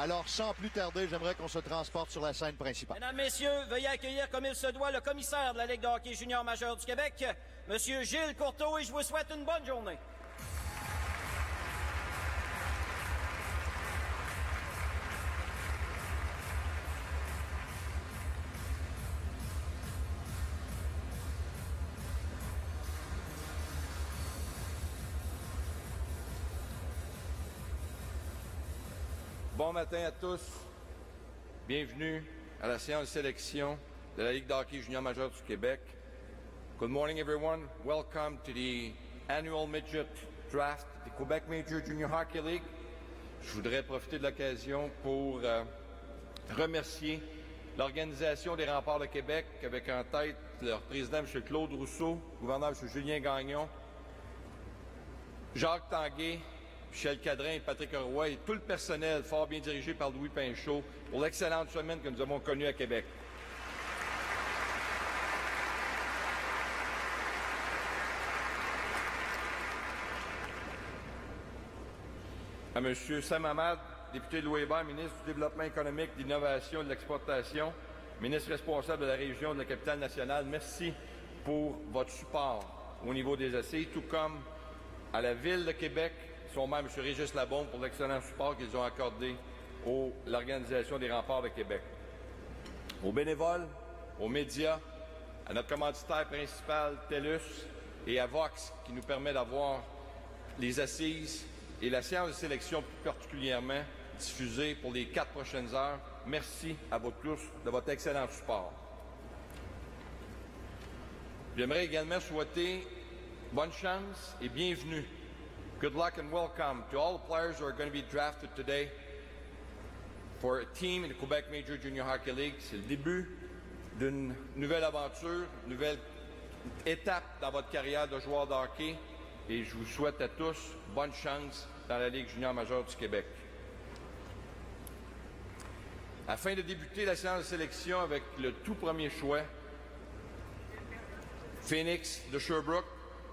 Alors, sans plus tarder, j'aimerais qu'on se transporte sur la scène principale. Mesdames, Messieurs, veuillez accueillir comme il se doit le commissaire de la Ligue de hockey junior majeur du Québec, Monsieur Gilles Courteau, et je vous souhaite une bonne journée. Bon matin à tous. Bienvenue à la séance de sélection de la Ligue de hockey junior majeur du Québec. Good morning, everyone. Welcome to the annual midget draft of the Quebec Major Junior Hockey League. Je voudrais profiter de l'occasion pour remercier l'Organisation des Remparts de Québec, avec en tête leur président, M. Claude Rousseau, gouverneur, M. Julien Gagnon, Jacques Tanguay, Michel Cadrin et Patrick Roy et tout le personnel fort bien dirigé par Louis Pinchot pour l'excellente semaine que nous avons connue à Québec. À M. Sam Hamad, député de Louis-Hébert, ministre du Développement économique, de l'Innovation et de l'Exportation, ministre responsable de la région de la Capitale-Nationale, merci pour votre support au niveau des assises, tout comme à la Ville de Québec, son maire, M. Régis Labombe, pour l'excellent support qu'ils ont accordé à l'Organisation des Remparts de Québec. Aux bénévoles, aux médias, à notre commanditaire principal, TELUS, et à Vox, qui nous permet d'avoir les assises et la séance de sélection plus particulièrement diffusée pour les 4 prochaines heures. Merci à vous tous de votre excellent support. J'aimerais également souhaiter bonne chance et bienvenue. Good luck and welcome to all the players who are going to be drafted today for a team in the Quebec Major Junior Hockey League. C'est le début d'une nouvelle aventure, une nouvelle étape dans votre carrière de joueur de hockey. Et je vous souhaite à tous bonne chance dans la Ligue junior majeure du Québec. Afin de débuter la séance de sélection avec le tout premier choix, Phoenix de Sherbrooke.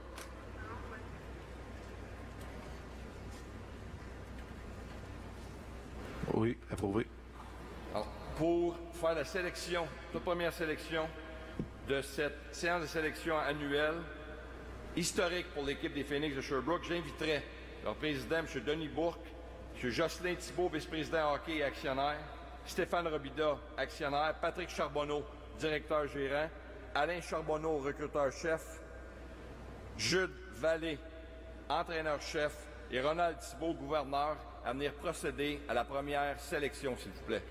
Oui, approuvé. Alors, pour faire la sélection, toute première sélection de cette séance de sélection annuelle, historique pour l'équipe des Phoenix de Sherbrooke, j'inviterai leur président, M. Denis Bourque, M. Jocelyn Thibault, vice-président hockey et actionnaire, Stéphane Robida, actionnaire, Patrick Charbonneau, directeur gérant, Alain Charbonneau, recruteur-chef, Jude Vallée, entraîneur-chef, et Ronald Thibault, gouverneur, à venir procéder à la première sélection, s'il vous plaît.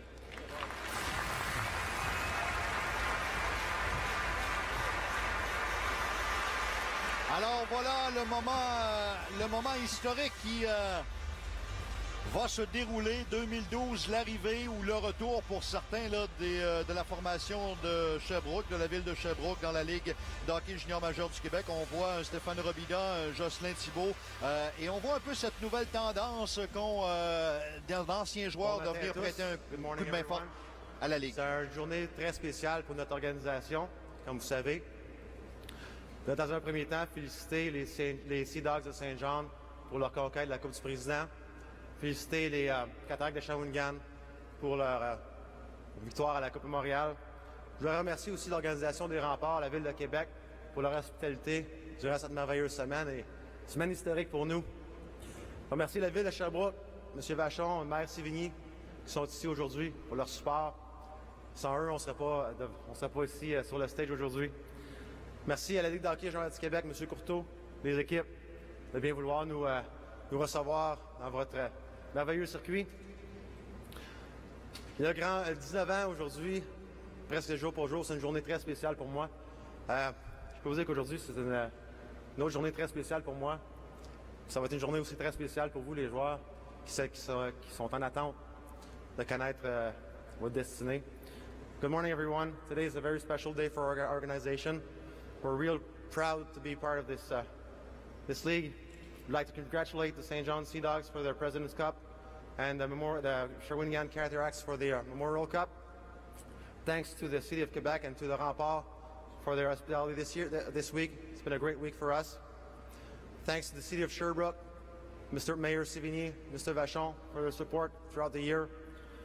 Alors voilà le moment historique qui va se dérouler. 2012, l'arrivée ou le retour pour certains là, de la formation de Sherbrooke, de la ville de Sherbrooke dans la Ligue de hockey junior majeur du Québec. On voit un Stéphane Robida, un Jocelyn Thibault et on voit un peu cette nouvelle tendance qu'ont d'anciens joueurs de venir prêter un coup de main fort à la Ligue. C'est une journée très spéciale pour notre organisation, comme vous savez. Dans un premier temps, féliciter les Sea Dogs de Saint-Jean pour leur conquête de la Coupe du Président. Féliciter les Cataractes de Shawinigan pour leur victoire à la Coupe Montréal. Je voudrais remercier aussi l'Organisation des Remparts, la Ville de Québec, pour leur hospitalité durant cette merveilleuse semaine et semaine historique pour nous. Je remercie la Ville de Sherbrooke, M. Vachon, le maire Sévigny, qui sont ici aujourd'hui pour leur support. Sans eux, on ne serait pas ici sur le stage aujourd'hui. Merci à la Ligue de hockey junior du Québec, M. Courteau, les équipes, de bien vouloir nous recevoir dans votre merveilleux circuit. Il y a 19 ans aujourd'hui, presque jour pour jour, c'est une journée très spéciale pour moi. Je peux vous dire qu'aujourd'hui, c'est une autre journée très spéciale pour moi. Ça va être une journée aussi très spéciale pour vous, les joueurs, qui sont en attente de connaître votre destinée. Good morning, everyone. Today is a very special day for our organization. We're real proud to be part of this league. We'd like to congratulate the St. John Sea Dogs for their President's Cup and the Shawinigan Cataracts for the Memorial Cup. Thanks to the City of Quebec and to the Rempart for their hospitality this week. It's been a great week for us. Thanks to the City of Sherbrooke, Mr. Mayor Sévigny, Mr. Vachon for their support throughout the year.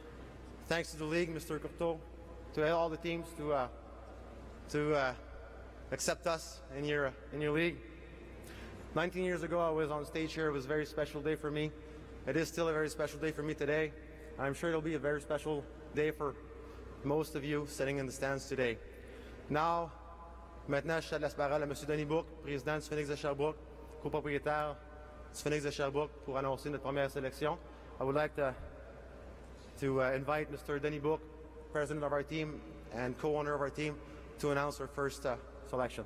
thanks to the league, Mr. Courteau, to all the teams to accept us in your league. 19 years ago, I was on stage here. It was a very special day for me. It is still a very special day for me today. I'm sure it'll be a very special day for most of you sitting in the stands today. Now, maintenant, je cède la parole à M. Denis Bourque, président du Phoenix de Sherbrooke, copropriétaire du Phoenix de Sherbrooke, pour annoncer notre première sélection. I would like to invite Mr. Denis Bourque, president of our team and co-owner of our team, to announce our first selection.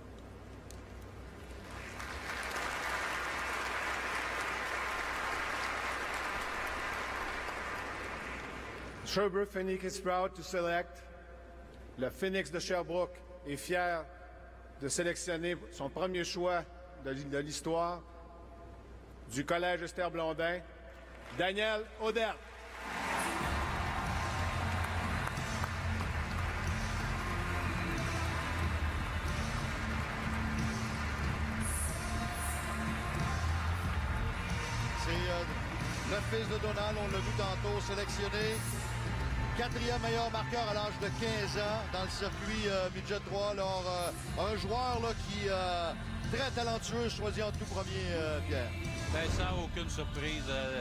Sherbrooke Phoenix is proud to select. Le Phoenix de Sherbrooke est fier de sélectionner son premier choix de l'histoire du Collège Esther Blondin, Daniel Audette. C'est le fils de Donald, on l'a vu tantôt, sélectionné. 4e meilleur marqueur à l'âge de 15 ans dans le circuit Midget 3. Alors, un joueur là, qui très talentueux, choisi en tout premier, Pierre. Bien, sans aucune surprise.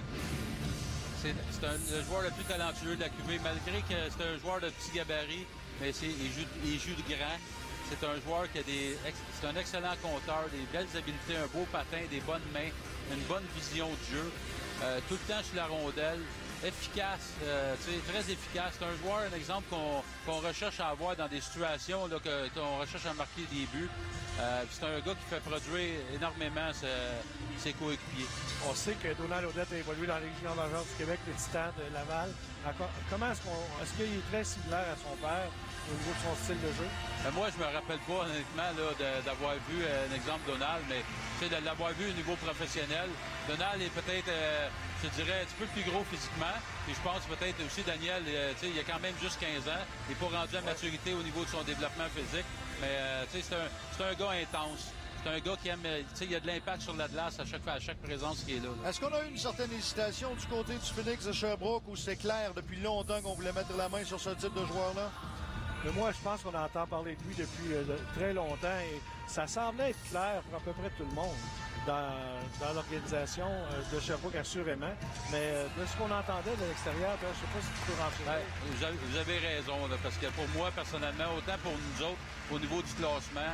C'est le joueur le plus talentueux de la QV, malgré que c'est un joueur de petit gabarit, mais il joue de grand. C'est un joueur qui a c'est un excellent compteur, des belles habiletés, un beau patin, des bonnes mains, une bonne vision de jeu. Tout le temps sur la rondelle. Efficace, très efficace. C'est un joueur, un exemple qu'on recherche à avoir dans des situations qu'on recherche à marquer des buts. C'est un gars qui fait produire énormément ses coéquipiers. On sait que Donald Audette a évolué dans les juniors majeures du Québec, les Titans de Laval. Comment est-ce qu'il est très similaire à son père au niveau de son style de jeu? Moi, je me rappelle pas honnêtement d'avoir vu un exemple Donald, mais de l'avoir vu au niveau professionnel. Donald est peut-être, je dirais, un petit peu plus gros physiquement. Et je pense peut-être aussi Daniel, il a quand même juste 15 ans. Il n'est pas rendu à maturité au niveau de son développement physique. Mais c'est un gars intense. C'est un gars qui aime, il y a de l'impact sur la glace à chaque présence qui est là. Est-ce qu'on a eu une certaine hésitation du côté du Phoenix de Sherbrooke où c'est clair depuis longtemps qu'on voulait mettre la main sur ce type de joueur-là? Mais moi, je pense qu'on entend parler de lui depuis très longtemps et ça semblait être clair pour à peu près tout le monde dans l'organisation de Sherbrooke, assurément. Mais de ce qu'on entendait de l'extérieur, je ne sais pas si tu peux rentrer. Vous avez raison, là, parce que pour moi, personnellement, autant pour nous autres, au niveau du classement,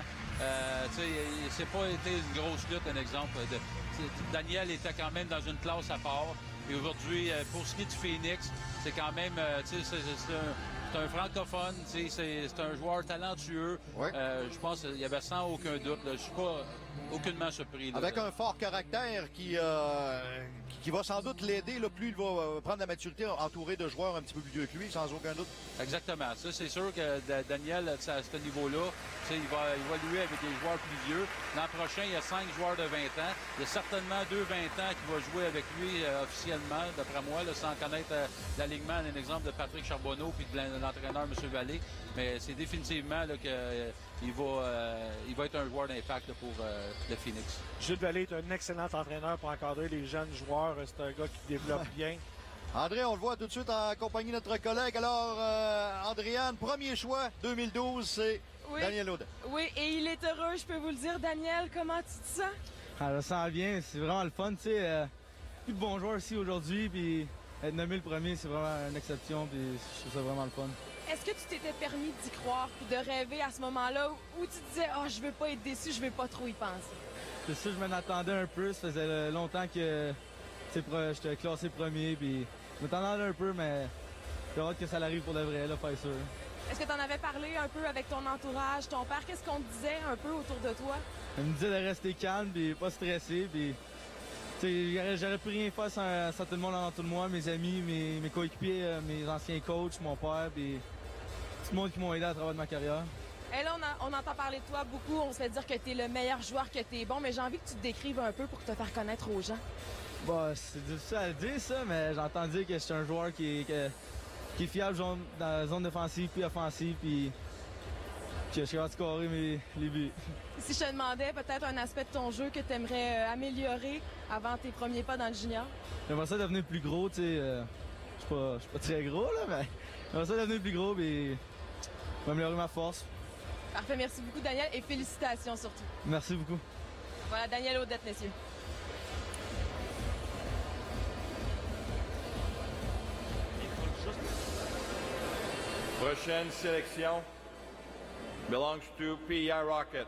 c'est pas été une grosse lutte, un exemple. Daniel était quand même dans une classe à part. Et aujourd'hui, pour ce qui est du Phoenix, c'est quand même, c'est un francophone, c'est un joueur talentueux. Ouais. Je pense qu'il y avait sans aucun doute. Là, je suis pas aucunement surpris. Là. Avec un fort caractère qui va sans doute l'aider, plus il va prendre la maturité entouré de joueurs un petit peu plus vieux que lui, sans aucun doute. Exactement. Ça, c'est sûr que Daniel, à ce niveau-là, il va évoluer avec des joueurs plus vieux. L'an prochain, il y a 5 joueurs de 20 ans. Il y a certainement 2 20 ans qui vont jouer avec lui officiellement, d'après moi, là, sans connaître l'alignement, un exemple de Patrick Charbonneau puis de l'entraîneur M. Vallée. Mais c'est définitivement qu'il va être un joueur d'impact pour le Phoenix. Gilles Vallée est un excellent entraîneur pour encadrer les jeunes joueurs. C'est un gars qui développe bien. André, on le voit tout de suite en compagnie de notre collègue. Alors, Andréane, premier choix 2012, c'est Daniel Audette. Oui, et il est heureux, je peux vous le dire. Daniel, comment tu te sens? Je me sens bien, c'est vraiment le fun. Plus de bons joueurs ici aujourd'hui, puis être nommé le premier, c'est vraiment une exception, puis je trouve ça vraiment le fun. Est-ce que tu t'étais permis d'y croire, puis de rêver à ce moment-là, où tu disais « Oh, je veux pas être déçu, je vais pas trop y penser ». C'est ça, je m'en attendais un peu. Ça faisait longtemps que j'étais classé premier, puis je m'attendais un peu, mais j'ai hâte que ça arrive pour de vrai, là, faire sûr. Est-ce que tu en avais parlé un peu avec ton entourage, ton père? Qu'est-ce qu'on te disait un peu autour de toi? Il me disait de rester calme, puis pas stressé, puis j'aurais pu rien faire sans tout le monde autour de moi, mes amis, mes coéquipiers, mes anciens coachs, mon père, puis tout le monde qui m'ont aidé à travers de ma carrière. Et là, on entend parler de toi beaucoup, on se fait dire que tu es le meilleur joueur, que tu es bon, mais j'ai envie que tu te décrives un peu pour te faire connaître aux gens. Bah, c'est difficile à dire ça, mais j'entends dire que je suis un joueur qui est fiable dans la zone défensive puis offensive, puis que je suis capable de scorer les buts. Si je te demandais peut-être un aspect de ton jeu que tu aimerais améliorer avant tes premiers pas dans le junior? J'aimerais ça devenir plus gros, tu sais. Je suis pas très gros, là, mais j'aimerais ça devenir plus gros, puis m'améliorer ma force. Parfait, merci beaucoup, Daniel, et félicitations surtout. Merci beaucoup. Voilà, Daniel Audette, messieurs. Prochaine sélection belongs to PEI Rocket.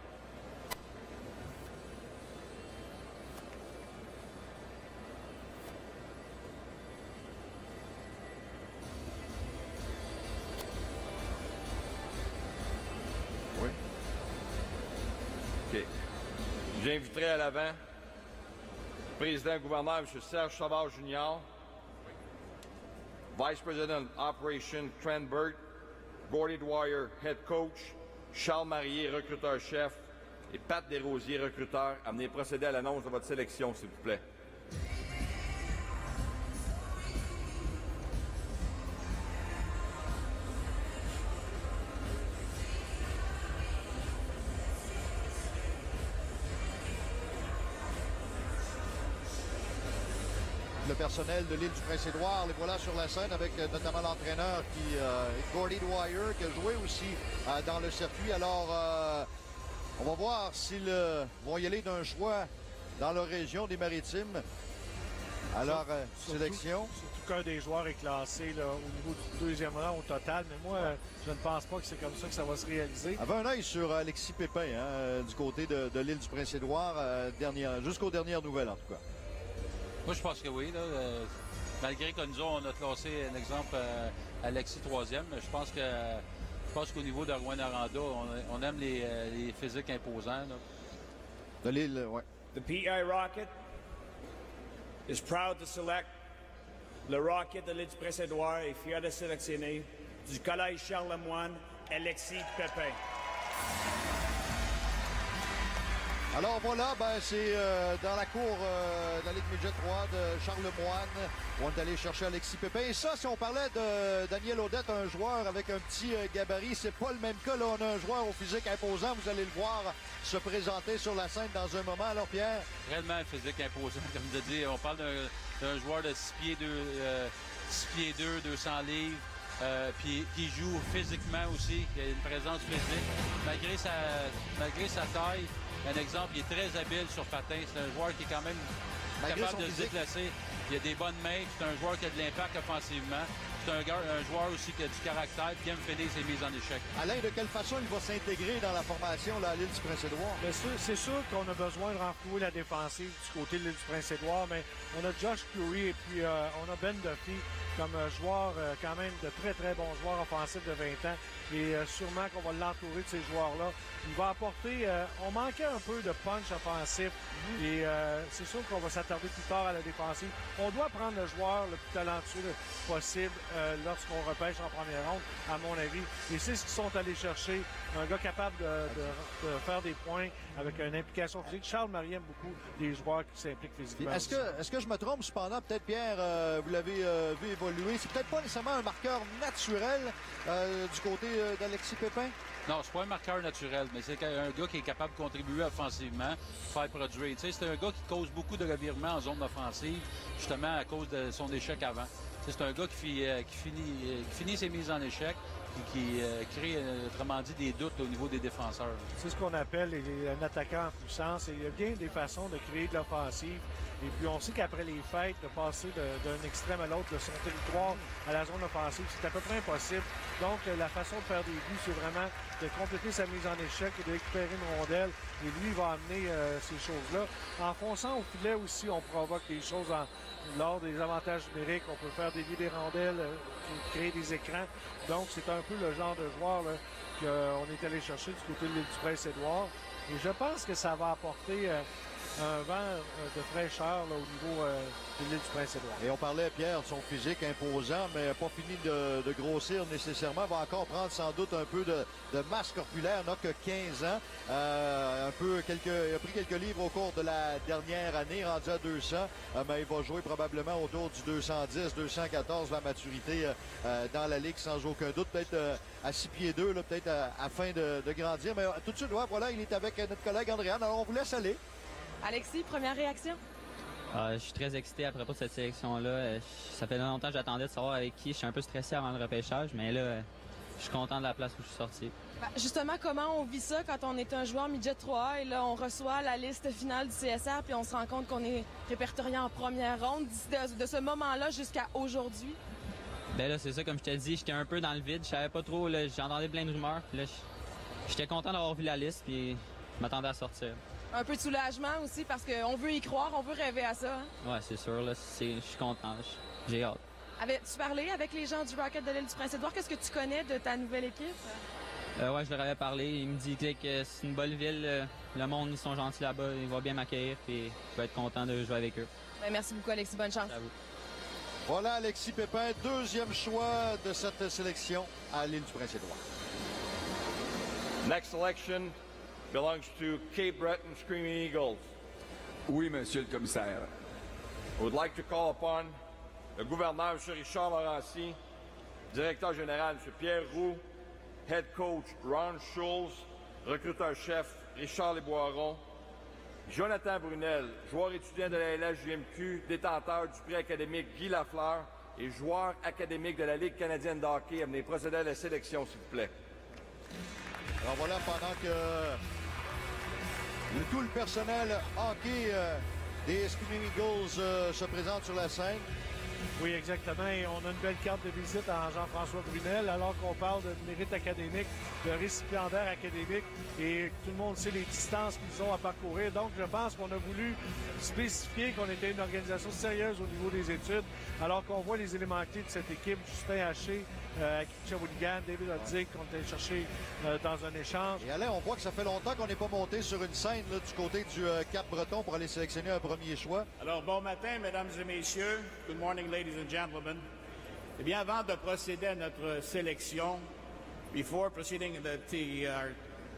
Oui. OK. J'inviterai à l'avant le président-gouverneur, M. Serge Savard Jr., Vice President Operation Trent Burt, Gordie Dwyer, Head Coach, Charles Marier, recruteur-chef, et Pat Desrosiers, recruteur. Amenez procéder à l'annonce de votre sélection, s'il vous plaît. Le personnel de l'île du Prince-Édouard, les voilà sur la scène avec notamment l'entraîneur qui est Gordie Dwyer, qui a joué aussi dans le circuit. Alors, on va voir s'ils vont y aller d'un choix dans leur région des Maritimes. Alors, sélection. Surtout qu'un des joueurs est classé là, au niveau du deuxième rang au total, mais moi, je ne pense pas que c'est comme ça que ça va se réaliser. Avait un œil sur Alexis Pépin, du côté de l'île du Prince-Édouard, jusqu'aux dernières nouvelles en tout cas. Moi, je pense que oui. Là, malgré que nous, on a classé un exemple Alexis 3e, je pense qu'au niveau de Rouen Aranda, on aime les physiques imposants. Là. De l'île, oui. The PEI Rocket is proud to select le Rocket de l'île du Prince-Édouard et fier de sélectionner du Collège Charlemagne, Alexis Pépin. Alors voilà, c'est dans la cour de la Ligue Midget 3 de Charlemagne. On est allé chercher Alexis Pépin. Et ça, si on parlait de Daniel Audette, un joueur avec un petit gabarit, c'est pas le même cas. Là, on a un joueur au physique imposant. Vous allez le voir se présenter sur la scène dans un moment. Alors, Pierre? Réellement un physique imposant, comme tu dis. On parle d'un joueur de 6 pieds 2, 200 livres. Puis qui joue physiquement aussi, qui a une présence physique. Malgré sa taille, un exemple, il est très habile sur patin. C'est un joueur qui est quand même capable de se déplacer. Il a des bonnes mains. C'est un joueur qui a de l'impact offensivement. C'est un joueur aussi qui a du caractère et qui aime finir ses mises en échec. Alain, de quelle façon il va s'intégrer dans la formation là, à l'île du Prince-Édouard? C'est sûr qu'on a besoin de renflouer la défensive du côté de l'île du Prince-Édouard, mais on a Josh Curry et puis on a Ben Duffy comme joueur, quand même de très, très bons joueurs offensifs de 20 ans. Et sûrement qu'on va l'entourer de ces joueurs-là. Il va apporter... on manquait un peu de punch offensif. Et c'est sûr qu'on va s'attarder plus tard à la défensive. On doit prendre le joueur le plus talentueux possible lorsqu'on repêche en première ronde, à mon avis. Et c'est ce qu'ils sont allés chercher. Un gars capable de faire des points avec une implication physique. Charles Marie aime beaucoup des joueurs qui s'impliquent physiquement. Est-ce que je me trompe cependant? Peut-être, Pierre, vous l'avez vu évoluer. C'est peut-être pas nécessairement un marqueur naturel du côté d'Alexis Pépin? Non, c'est pas un marqueur naturel, mais c'est un gars qui est capable de contribuer offensivement, faire produire. Tu sais, c'est un gars qui cause beaucoup de revirements en zone offensive, justement à cause de son échec avant. C'est un gars qui finit ses mises en échec et qui crée, autrement dit, des doutes au niveau des défenseurs. C'est ce qu'on appelle un attaquant en puissance. Et il y a bien des façons de créer de l'offensive. Et puis, on sait qu'après les fêtes, de passer d'un extrême à l'autre de son territoire à la zone offensive, c'est à peu près impossible. Donc, la façon de faire des buts, c'est vraiment de compléter sa mise en échec et de récupérer une rondelle. Et lui, il va amener ces choses-là. En fonçant au filet aussi, on provoque des choses lors des avantages numériques. On peut faire dévier des rondelles, créer des écrans. Donc, c'est un peu le genre de joueur qu'on est allé chercher du côté de l'île du Prince-Édouard. Et je pense que ça va apporter un vent de fraîcheur au niveau de l'île du Prince-Édouard. Et on parlait, Pierre, de son physique imposant, mais pas fini de grossir nécessairement. Va encore prendre sans doute un peu de masse corpulaire. N'a que 15 ans. Il a pris quelques livres au cours de la dernière année, rendu à 200. Mais il va jouer probablement autour du 210, 214, la maturité dans la Ligue, sans aucun doute. Peut-être à 6 pieds 2, peut-être afin de grandir. Mais tout de suite, voilà, il est avec notre collègue Andréane. Alors, on vous laisse aller. Alexis, première réaction? Je suis très excité à propos de cette sélection-là. Ça fait longtemps que j'attendais de savoir avec qui. Je suis un peu stressé avant le repêchage, mais là, je suis content de la place où je suis sorti. Justement, comment on vit ça quand on est un joueur midget 3A et là, on reçoit la liste finale du CSR puis on se rend compte qu'on est répertorié en première ronde de ce moment-là jusqu'à aujourd'hui? Ben là, c'est ça, comme je te dis, j'étais un peu dans le vide. Je savais pas trop, j'entendais plein de rumeurs. Puis là, j'étais content d'avoir vu la liste puis je m'attendais à sortir. Un peu de soulagement aussi parce qu'on veut y croire, on veut rêver à ça. Hein? Ouais, c'est sûr, là, je suis content, j'ai hâte. Avais-tu parlé avec les gens du Rocket de l'île du Prince-Édouard? Qu'est-ce que tu connais de ta nouvelle équipe? Ouais, je leur avais parlé. Ils me disaient que c'est une bonne ville. Le monde, ils sont gentils là-bas. Ils vont bien m'accueillir. Puis je vais être content de jouer avec eux. Ben, merci beaucoup, Alexis. Bonne chance. À vous. Voilà Alexis Pépin, deuxième choix de cette sélection à l'île du Prince-Édouard. Next selection belongs to Cape Breton Screaming Eagles. Oui, monsieur le commissaire. I would like to call upon le gouverneur, M. Richard Morancy, directeur général, M. Pierre Roux, head coach Ron Schulz, recruteur-chef Richard Lesboiron, Jonathan Brunel, joueur étudiant de la LHJMQ, détenteur du prix académique Guy Lafleur et joueur académique de la Ligue canadienne de hockey. Amenez procéder à la sélection, s'il vous plaît. Alors voilà, pendant que tout le personnel hockey des Screaming Eagles se présente sur la scène. Oui, exactement. Et on a une belle carte de visite à Jean-François Brunel, alors qu'on parle de mérite académique, de récipiendaire académique, et tout le monde sait les distances qu'ils ont à parcourir. Donc, je pense qu'on a voulu spécifier qu'on était une organisation sérieuse au niveau des études, alors qu'on voit les éléments clés de cette équipe. Justin Haché, Shawinigan, David Odzik, qu'on est allé chercher dans un échange. Et Alain, on voit que ça fait longtemps qu'on n'est pas monté sur une scène là, du côté du Cap-Breton pour aller sélectionner un premier choix. Alors, bon matin, mesdames et messieurs. Good morning, ladies and gentlemen. Eh bien, avant de procéder à notre sélection, before proceeding to our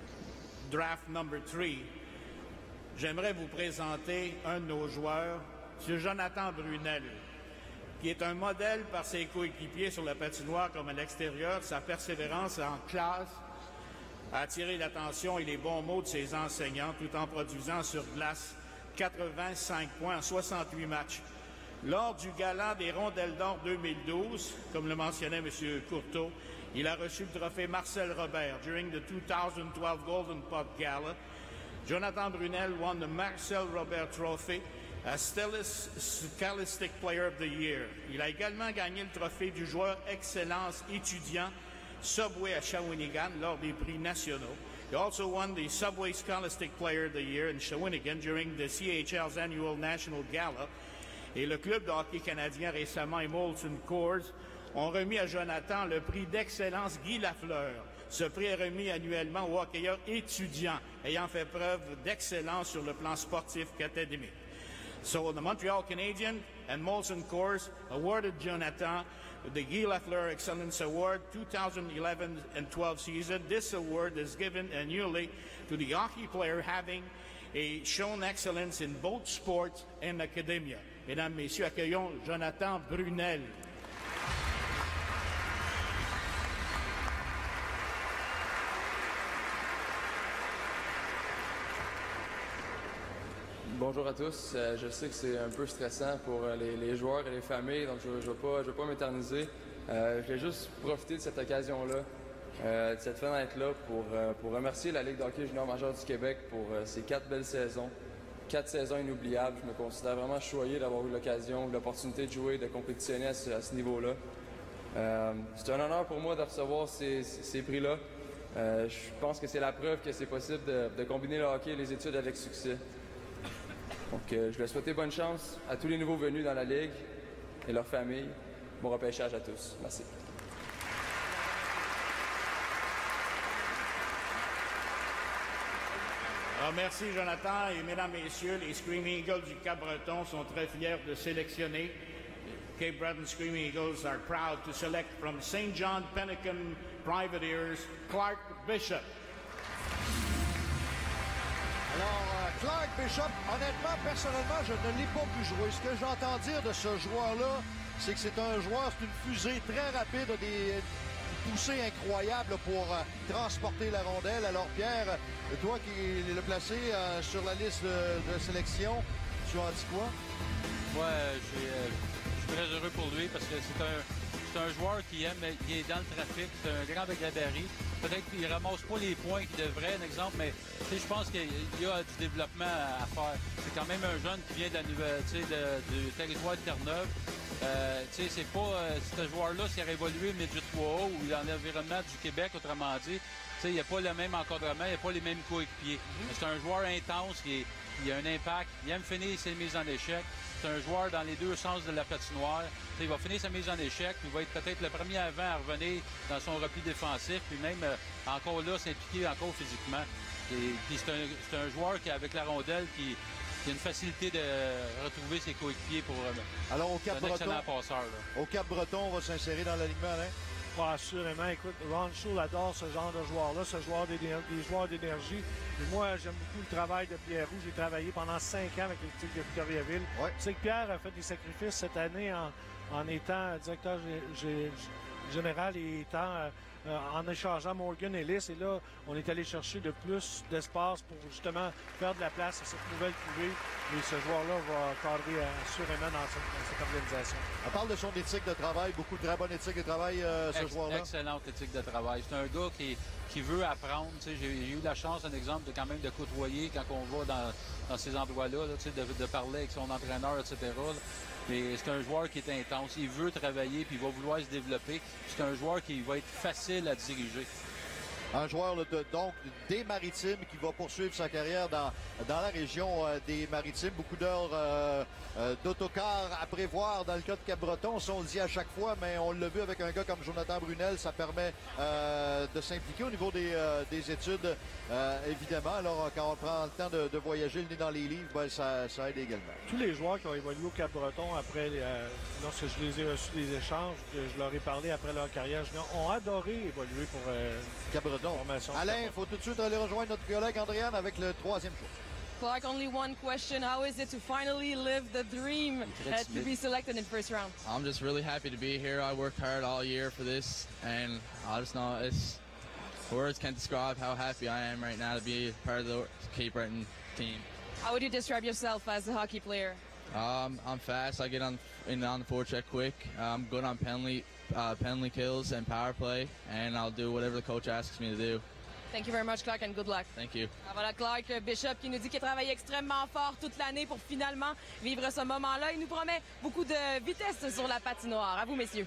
draft number 3, j'aimerais vous présenter un de nos joueurs, M. Jonathan Brunel, qui est un modèle par ses coéquipiers sur la patinoire comme à l'extérieur. Sa persévérance en classe a attiré l'attention et les bons mots de ses enseignants tout en produisant sur glace 85 points en 68 matchs. Lors du Gala des Rondelles d'Or 2012, comme le mentionnait M. Courteau, il a reçu le trophée Marcel Robert. During the 2012 Golden Puck Gala, Jonathan Brunel won the Marcel Robert Trophy as Scholastic Player of the Year. Il a également gagné le trophée du joueur excellence étudiant Subway à Shawinigan lors des prix nationaux. He also won the Subway Scholastic Player of the Year in Shawinigan during the CHL's annual National Gala. Et le club de hockey canadien récemment et Molson Coors ont remis à Jonathan le prix d'excellence Guy Lafleur. Ce prix est remis annuellement aux hockeyeurs étudiants ayant fait preuve d'excellence sur le plan sportif qu'académique. So the Montreal Canadiens and Molson Coors awarded Jonathan the Guy Lafleur Excellence Award 2011 and 12 season. This award is given annually to the hockey player having shown excellence in both sports and academia. Mesdames, Messieurs, accueillons Jonathan Brunel. Bonjour à tous. Je sais que c'est un peu stressant pour les joueurs et les familles, donc je ne vais pas m'éterniser. Je vais juste profiter de cette occasion-là, de cette fenêtre-là, pour remercier la Ligue de hockey junior majeur du Québec pour ces 4 belles saisons. 4 saisons inoubliables. Je me considère vraiment choyé d'avoir eu l'occasion, l'opportunité de jouer, de compétitionner à ce niveau-là. C'est un honneur pour moi de recevoir ces prix-là. Je pense que c'est la preuve que c'est possible de combiner le hockey et les études avec succès. Donc, je vais souhaiter bonne chance à tous les nouveaux venus dans la Ligue et leurs familles. Bon repêchage à tous. Merci. Alors, merci, Jonathan. Et mesdames, messieurs, les Screaming Eagles du Cap-Breton sont très fiers de sélectionner. Cape Breton Screaming Eagles are proud to select from St. John Pennicum Privateers, Clark Bishop. Alors, Clark Bishop, honnêtement, personnellement, je ne l'ai pas pu jouer. Ce que j'entends dire de ce joueur-là, c'est que c'est un joueur, c'est une fusée très rapide, des poussées incroyables pour transporter la rondelle. Alors, Pierre, toi qui l'as placé sur la liste de sélection, Tu en dis quoi? Moi, je suis très heureux pour lui parce que c'est un joueur qui est dans le trafic, c'est un grand gabarit. Peut-être qu'il ne ramasse pas les points qu'il devrait, un exemple, mais je pense qu'il y a du développement à faire. C'est quand même un jeune qui vient de du territoire de Terre-Neuve. C'est pas ce joueur-là, s'il aurait évolué Midget 3A ou dans l'environnement du Québec, autrement dit, il n'y a pas le même encadrement, il n'y a pas les mêmes coéquipiers. C'est un joueur intense, il a un impact, il aime finir ses mises en échec. C'est un joueur dans les deux sens de la patinoire. Il va finir sa mise en échec, puis il va être peut-être le premier avant à revenir dans son repli défensif, puis même encore là, s'impliquer encore physiquement. Puis c'est un joueur qui, avec la rondelle, qui a une facilité de retrouver ses coéquipiers pour alors, au Cap-Breton, excellent passeur. Là. Au Cap-Breton, on va s'insérer dans l'alignement, Alain? Pas assurément. Écoute, Ron Shaw adore ce genre de joueurs-là, des joueurs d'énergie. Et moi, j'aime beaucoup le travail de Pierre Roux. J'ai travaillé pendant 5 ans avec l'équipe de Victoriaville. Ouais. Tu sais que Pierre a fait des sacrifices cette année en étant directeur général et en échangeant Morgan Ellis. Et là, on est allé chercher de plus d'espace pour justement faire de la place à cette nouvelle cuvée. Et ce joueur-là va cadrer assurément dans cette organisation. On parle de son éthique de travail, beaucoup de très bonne éthique de travail, ce joueur-là. Excellente éthique de travail. C'est un gars qui veut apprendre. J'ai eu la chance, un exemple, de quand même de côtoyer quand on va dans ces endroits-là, de parler avec son entraîneur, etc. Mais c'est un joueur qui est intense. Il veut travailler puis il va vouloir se développer. C'est un joueur qui va être facile à diriger. Un joueur donc des Maritimes qui va poursuivre sa carrière dans la région des Maritimes. Beaucoup d'heures d'autocar à prévoir dans le cas de Cap-Breton. Ça, on le dit à chaque fois, mais on l'a vu avec un gars comme Jonathan Brunel. Ça permet de s'impliquer au niveau des études, évidemment. Alors, quand on prend le temps de voyager le nez dans les livres, ben, ça aide également. Tous les joueurs qui ont évolué au Cap-Breton après, lorsque je les ai reçus des échanges, que je leur ai parlé après leur carrière junior, ont adoré évoluer pour Cap-Breton. Alain, il faut tout de suite aller rejoindre notre collègue Andréane avec le 3e choix. Clark, only one question. How is it to finally live the dream to be selected in first round? I'm just really happy to be here. I worked hard all year for this, and I just know words can't describe how happy I am right now to be part of the Cape Breton team. How would you describe yourself as a hockey player? I'm fast. I get on the forecheck quick. I'm good on penalty kills and power play, and I'll do whatever the coach asks me to do. Thank you very much, Clark, and good luck. Thank you. Voilà Clark Bishop qui nous dit qu'il a travaillé extrêmement fort toute l'année pour finalement vivre ce moment-là. Il nous promet beaucoup de vitesse sur la patinoire. À vous, messieurs.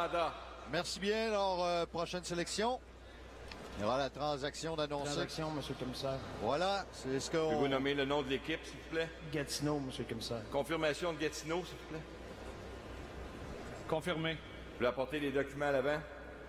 Merci bien. Alors, prochaine sélection. Il y aura la transaction d'annoncer. Transaction, M. le commissaire. Voilà, c'est ce qu'on... Pouvez-vous nommer le nom de l'équipe, s'il vous plaît? Gatineau, M. le commissaire. Confirmation de Gatineau, s'il vous plaît. Confirmé. Vous voulez apporter les documents à l'avant?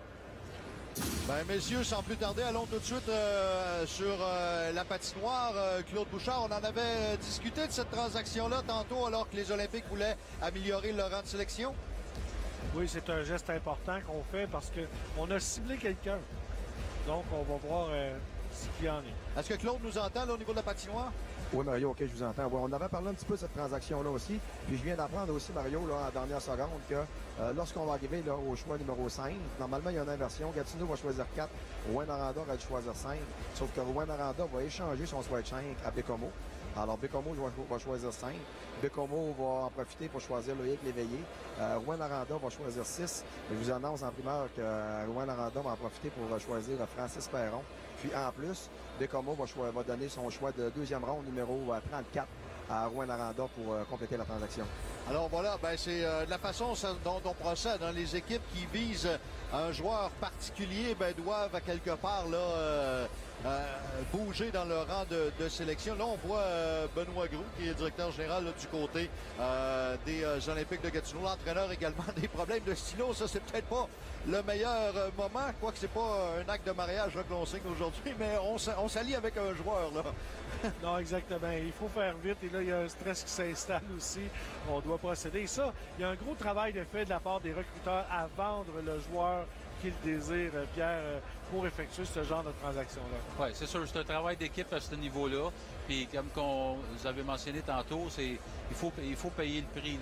Bien, messieurs, sans plus tarder, allons tout de suite sur la patinoire. Claude Bouchard, on en avait discuté de cette transaction-là tantôt alors que les Olympiques voulaient améliorer leur rang de sélection. Oui, c'est un geste important qu'on fait parce qu'on a ciblé quelqu'un. Donc, on va voir ce qu'il y en est. Est-ce que Claude nous entend là, au niveau de la patinoire? Oui, Mario, OK, je vous entends. Ouais, on avait parlé un petit peu de cette transaction-là aussi. Puis je viens d'apprendre aussi, Mario, là, en dernière seconde, que lorsqu'on va arriver là, au choix numéro 5, normalement, il y a une inversion. Gatineau va choisir 4. Rouen-Noranda va choisir 5. Sauf que Rouen-Noranda va échanger son choix de 5 à Bécomo. Alors, Bécomo va choisir 5. Bécomo va en profiter pour choisir Loïc Léveillé. Rouen-Noranda va choisir 6. Je vous annonce en primeur que Rouen-Noranda va en profiter pour choisir Francis Perron. Puis en plus, Bécomo va donner son choix de deuxième ronde numéro 34 à Rouen-Noranda pour compléter la transaction. Alors voilà, ben c'est de la façon dont on procède. Hein. Les équipes qui visent un joueur particulier doivent à quelque part là, bouger dans le rang de sélection. Là, on voit Benoît Groux, qui est directeur général là, du côté des Olympiques de Gatineau. L'entraîneur également des problèmes de stylo. Ça, c'est peut-être pas le meilleur moment, quoique c'est pas un acte de mariage que l'on signe aujourd'hui, mais on s'allie avec un joueur. Là. Non, exactement. Il faut faire vite. Et là, il y a un stress qui s'installe aussi. On doit procéder. Et ça, il y a un gros travail de fait de la part des recruteurs à vendre le joueur qu'ils désirent, Pierre, pour effectuer ce genre de transaction-là. Oui, c'est sûr. C'est un travail d'équipe à ce niveau-là. Puis comme vous avez mentionné tantôt, il faut payer le prix. Là.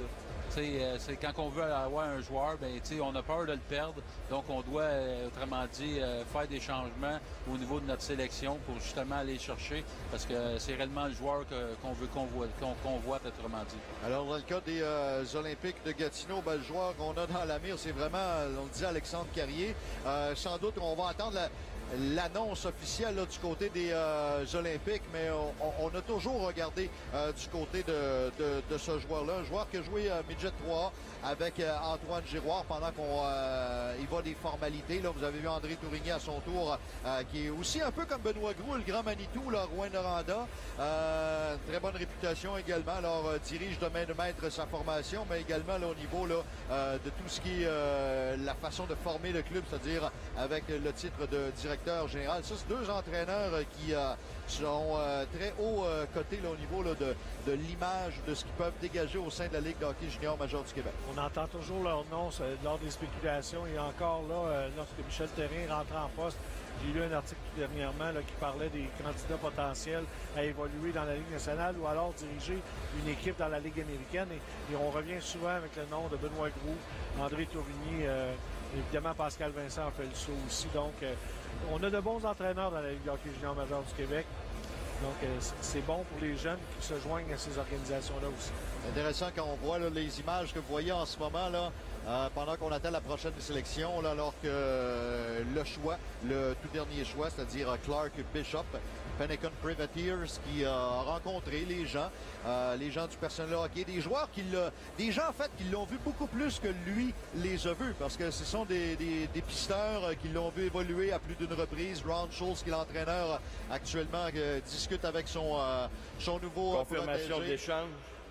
C'est quand on veut avoir un joueur, ben, on a peur de le perdre. Donc, on doit, autrement dit, faire des changements au niveau de notre sélection pour justement aller chercher, parce que c'est réellement le joueur qu'on veut convoite, autrement dit. Alors, dans le cas des Olympiques de Gatineau, ben, le joueur qu'on a dans la mire, c'est vraiment, on le dit, Alexandre Carrier. Sans doute, on va attendre l'annonce officielle là, du côté des Olympiques, mais on a toujours regardé du côté de ce joueur-là. Un joueur qui a joué Midget 3 avec Antoine Giroir pendant qu'on y va des formalités. Là, vous avez vu André Tourigny à son tour, qui est aussi un peu comme Benoît Groulx, le grand Manitou, là, Rouyn-Noranda. Très bonne réputation également. Alors, dirige de main de maître sa formation, mais également là, au niveau là, de tout ce qui est la façon de former le club, c'est-à-dire avec le titre de directeur général. Ça, c'est deux entraîneurs qui sont très haut cotés au niveau là, de l'image de ce qu'ils peuvent dégager au sein de la Ligue de hockey junior majeur du Québec. On entend toujours leur nom lors des spéculations. Et encore là, lorsque Michel Therrien rentre en poste, j'ai lu un article dernièrement là, qui parlait des candidats potentiels à évoluer dans la Ligue nationale ou alors diriger une équipe dans la Ligue américaine. Et on revient souvent avec le nom de Benoît Groulx, André Tourigny, évidemment Pascal Vincent a fait le saut aussi. Donc, on a de bons entraîneurs dans la Ligue de hockey junior majeur du Québec. Donc, c'est bon pour les jeunes qui se joignent à ces organisations-là aussi. Intéressant quand on voit là, les images que vous voyez en ce moment, là, pendant qu'on attend la prochaine sélection, là, alors que le choix, le tout dernier choix, c'est-à-dire Clark Bishop, Pennington Privateers, qui a rencontré les gens du personnel hockey, des joueurs des gens en fait qui l'ont vu beaucoup plus que lui les a vus, parce que ce sont des pisteurs qui l'ont vu évoluer à plus d'une reprise. Ron Schultz, qui est l'entraîneur actuellement, discute avec son nouveau confirmation d'échange.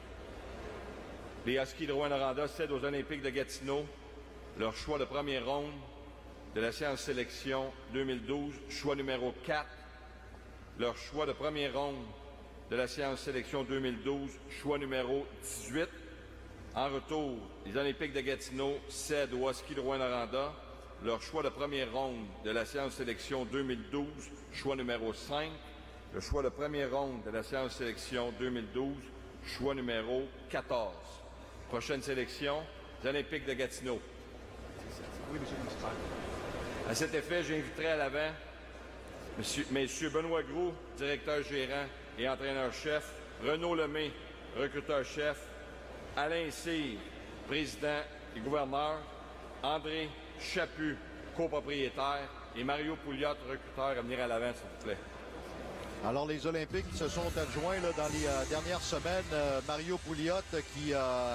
Les Huskies de Rouyn-Noranda cèdent aux Olympiques de Gatineau leur choix de première ronde de la séance sélection 2012, choix numéro 4. Leur choix de première ronde de la séance sélection 2012, choix numéro 18. En retour, les Olympiques de Gatineau cèdent aux Huskies de Rouyn-Noranda leur choix de première ronde de la séance sélection 2012, choix numéro 5. Le choix de première ronde de la séance sélection 2012, choix numéro 14. Prochaine sélection, les Olympiques de Gatineau. Oui, monsieur le ministre. À cet effet, j'inviterai à l'avant Monsieur Benoît Groulx, directeur gérant et entraîneur-chef, Renaud Lemay, recruteur-chef, Alain Cyr, président et gouverneur, André Chaput, copropriétaire, et Mario Pouliot, recruteur, à venir à l'avant, s'il vous plaît. Alors, les Olympiques se sont adjoints là, dans les dernières semaines. Mario Pouliot qui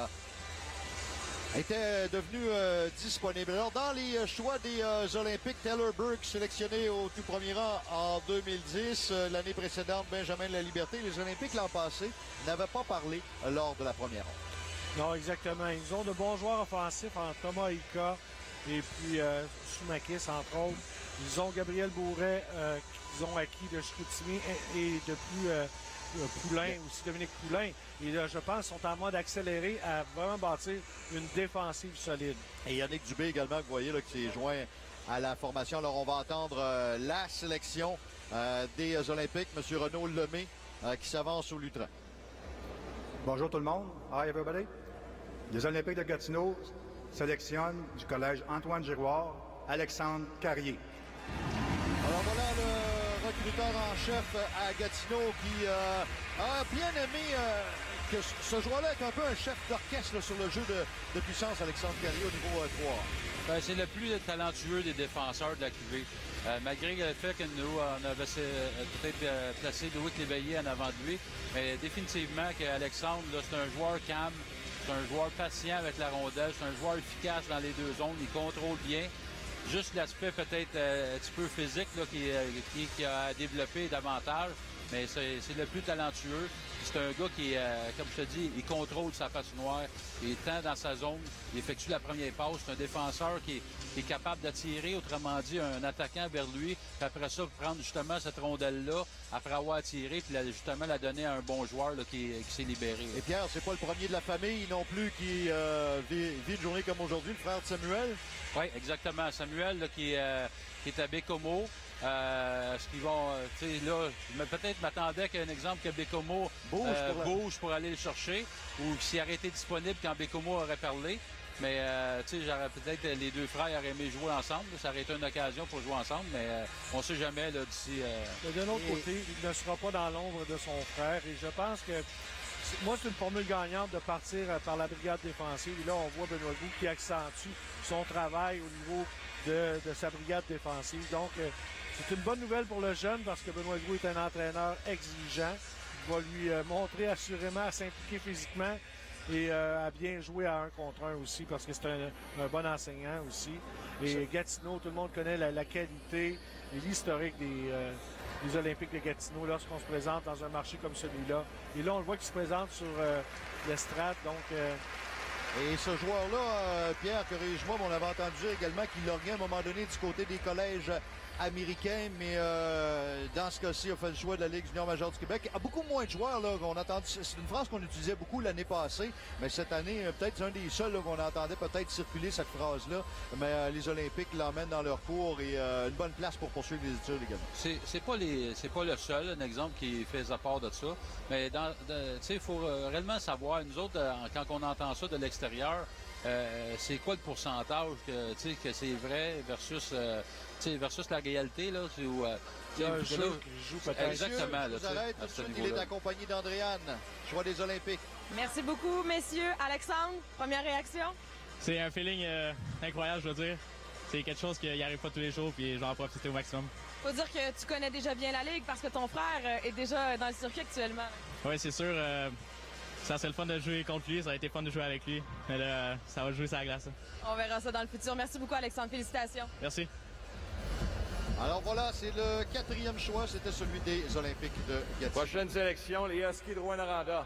était devenu disponible. Alors, dans les choix des Olympiques, Taylor Burke sélectionné au tout premier rang en 2010. L'année précédente, Benjamin Laliberté. Les Olympiques l'an passé n'avaient pas parlé lors de la première ronde. Non, exactement. Ils ont de bons joueurs offensifs en Thomas Ika et puis Soumakis, entre autres. Ils ont Gabriel Bourret qu'ils ont acquis de Chicoutimi et depuis Poulain, aussi Dominique Poulain. Et là, je pense qu'ils sont en mode accéléré à vraiment bâtir une défensive solide. Et Yannick Dubé également, vous voyez, là, qui s'est joint à la formation. Alors, on va entendre la sélection des Olympiques. M. Renaud Lemay qui s'avance au lutrin. Bonjour tout le monde. Hi everybody. Les Olympiques de Gatineau sélectionnent du collège Antoine Giroir, Alexandre Carrier. Alors voilà le recruteur en chef à Gatineau qui a bien aimé que ce joueur-là est un peu un chef d'orchestre sur le jeu de puissance, Alexandre Carrier, au niveau 3. Ben, c'est le plus talentueux des défenseurs de la QV. Malgré le fait que nous, on avait peut-être placé Louis Cléveillé en avant de lui, mais définitivement qu'Alexandre, c'est un joueur calme, c'est un joueur patient avec la rondelle, c'est un joueur efficace dans les deux zones, il contrôle bien. Juste l'aspect peut-être un petit peu physique là, qui a développé davantage, mais c'est le plus talentueux. C'est un gars qui, comme je te dis, il contrôle sa patinoire, il est temps dans sa zone, il effectue la première passe. C'est un défenseur qui est capable d'attirer, autrement dit, un attaquant vers lui, puis après ça, prendre justement cette rondelle-là, après avoir attiré, puis justement la donner à un bon joueur là, qui s'est libéré. Là. Et Pierre, c'est pas le premier de la famille non plus qui vit une journée comme aujourd'hui, le frère de Samuel? Oui, exactement. Samuel, là, qui est à Bécomo. Est-ce qu'ils vont, tu sais, là, peut-être m'attendais qu'un exemple que Bécomo bouge pour aller le chercher, ou s'il aurait été disponible quand Bécomo aurait parlé. Mais, tu sais, j'aurais peut-être les deux frères auraient aimé jouer ensemble. Ça aurait été une occasion pour jouer ensemble, mais on sait jamais, là, d'ici... Mais de l'autre côté, il ne sera pas dans l'ombre de son frère. Et je pense que, moi, c'est une formule gagnante de partir par la brigade défensive. Et là, on voit Benoît Gou qui accentue son travail au niveau de sa brigade défensive. Donc, c'est une bonne nouvelle pour le jeune parce que Benoît Gou est un entraîneur exigeant. Il va lui montrer assurément à s'impliquer physiquement et à bien jouer à 1 contre 1 aussi, parce que c'est un bon enseignant aussi. Et Gatineau, tout le monde connaît la qualité et l'historique des Olympiques de Gatineau lorsqu'on se présente dans un marché comme celui-là. Et là, on le voit qu'il se présente sur l'estrade, donc... Et ce joueur-là, Pierre, corrige-moi, mais on avait entendu dire également qu'il lorgnait à un moment donné du côté des collèges américains, mais dans ce cas-ci, il a fait le choix de la Ligue junior majeure du Québec. Il y a beaucoup moins de joueurs là, qu'on a entendu. C'est une phrase qu'on utilisait beaucoup l'année passée, mais cette année, peut-être c'est un des seuls là, qu'on entendait peut-être circuler cette phrase-là. Mais les Olympiques l'emmènent dans leur cours et une bonne place pour poursuivre les études également. C'est pas le seul, un exemple qui fait à part de ça. Mais tu sais, il faut réellement savoir, nous autres, quand on entend ça de l'extérieur, c'est quoi le pourcentage que c'est vrai versus la réalité, là? Il y a un jeu qui joue peut-être. Exactement. Je vous arrête tout de suite. Il est accompagné d'Andréane, choix des Olympiques. Merci beaucoup, messieurs. Alexandre, première réaction? C'est un feeling incroyable, je veux dire. C'est quelque chose qui n'arrive pas tous les jours, puis je vais en profiter au maximum. Faut dire que tu connais déjà bien la Ligue parce que ton frère est déjà dans le circuit actuellement. Oui, c'est sûr. Ça serait le fun de jouer contre lui. Ça a été fun de jouer avec lui. Mais là, ça va jouer sur la glace. On verra ça dans le futur. Merci beaucoup, Alexandre. Félicitations. Merci. Alors voilà, c'est le 4e choix. C'était celui des Olympiques de Gatineau. Prochaine sélection, les Huskies de Rouyn-Noranda.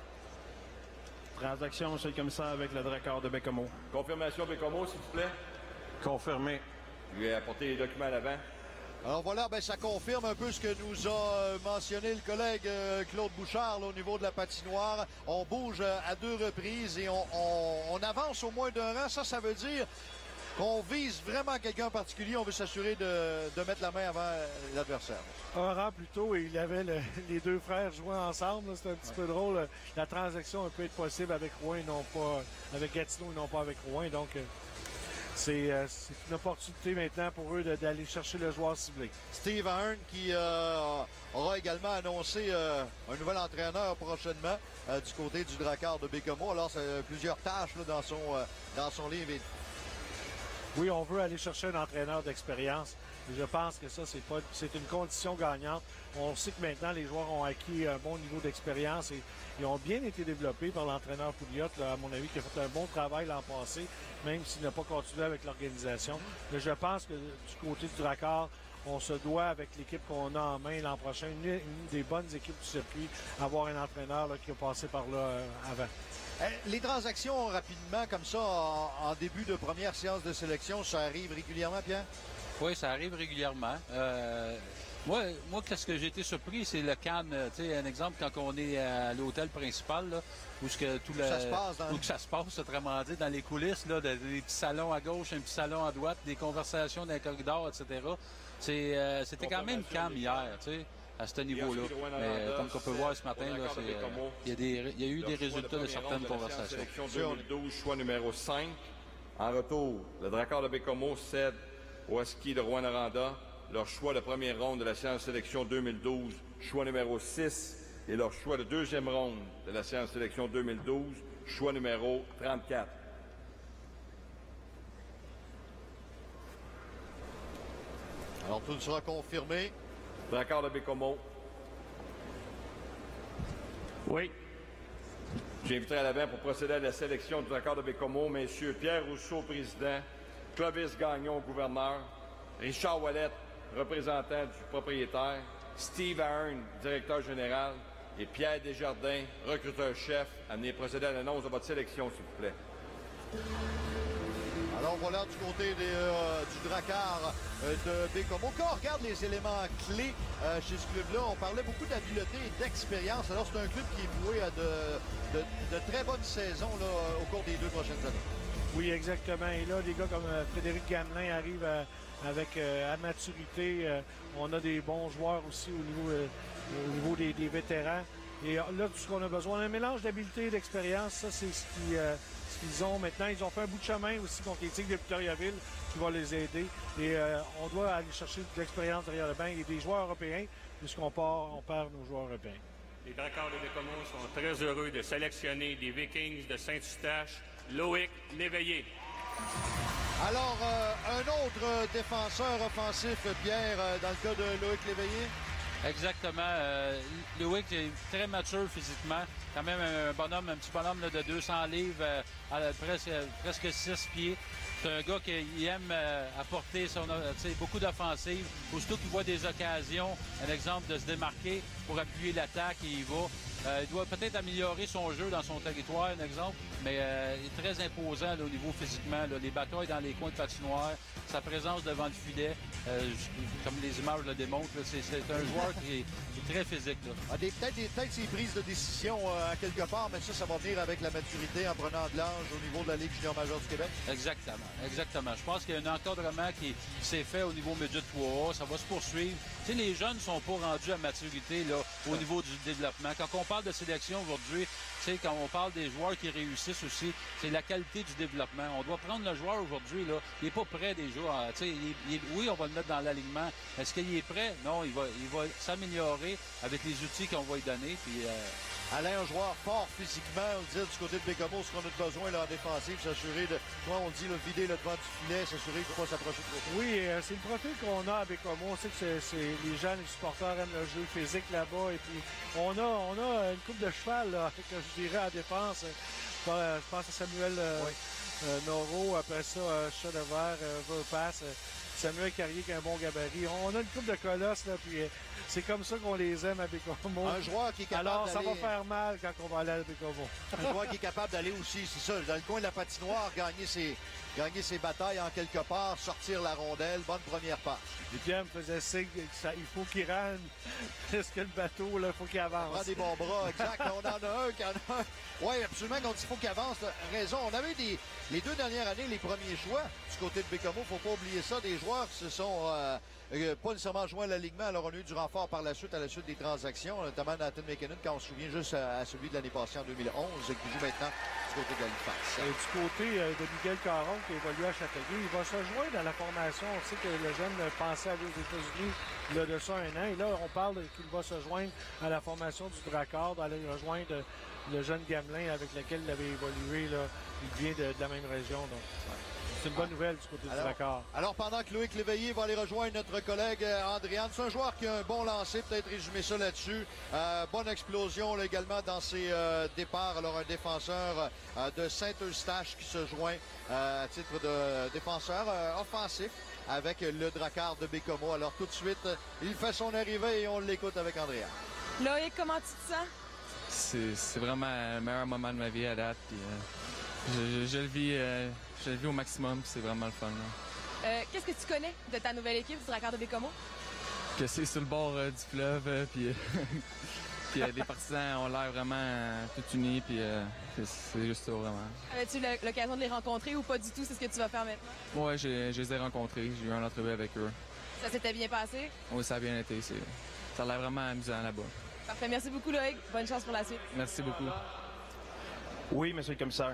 Transaction, monsieur le commissaire, avec le Dracard de Bécomo. Confirmation Bécomo, s'il vous plaît. Confirmé. Je lui ai apporté les documents à l'avant. Alors voilà, ça confirme un peu ce que nous a mentionné le collègue Claude Bouchard là, au niveau de la patinoire. On bouge à 2 reprises et on avance au moins d'un rang. Ça veut dire qu'on vise vraiment quelqu'un en particulier. On veut s'assurer de mettre la main avant l'adversaire. Un rang plus tôt, et il y avait les deux frères jouant ensemble. C'est un petit peu drôle. La transaction peut être possible avec Rouen, non pas avec Gatineau et non pas avec Rouen. Donc, c'est une opportunité maintenant pour eux d'aller chercher le joueur ciblé. Steve Ahern qui aura également annoncé un nouvel entraîneur prochainement du côté du Dracard de Bécomo. Alors, c'est plusieurs tâches là, dans son livre. Oui, on veut aller chercher un entraîneur d'expérience. Et je pense que ça, c'est une condition gagnante. On sait que maintenant, les joueurs ont acquis un bon niveau d'expérience et ils ont bien été développés par l'entraîneur Pouliot, à mon avis, qui a fait un bon travail l'an passé, même s'il n'a pas continué avec l'organisation. Mais je pense que du côté du Dracard, on se doit, avec l'équipe qu'on a en main l'an prochain, une des bonnes équipes du circuit, avoir un entraîneur là, qui a passé par là avant. Les transactions rapidement comme ça en début de première séance de sélection, ça arrive régulièrement, Pierre? Oui, ça arrive régulièrement. Moi, qu'est-ce que j'ai été surpris, c'est le CAN. Tu sais, un exemple, quand on est à l'hôtel principal, là, où ça se passe, autrement dit, dans les coulisses, là, des petits salons à gauche, un petit salon à droite, des conversations dans les corridors, etc. C'était quand même calme hier, tu sais, à ce niveau-là. Mais comme on peut voir ce matin, il y a eu des résultats de certaines conversations. Sélection 2012, choix numéro 5. En retour, le Dracard de Bécomo cède aux Huskies de Rouyn-Noranda leur choix de première ronde de la séance sélection 2012, choix numéro 6, et leur choix de deuxième ronde de la séance sélection 2012, choix numéro 34. Alors tout sera confirmé. Dracard de Bécomo. Oui. J'inviterai à l'avant pour procéder à la sélection du Dracard de Bécomo, messieurs Pierre Rousseau, président, Clovis Gagnon, gouverneur, Richard Ouellette, représentant du propriétaire, Steve Ahern, directeur général, et Pierre Desjardins, recruteur-chef. Amenez procéder à l'annonce de votre sélection, s'il vous plaît. Alors voilà du côté du Dracard de Bécomo. Quand on regarde les éléments clés chez ce club-là, on parlait beaucoup d'habileté et d'expérience. Alors c'est un club qui est voué à de très bonnes saisons là, au cours des 2 prochaines années. Oui, exactement. Et là, des gars comme Frédéric Gamelin arrivent avec à maturité. On a des bons joueurs aussi au niveau des vétérans. Et là, tout ce qu'on a besoin, on a un mélange d'habileté et d'expérience. Ça, c'est ce qu'ils ont maintenant. Ils ont fait un bout de chemin aussi contre les Tigres de Victoriaville qui va les aider. Et on doit aller chercher de l'expérience derrière le banc et des joueurs européens puisqu'on perd nos joueurs européens. Les Dracars de Bécomo sont très heureux de sélectionner des Vikings de Saint-Eustache, Loïc Léveillé. Alors, un autre défenseur offensif, Pierre, dans le cas de Loïc Léveillé? Exactement. Loïc est très mature physiquement. Quand même un petit bonhomme là, de 200 livres, presque 6 pieds. C'est un gars qui aime apporter beaucoup d'offensives. Aussitôt qu'il voit des occasions, un exemple de se démarquer pour appuyer l'attaque, et il va. Il doit peut-être améliorer son jeu dans son territoire, un exemple, mais il est très imposant là, au niveau physiquement. Là, les batailles dans les coins de patinoire, sa présence devant le filet, comme les images le démontrent, c'est un joueur qui est très physique. Là. Peut-être ses prises de décision à quelque part, mais ça va venir avec la maturité en prenant de l'âge au niveau de la Ligue junior majeure du Québec. Exactement. Je pense qu'il y a un encadrement qui s'est fait au niveau midget 3A. Ça va se poursuivre. Tu sais, les jeunes ne sont pas rendus à maturité là, au niveau du développement. Quand on parle de sélection aujourd'hui, tu sais, quand on parle des joueurs qui réussissent aussi, c'est la qualité du développement. On doit prendre le joueur aujourd'hui, là, il n'est pas prêt déjà. Tu sais, oui, on va le mettre dans l'alignement. Est-ce qu'il est prêt? Non, il va s'améliorer avec les outils qu'on va lui donner. Puis, Alain, un joueur fort physiquement, on dit du côté de Bécomo, ce qu'on a besoin là, en défensive, s'assurer de, comment on dit, là, vider le devant du filet, s'assurer de ne pas s'approcher trop. Oui, c'est le profil qu'on a à Bécomo. On sait que les gens, les supporters aiment le jeu physique là-bas. Et puis, on a une coupe de cheval, là, que je dirais, en défense. Je pense à Samuel Noro, après ça, Chadevert, Verpass. Samuel Carrier qui a un bon gabarit. On a une coupe de colosses, là, puis c'est comme ça qu'on les aime à Bécomo. Un joueur qui est capable Alors, ça va faire mal quand on va aller à Bécomo. Un joueur qui est capable d'aller aussi, c'est ça, dans le coin de la patinoire, gagner ses batailles en quelque part, sortir la rondelle, bonne première passe. Et Pierre me faisait signe qu'il faut qu'il rende presque le bateau, il faut qu'il avance. On prend des bons bras, exact. On en a un qui en a un. Oui, absolument, quand il faut qu'il avance, raison. On avait les 2 dernières années, les premiers choix du côté de Bécomo, il ne faut pas oublier ça, des joueurs qui se sont pas nécessairement joints à l'alignement. Alors, on a eu du renfort par la suite, à la suite des transactions, notamment Nathan McKinnon, quand on se souvient juste à celui de l'année passée en 2011, qui joue maintenant du côté de l'Halifax. Du côté de Miguel Caron, qui évolue à Châteauguay, il va se joindre à la formation. On sait que le jeune pensait aller aux États-Unis il y a de ça 1 an. Et là, on parle qu'il va se joindre à la formation du Dracard, d'aller rejoindre le jeune Gamelin avec lequel il avait évolué. Là. Il vient de la même région. Donc, c'est une bonne nouvelle du côté du Dracard. Alors, pendant que Loïc Léveillé va aller rejoindre notre collègue Andréane, c'est un joueur qui a un bon lancer, peut-être résumer ça là-dessus. Bonne explosion là, également dans ses départs. Alors, un défenseur de Saint-Eustache qui se joint à titre de défenseur offensif avec le Dracard de Bécomo. Alors, tout de suite, il fait son arrivée et on l'écoute avec Andréane. Loïc, comment tu te sens? C'est vraiment le meilleur moment de ma vie à date. Puis, je le vis au maximum, c'est vraiment le fun. Qu'est-ce que tu connais de ta nouvelle équipe du Dracard de Bécomo? Que c'est sur le bord du fleuve, puis les partisans ont l'air vraiment tout unis, puis c'est juste ça, vraiment. Avais-tu l'occasion de les rencontrer ou pas du tout? C'est ce que tu vas faire maintenant? Oui, je les ai rencontrés. J'ai eu une entrevue avec eux. Ça s'était bien passé? Oui, ça a bien été. Ça a l'air vraiment amusant là-bas. Parfait. Merci beaucoup, Loïc. Bonne chance pour la suite. Merci beaucoup. Oui, monsieur le commissaire.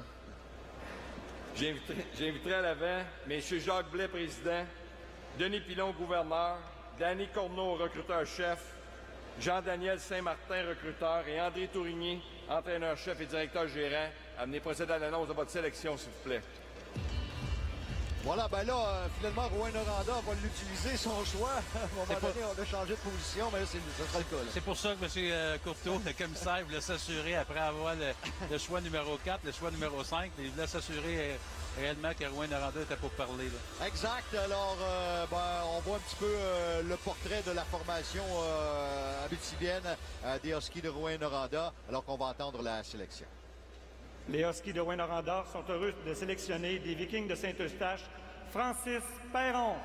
J'inviterai à l'avant M. Jacques Blais, président, Denis Pilon, gouverneur, Danny Corneau, recruteur-chef, Jean-Daniel Saint-Martin, recruteur, et André Tourigny, entraîneur-chef et directeur-gérant. Amenez procéder à l'annonce de votre sélection, s'il vous plaît. Voilà, ben là, finalement, Rouen Noranda va l'utiliser, son choix. À un moment donné, on a changé de position, mais là, ça sera le cas. C'est pour ça que M. Courteau, le commissaire, voulait s'assurer, après avoir le choix numéro 4, le choix numéro 5, il voulait s'assurer réellement que Rouen Noranda était pour parler. Là. Exact. Alors, on voit un petit peu le portrait de la formation abitibienne des Huskies de Rouen Noranda, alors qu'on va entendre la sélection. Les Huskies de Rouyn-Noranda sont heureux de sélectionner des Vikings de Saint-Eustache, Francis Perron.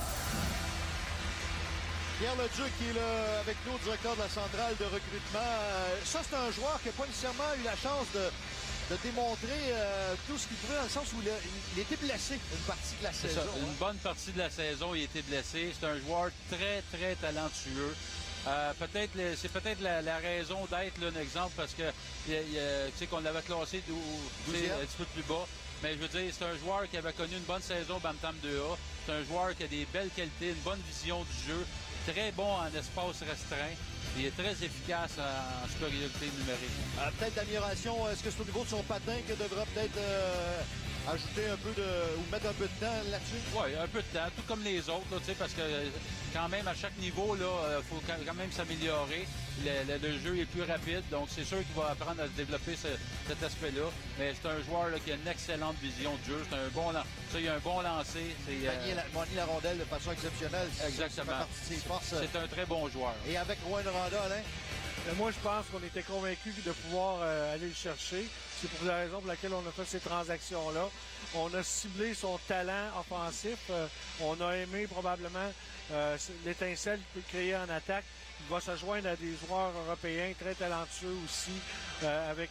Pierre Leduc qui est avec nous, directeur de la centrale de recrutement. Ça, c'est un joueur qui n'a pas nécessairement eu la chance de démontrer tout ce qu'il pouvait dans le sens où il était blessé une partie de la saison. Ça, une bonne partie de la saison, il était blessé. C'est un joueur très, très talentueux. C'est peut-être la raison d'être là, un exemple, parce que tu sais qu'on l'avait classé un petit peu plus bas. Mais je veux dire, c'est un joueur qui avait connu une bonne saison au Bantam 2A. C'est un joueur qui a des belles qualités, une bonne vision du jeu, très bon en espace restreint. Il est très efficace en supériorité numérique. Peut-être d'amélioration, est-ce que c'est au niveau de son patin que devra peut-être ajouter un peu ou mettre un peu de temps là-dessus? Oui, un peu de temps, tout comme les autres, là, parce que quand même, à chaque niveau, il faut quand même s'améliorer. Le jeu est plus rapide, donc c'est sûr qu'il va apprendre à se développer cet aspect-là. Mais c'est un joueur là, qui a une excellente vision de jeu. Il a un bon lancer. Manier la rondelle de façon exceptionnelle. Exactement. C'est un très bon joueur. Et avec Rouen Noranda, Alain? Moi, je pense qu'on était convaincus de pouvoir aller le chercher. C'est pour la raison pour laquelle on a fait ces transactions-là. On a ciblé son talent offensif. On a aimé probablement l'étincelle qu'il peut créer en attaque. Il va se joindre à des joueurs européens très talentueux aussi, avec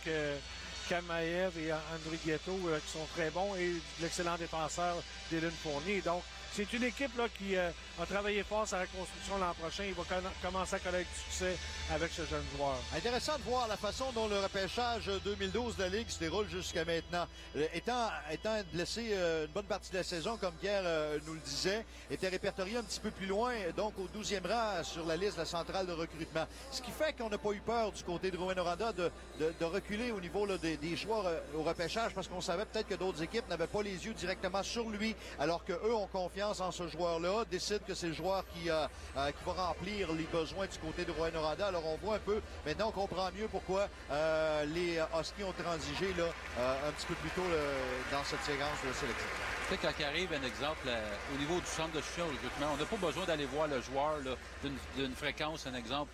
Kamaev et Andrighetto qui sont très bons, et l'excellent défenseur Dylan Fournier. Donc, c'est une équipe là, qui a travaillé fort sur la reconstruction l'an prochain. Il va commencer à connaître du succès avec ce jeune joueur. Intéressant de voir la façon dont le repêchage 2012 de la Ligue se déroule jusqu'à maintenant. Étant blessé une bonne partie de la saison, comme Pierre nous le disait, était répertorié un petit peu plus loin, donc au 12e rang sur la liste de la centrale de recrutement. Ce qui fait qu'on n'a pas eu peur du côté de Rouen Noranda de reculer au niveau là, des choix au repêchage, parce qu'on savait peut-être que d'autres équipes n'avaient pas les yeux directement sur lui, alors qu'eux ont confiance en ce joueur-là, décide que c'est le joueur qui va remplir les besoins du côté de Rouen Noranda. Alors on voit un peu, maintenant on comprend mieux pourquoi les Huskies ont transigé là, un petit peu plus tôt dans cette séquence de sélection. Tu sais, quand il arrive, un exemple, au niveau du centre de soutien au recrutement, on n'a pas besoin d'aller voir le joueur d'une fréquence, un exemple,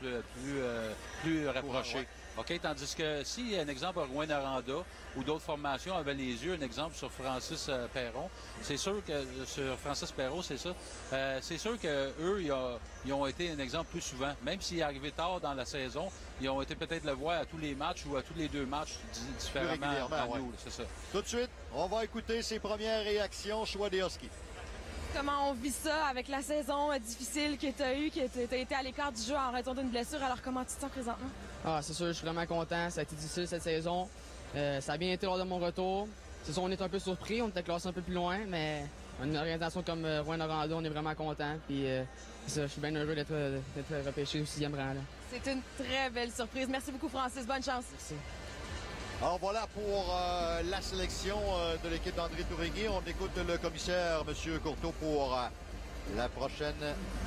plus rapproché. Ouais. OK, tandis que si, un exemple, Rouen Noranda ou d'autres formations avaient les yeux, un exemple sur Francis Perron, c'est sûr que, sur Francis Perron, c'est ça, c'est sûr qu'eux, ils ont été un exemple plus souvent. Même s'il est arrivé tard dans la saison, ils ont été peut-être le voir à tous les matchs ou à tous les 2 matchs différemment à nous, c'est ça. Tout de suite, on va écouter ses premières réactions, choix des Huskies. Comment on vit ça avec la saison difficile que tu as eue, que tu as été à l'écart du jeu en raison d'une blessure, alors comment tu te sens présentement? Ah, c'est sûr, je suis vraiment content. Ça a été difficile cette saison. Ça a bien été lors de mon retour. C'est sûr, on est un peu surpris, on était classé un peu plus loin, mais une organisation comme Rouen Noranda, on est vraiment content. Puis je suis bien heureux d'être repêché au 6e rang. C'est une très belle surprise. Merci beaucoup, Francis. Bonne chance. Merci. Alors voilà pour la sélection de l'équipe d'André Tourigny. On écoute le commissaire, M. Courteau, pour la prochaine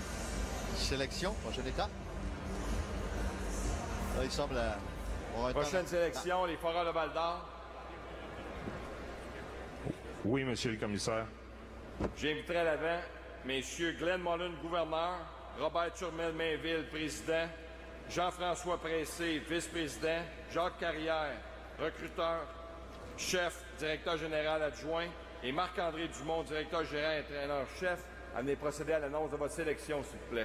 sélection, prochaine étape. Là, il semble... Prochaine sélection, les Foreurs de Val-d'Or. Oui, monsieur le commissaire. J'inviterai à l'avant messieurs Glenn Mullen, gouverneur, Robert Turmel-Mainville, président, Jean-François Pressé, vice-président, Jacques Carrière, recruteur, chef, directeur général adjoint, et Marc-André Dumont, directeur général et entraîneur-chef. Amenez procéder à l'annonce de votre sélection, s'il vous plaît.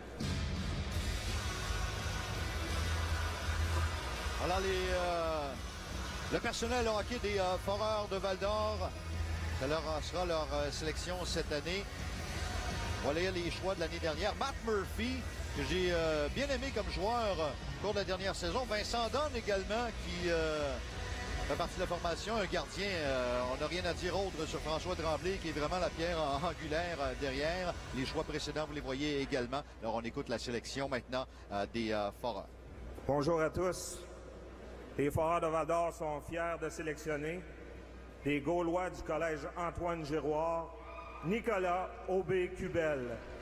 Alors, le personnel hockey des Foreurs de Val-d'Or, ça sera leur sélection cette année. On va lire les choix de l'année dernière. Matt Murphy, que j'ai bien aimé comme joueur au cours de la dernière saison. Vincent Dunn également, qui fait partie de la formation. Un gardien, on n'a rien à dire autre sur François Tremblay, qui est vraiment la pierre angulaire derrière. Les choix précédents, vous les voyez également. Alors, on écoute la sélection maintenant des Foreurs. Bonjour à tous. Les Foreurs de Val-d'Or sont fiers de sélectionner les Gaulois du Collège Antoine Giroir, Nicolas Aubé-Cubel.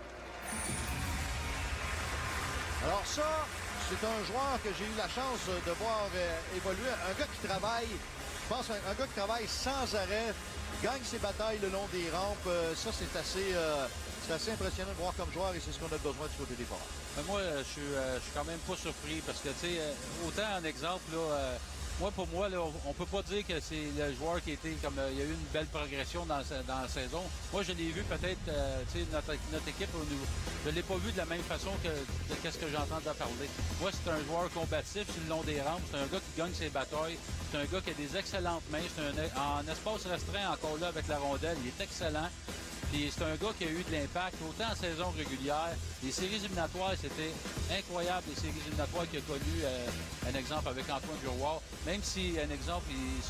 Alors ça, c'est un joueur que j'ai eu la chance de voir évoluer. Un gars qui travaille, je pense un gars qui travaille sans arrêt, gagne ses batailles le long des rampes. Ça, c'est assez impressionnant de voir comme joueur, et c'est ce qu'on a besoin du côté des Foreurs. Moi, je suis quand même pas surpris parce que, tu sais, autant en exemple, là, Moi, pour moi, là, on peut pas dire que c'est le joueur qui était comme il y a eu une belle progression dans la saison. Moi, je l'ai vu peut-être, notre équipe, je l'ai pas vu de la même façon que ce que j'entends parler. Moi, c'est un joueur combatif sur le long des rampes. C'est un gars qui gagne ses batailles. C'est un gars qui a des excellentes mains. En espace restreint, encore là, avec la rondelle, il est excellent. Puis c'est un gars qui a eu de l'impact, autant en saison régulière. Les séries éliminatoires, c'était incroyable, les séries éliminatoires qu'il a connues, un exemple avec Antoine Giroir. Même si, un exemple,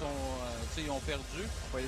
ils ont perdu, mais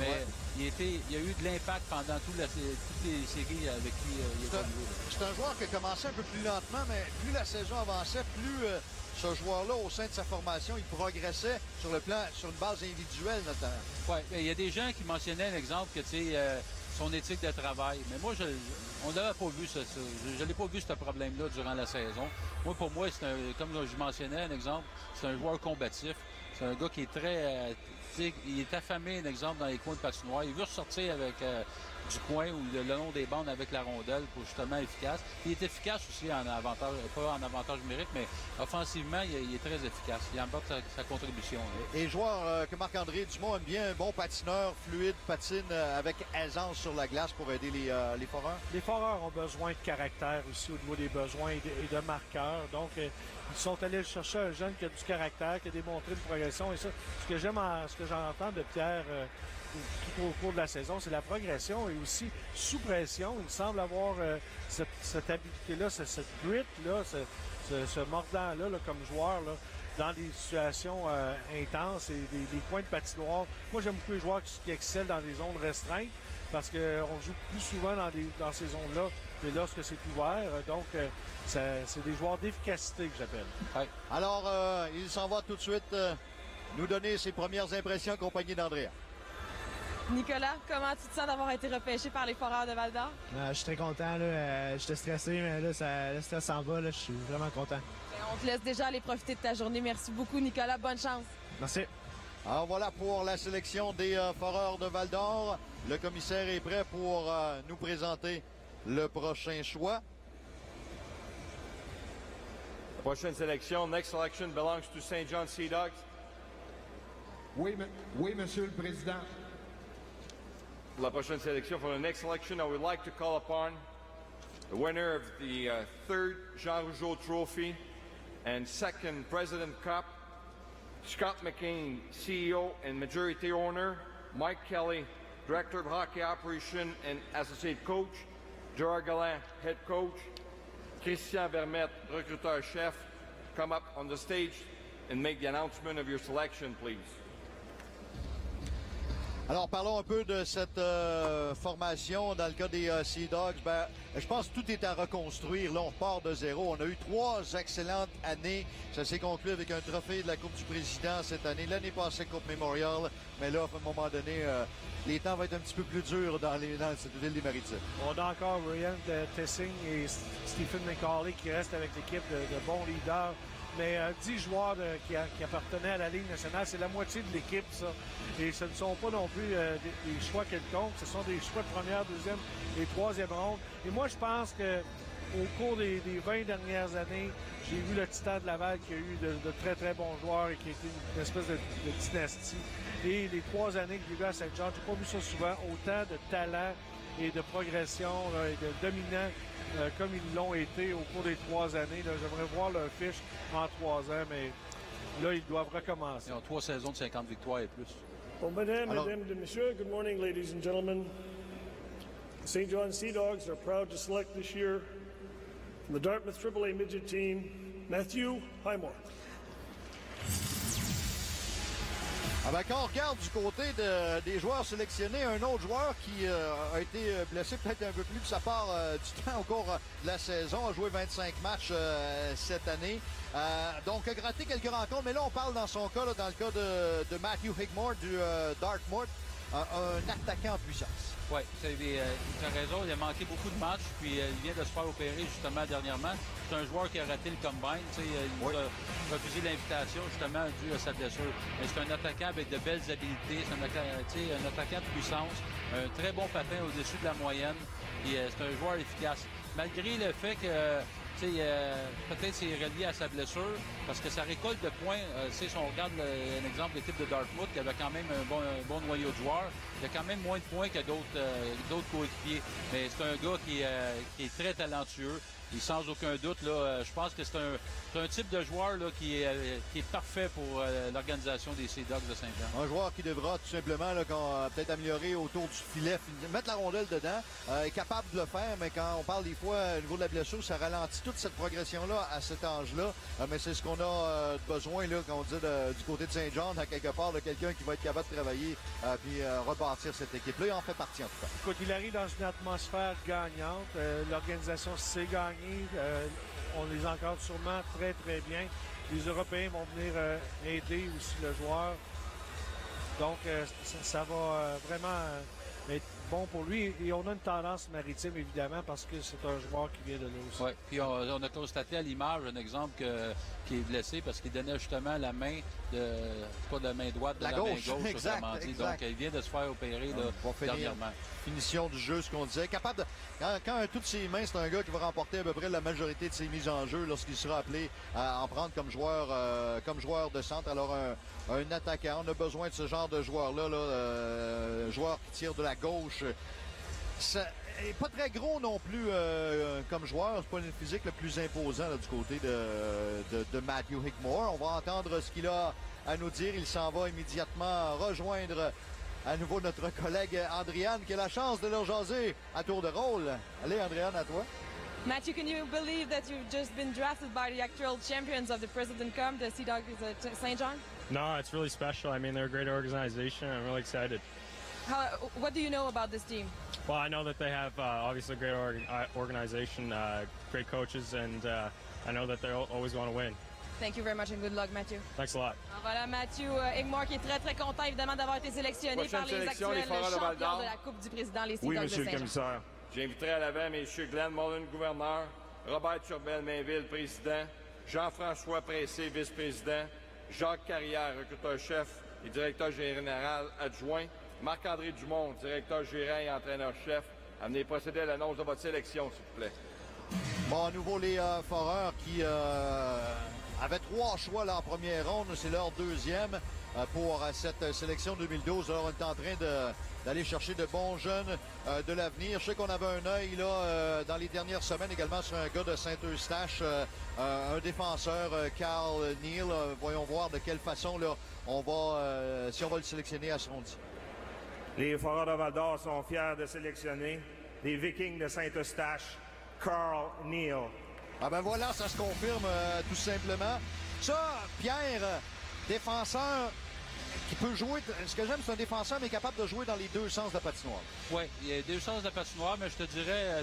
il a eu de l'impact pendant toutes les séries avec qui il a connu. C'est un joueur qui a commencé un peu plus lentement, mais plus la saison avançait, plus ce joueur-là, au sein de sa formation, il progressait sur une base individuelle, notamment. Oui, il y a des gens qui mentionnaient un exemple que, tu sais, son éthique de travail. Mais moi, on n'avait pas vu ça. Je n'ai pas vu ce problème-là durant la saison. Moi, pour moi, comme je mentionnais, un exemple, c'est un joueur combatif. C'est un gars qui est très... il est affamé, un exemple, dans les coins de patinoire. Il veut ressortir avec du coin ou le long des bandes avec la rondelle pour justement efficace. Il est efficace aussi en avantage, pas en avantage numérique, mais offensivement, il est très efficace. Il apporte sa contribution. Là. Et joueur que Marc-André Dumont aime bien, un bon patineur, fluide, patine avec aisance sur la glace pour aider les foreurs. Les foreurs ont besoin de caractère aussi au niveau des besoins et de marqueurs. Donc, ils sont allés chercher un jeune qui a du caractère, qui a démontré une progression. Et ça, ce que j'entends de Pierre tout au cours de la saison, c'est la progression et aussi sous pression. Il semble avoir cette habilité-là, cette grit-là, ce mordant-là là, comme joueur là, dans des situations intenses et des coins de patinoire. Moi, j'aime beaucoup les joueurs qui excellent dans des zones restreintes parce qu'on joue plus souvent dans ces zones-là que lorsque c'est ouvert. Donc, c'est des joueurs d'efficacité que j'appelle. Ouais. Alors, il s'en va tout de suite nous donner ses premières impressions accompagné d'Andrea. Nicolas, comment tu te sens d'avoir été repêché par les Foreurs de Val-d'Or? Je suis très content. J'étais stressé, mais là, le stress s'en va. Là, je suis vraiment content. On te laisse déjà aller profiter de ta journée. Merci beaucoup, Nicolas. Bonne chance. Merci. Alors voilà pour la sélection des Foreurs de Val-d'Or. Le commissaire est prêt pour nous présenter le prochain choix. La prochaine sélection, next selection belongs to St. John Sea Dogs. Oui, Monsieur le Président. La prochaine sélection, for the next selection, I would like to call upon the winner of the third Jean Rougeau Trophy and second President Cup, Scott McCain, CEO and majority owner, Mike Kelly, Director of Hockey Operation and Associate Coach, Gerard Galland, Head Coach, Christian Vermette, recruteur-chef, come up on the stage and make the announcement of your selection, please. Alors, parlons un peu de cette formation dans le cas des Sea Dogs. Je pense que tout est à reconstruire. Là, on repart de zéro. On a eu 3 excellentes années. Ça s'est conclu avec un trophée de la Coupe du Président cette année. L'année passée, Coupe Memorial. Mais là, à un moment donné, les temps vont être un petit peu plus durs dans cette ville des Maritimes. On a encore Ryan Tessing et Stephen McCauley qui restent avec l'équipe de bons leaders. Mais 10 joueurs qui appartenaient à la Ligue nationale, c'est la moitié de l'équipe, ça. Et ce ne sont pas non plus des choix quelconques. Ce sont des choix de première, deuxième et troisième ronde. Et moi, je pense qu'au cours des 20 dernières années, j'ai vu le Titan de Laval qui a eu de très, très bons joueurs et qui a été une espèce de dynastie. Et les 3 années que j'ai vu à Saint-Jean, j'ai pas vu ça souvent. Autant de talent et de progression et de dominants comme ils l'ont été au cours des 3 années. J'aimerais voir leur fiche en 3 ans, mais là, ils doivent recommencer. Ils ont 3 saisons de 50 victoires et plus. Bon, mesdames et messieurs, good morning, ladies and gentlemen. The St. John Sea Dogs are proud to select this year from the Dartmouth AAA Midget team, Matthew Highmore. Quand on regarde du côté des joueurs sélectionnés, un autre joueur qui a été blessé peut-être un peu plus de sa part du temps au cours de la saison, a joué 25 matchs cette année. Donc, a gratté quelques rencontres, mais là, on parle dans son cas, dans le cas de Matthew Highmore du Dartmouth, un attaquant en puissance. Oui, tu as raison. Il a manqué beaucoup de matchs, puis il vient de se faire opérer justement dernièrement. C'est un joueur qui a raté le combine. Il a refusé l'invitation justement dû à sa blessure. Mais c'est un attaquant avec de belles habiletés. C'est un attaquant de puissance. Un très bon patin au-dessus de la moyenne. Et c'est un joueur efficace. Malgré le fait que peut-être c'est relié à sa blessure, parce que sa récolte de points, si on regarde un exemple de l'équipe de Dartmouth, qui avait quand même un bon noyau de joueurs, il a quand même moins de points que d'autres coéquipiers. Mais c'est un gars qui est très talentueux. Et sans aucun doute, là, je pense que c'est un type de joueur là, qui est parfait pour l'organisation des Sea Dogs de Saint-Jean. Un joueur qui devra tout simplement peut-être améliorer autour du filet, mettre la rondelle dedans, est capable de le faire, mais quand on parle des fois au niveau de la blessure, ça ralentit toute cette progression-là à cet âge-là. Mais c'est ce qu'on a besoin, là, quand on dit du côté de Saint-Jean, à quelque part, de quelqu'un qui va être capable de travailler puis rebâtir cette équipe-là. Il en fait partie, en tout cas. Écoute, il arrive dans une atmosphère gagnante. L'organisation sait gagner. On les encadre sûrement très, très bien. Les Européens vont venir aider aussi le joueur. Donc, ça va vraiment être bon pour lui. Et on a une tendance maritime, évidemment, parce que c'est un joueur qui vient de là aussi. Oui, puis on a constaté à l'image un exemple qui est blessé parce qu'il donnait justement la main, pas de la main droite, de la main gauche, exact. Donc, il vient de se faire opérer dernièrement. Finition du jeu, ce qu'on disait. Capable de, quand toutes ses mains, c'est un gars qui va remporter à peu près la majorité de ses mises en jeu lorsqu'il sera appelé à en prendre comme joueur de centre. Alors, un attaquant, on a besoin de ce genre de joueur-là, joueur qui tire de la gauche. Ça n'est pas très gros non plus comme joueur. C'est pas le physique le plus imposant là, du côté de Matthew Hickmore. On va entendre ce qu'il a à nous dire. Il s'en va immédiatement rejoindre à nouveau notre collègue Andréane qui a la chance de leur jaser à tour de rôle. Allez, Andréane, à toi. Matthew, can you believe that you've just been drafted by the actual champions of the President Cup, the Sea Dogs at St. John? No, it's really special. I mean, they're a great organization. I'm really excited. What do you know about this team? Well, I know that they have obviously a great organization, great coaches, and I know that they're always going to win. Thank you very much and good luck, Matthew. Thanks a lot. Alors voilà, Matthew Hickmore qui est très, très content, évidemment, d'avoir été sélectionné par les actuels champions de la Coupe du Président, les Sea Dogs de Saint-Jean. Oui, monsieur le commissaire. J'inviterai à l'avant messieurs Glenn Mullen, gouverneur, Robert Turbel-Mainville, président, Jean-François Pressé, vice-président, Jacques Carrière, recruteur-chef et directeur général adjoint, Marc-André Dumont, directeur gérant et entraîneur-chef. Amenez procéder à l'annonce de votre sélection, s'il vous plaît. Bon, à nouveau, les Foreurs qui avaient 3 choix là, en première ronde. C'est leur deuxième pour cette sélection 2012. Alors, on est en train d'aller chercher de bons jeunes de l'avenir. Je sais qu'on avait un œil là dans les dernières semaines également sur un gars de Saint-Eustache, un défenseur, Carl Neal. Voyons voir de quelle façon là, on va, si on va le sélectionner à son dit. Les Foreurs de Val-d'Or sont fiers de sélectionner les Vikings de Saint-Eustache, Carl Neal. Ah ben voilà, ça se confirme tout simplement. Ça, Pierre, défenseur qui peut jouer, ce que j'aime, c'est un défenseur mais capable de jouer dans les deux sens de la patinoire. Oui, il y a deux sens de la patinoire, mais je te dirais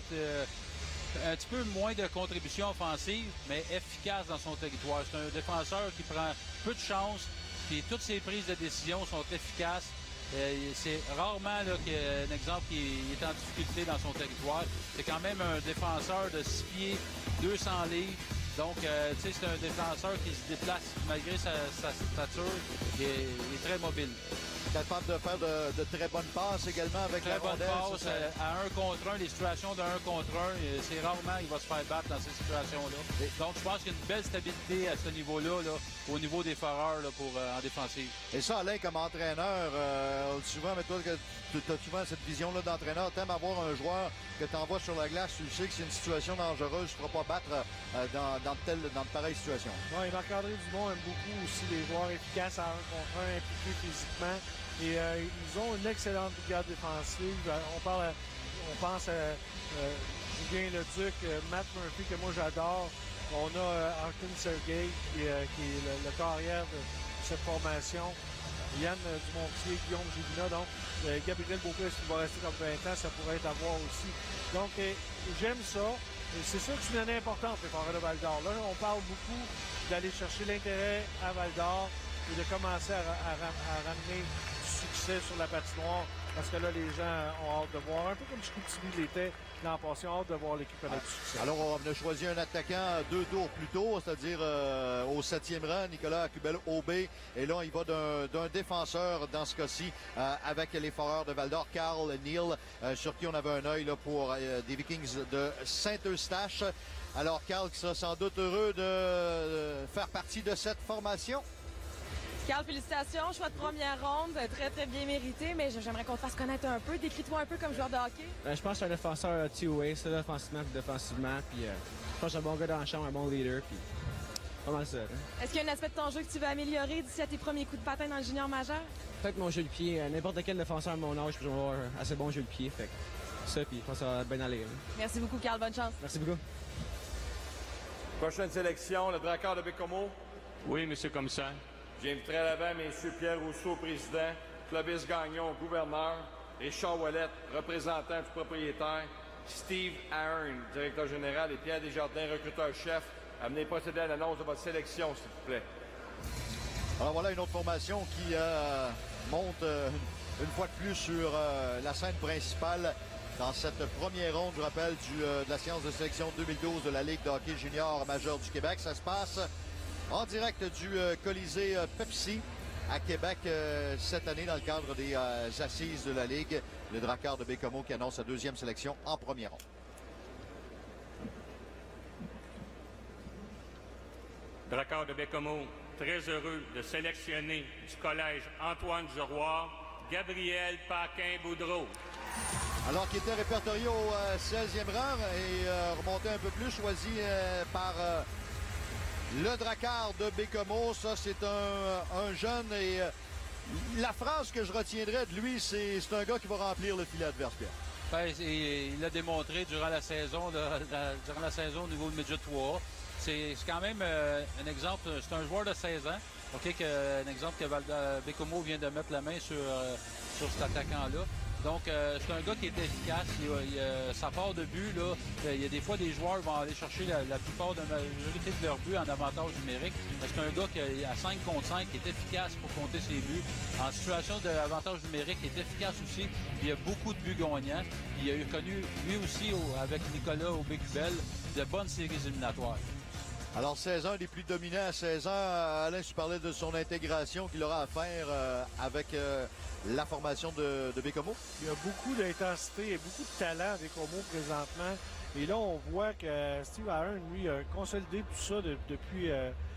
un petit peu moins de contribution offensive, mais efficace dans son territoire. C'est un défenseur qui prend peu de chance, puis toutes ses prises de décision sont efficaces. C'est rarement qu'il y a un exemple qui est en difficulté dans son territoire. C'est quand même un défenseur de 6 pieds, 200 livres. Donc, tu sais, c'est un défenseur qui se déplace malgré sa stature. Il est très mobile. Capable de faire de très bonnes passes également avec la rondelle. Très bonne passe à 1 contre 1. Les situations de 1 contre 1, c'est rarement qu'il va se faire battre dans ces situations-là. Donc, je pense qu'il y a une belle stabilité à ce niveau-là, là, au niveau des Foreurs là, pour en défensive. Et ça, Alain, comme entraîneur, souvent, mais toi, tu as souvent cette vision-là d'entraîneur. Tu aimes avoir un joueur que tu envoies sur la glace, tu sais que c'est une situation dangereuse, tu ne feras pas battre dans de pareilles situations. Oui, Marc-André Dumont aime beaucoup aussi les joueurs efficaces à 1 contre 1, impliqués physiquement. Et ils ont une excellente brigade défensive. On pense à Julien Leduc, Matt Murphy, que moi j'adore. On a Arkin Sergei, qui est le carrière de cette formation. Yann Dumontier, Guillaume Givina. Donc, Gabriel Beaupré, qui va rester comme 20 ans, ça pourrait être à voir aussi. Donc, j'aime ça. Et c'est sûr que c'est une année importante, les Foreurs de Val-d'Or. Là, on parle beaucoup d'aller chercher l'intérêt à Val-d'Or et de commencer à ramener du succès sur la patinoire parce que là, les gens ont hâte de voir, un peu comme Chicoutimi l'était l'an passé, ont hâte de voir l'équipe connaître du succès. Alors, on a choisi un attaquant 2 tours plus tôt, c'est-à-dire au 7e rang, Nicolas Acubel-Aubé. Et là, il va d'un défenseur, dans ce cas-ci, avec les Foreurs de Val-d'Or, Carl Neal, sur qui on avait un œil là, pour des Vikings de Saint-Eustache. Alors, Carl qui sera sans doute heureux de faire partie de cette formation. Carl, félicitations. Choix de première ronde, très, très bien mérité, mais j'aimerais qu'on te fasse connaître un peu. Décris-toi un peu comme joueur de hockey. Je pense que c'est un défenseur two-way, ça, offensivement et défensivement. Puis, je pense que c'est un bon gars dans la chambre, un bon leader. Puis, pas mal ça. Hein. Est-ce qu'il y a un aspect de ton jeu que tu veux améliorer d'ici à tes premiers coups de patin dans le junior majeur? Peut-être mon jeu de pied. N'importe quel défenseur à mon âge peut avoir un assez bon jeu de pied. Fait que ça, puis je pense que ça va bien aller. Hein. Merci beaucoup, Carl. Bonne chance. Merci beaucoup. Prochaine sélection, le Dracard de Bécomo. Oui, monsieur le commissaire. J'inviterai à l'avant messieurs Pierre Rousseau, président, Clovis Gagnon, gouverneur, Richard Ouellette, représentant du propriétaire, Steve Ahern, directeur général, et Pierre Desjardins, recruteur-chef. Amenez procéder à l'annonce de votre sélection, s'il vous plaît. Alors voilà une autre formation qui monte une fois de plus sur la scène principale dans cette première ronde, je rappelle, de la séance de sélection 2012 de la Ligue de hockey junior majeur du Québec. Ça se passe en direct du Colisée Pepsi à Québec cette année dans le cadre des assises de la Ligue. Le Dracard de Bécomo qui annonce sa deuxième sélection en première ronde. Dracard de Bécomo, très heureux de sélectionner du collège Antoine Giroir, Gabriel Paquin-Boudreau. Alors qu'il était répertorié au 16e rang et remonté un peu plus, choisi par le Dracard de Bécomo. Ça, c'est un jeune et la phrase que je retiendrai de lui, c'est un gars qui va remplir le filet adverse, Pierre. Ben, il l'a démontré durant la saison au niveau de Midget 3. C'est quand même un exemple, c'est un joueur de 16 ans, un exemple que Bécomo vient de mettre la main sur cet attaquant-là. Donc, c'est un gars qui est efficace. Ça part de but, là. Il y a des fois, des joueurs vont aller chercher la plupart de la majorité de leurs buts en avantage numérique. C'est un gars qui, à 5 contre 5, qui est efficace pour compter ses buts. En situation d'avantage numérique, il est efficace aussi. Il y a beaucoup de buts gagnants. Il a connu, lui aussi, avec Nicolas Aubé-Cubel, de bonnes séries éliminatoires. Alors, 16 ans, des plus dominants à 16 ans. Alain, tu parlais de son intégration qu'il aura à faire avec la formation de Bécomo. Il y a beaucoup d'intensité et beaucoup de talent à Bécomo présentement. Et là, on voit que Steve Ahern, lui, a consolidé tout ça depuis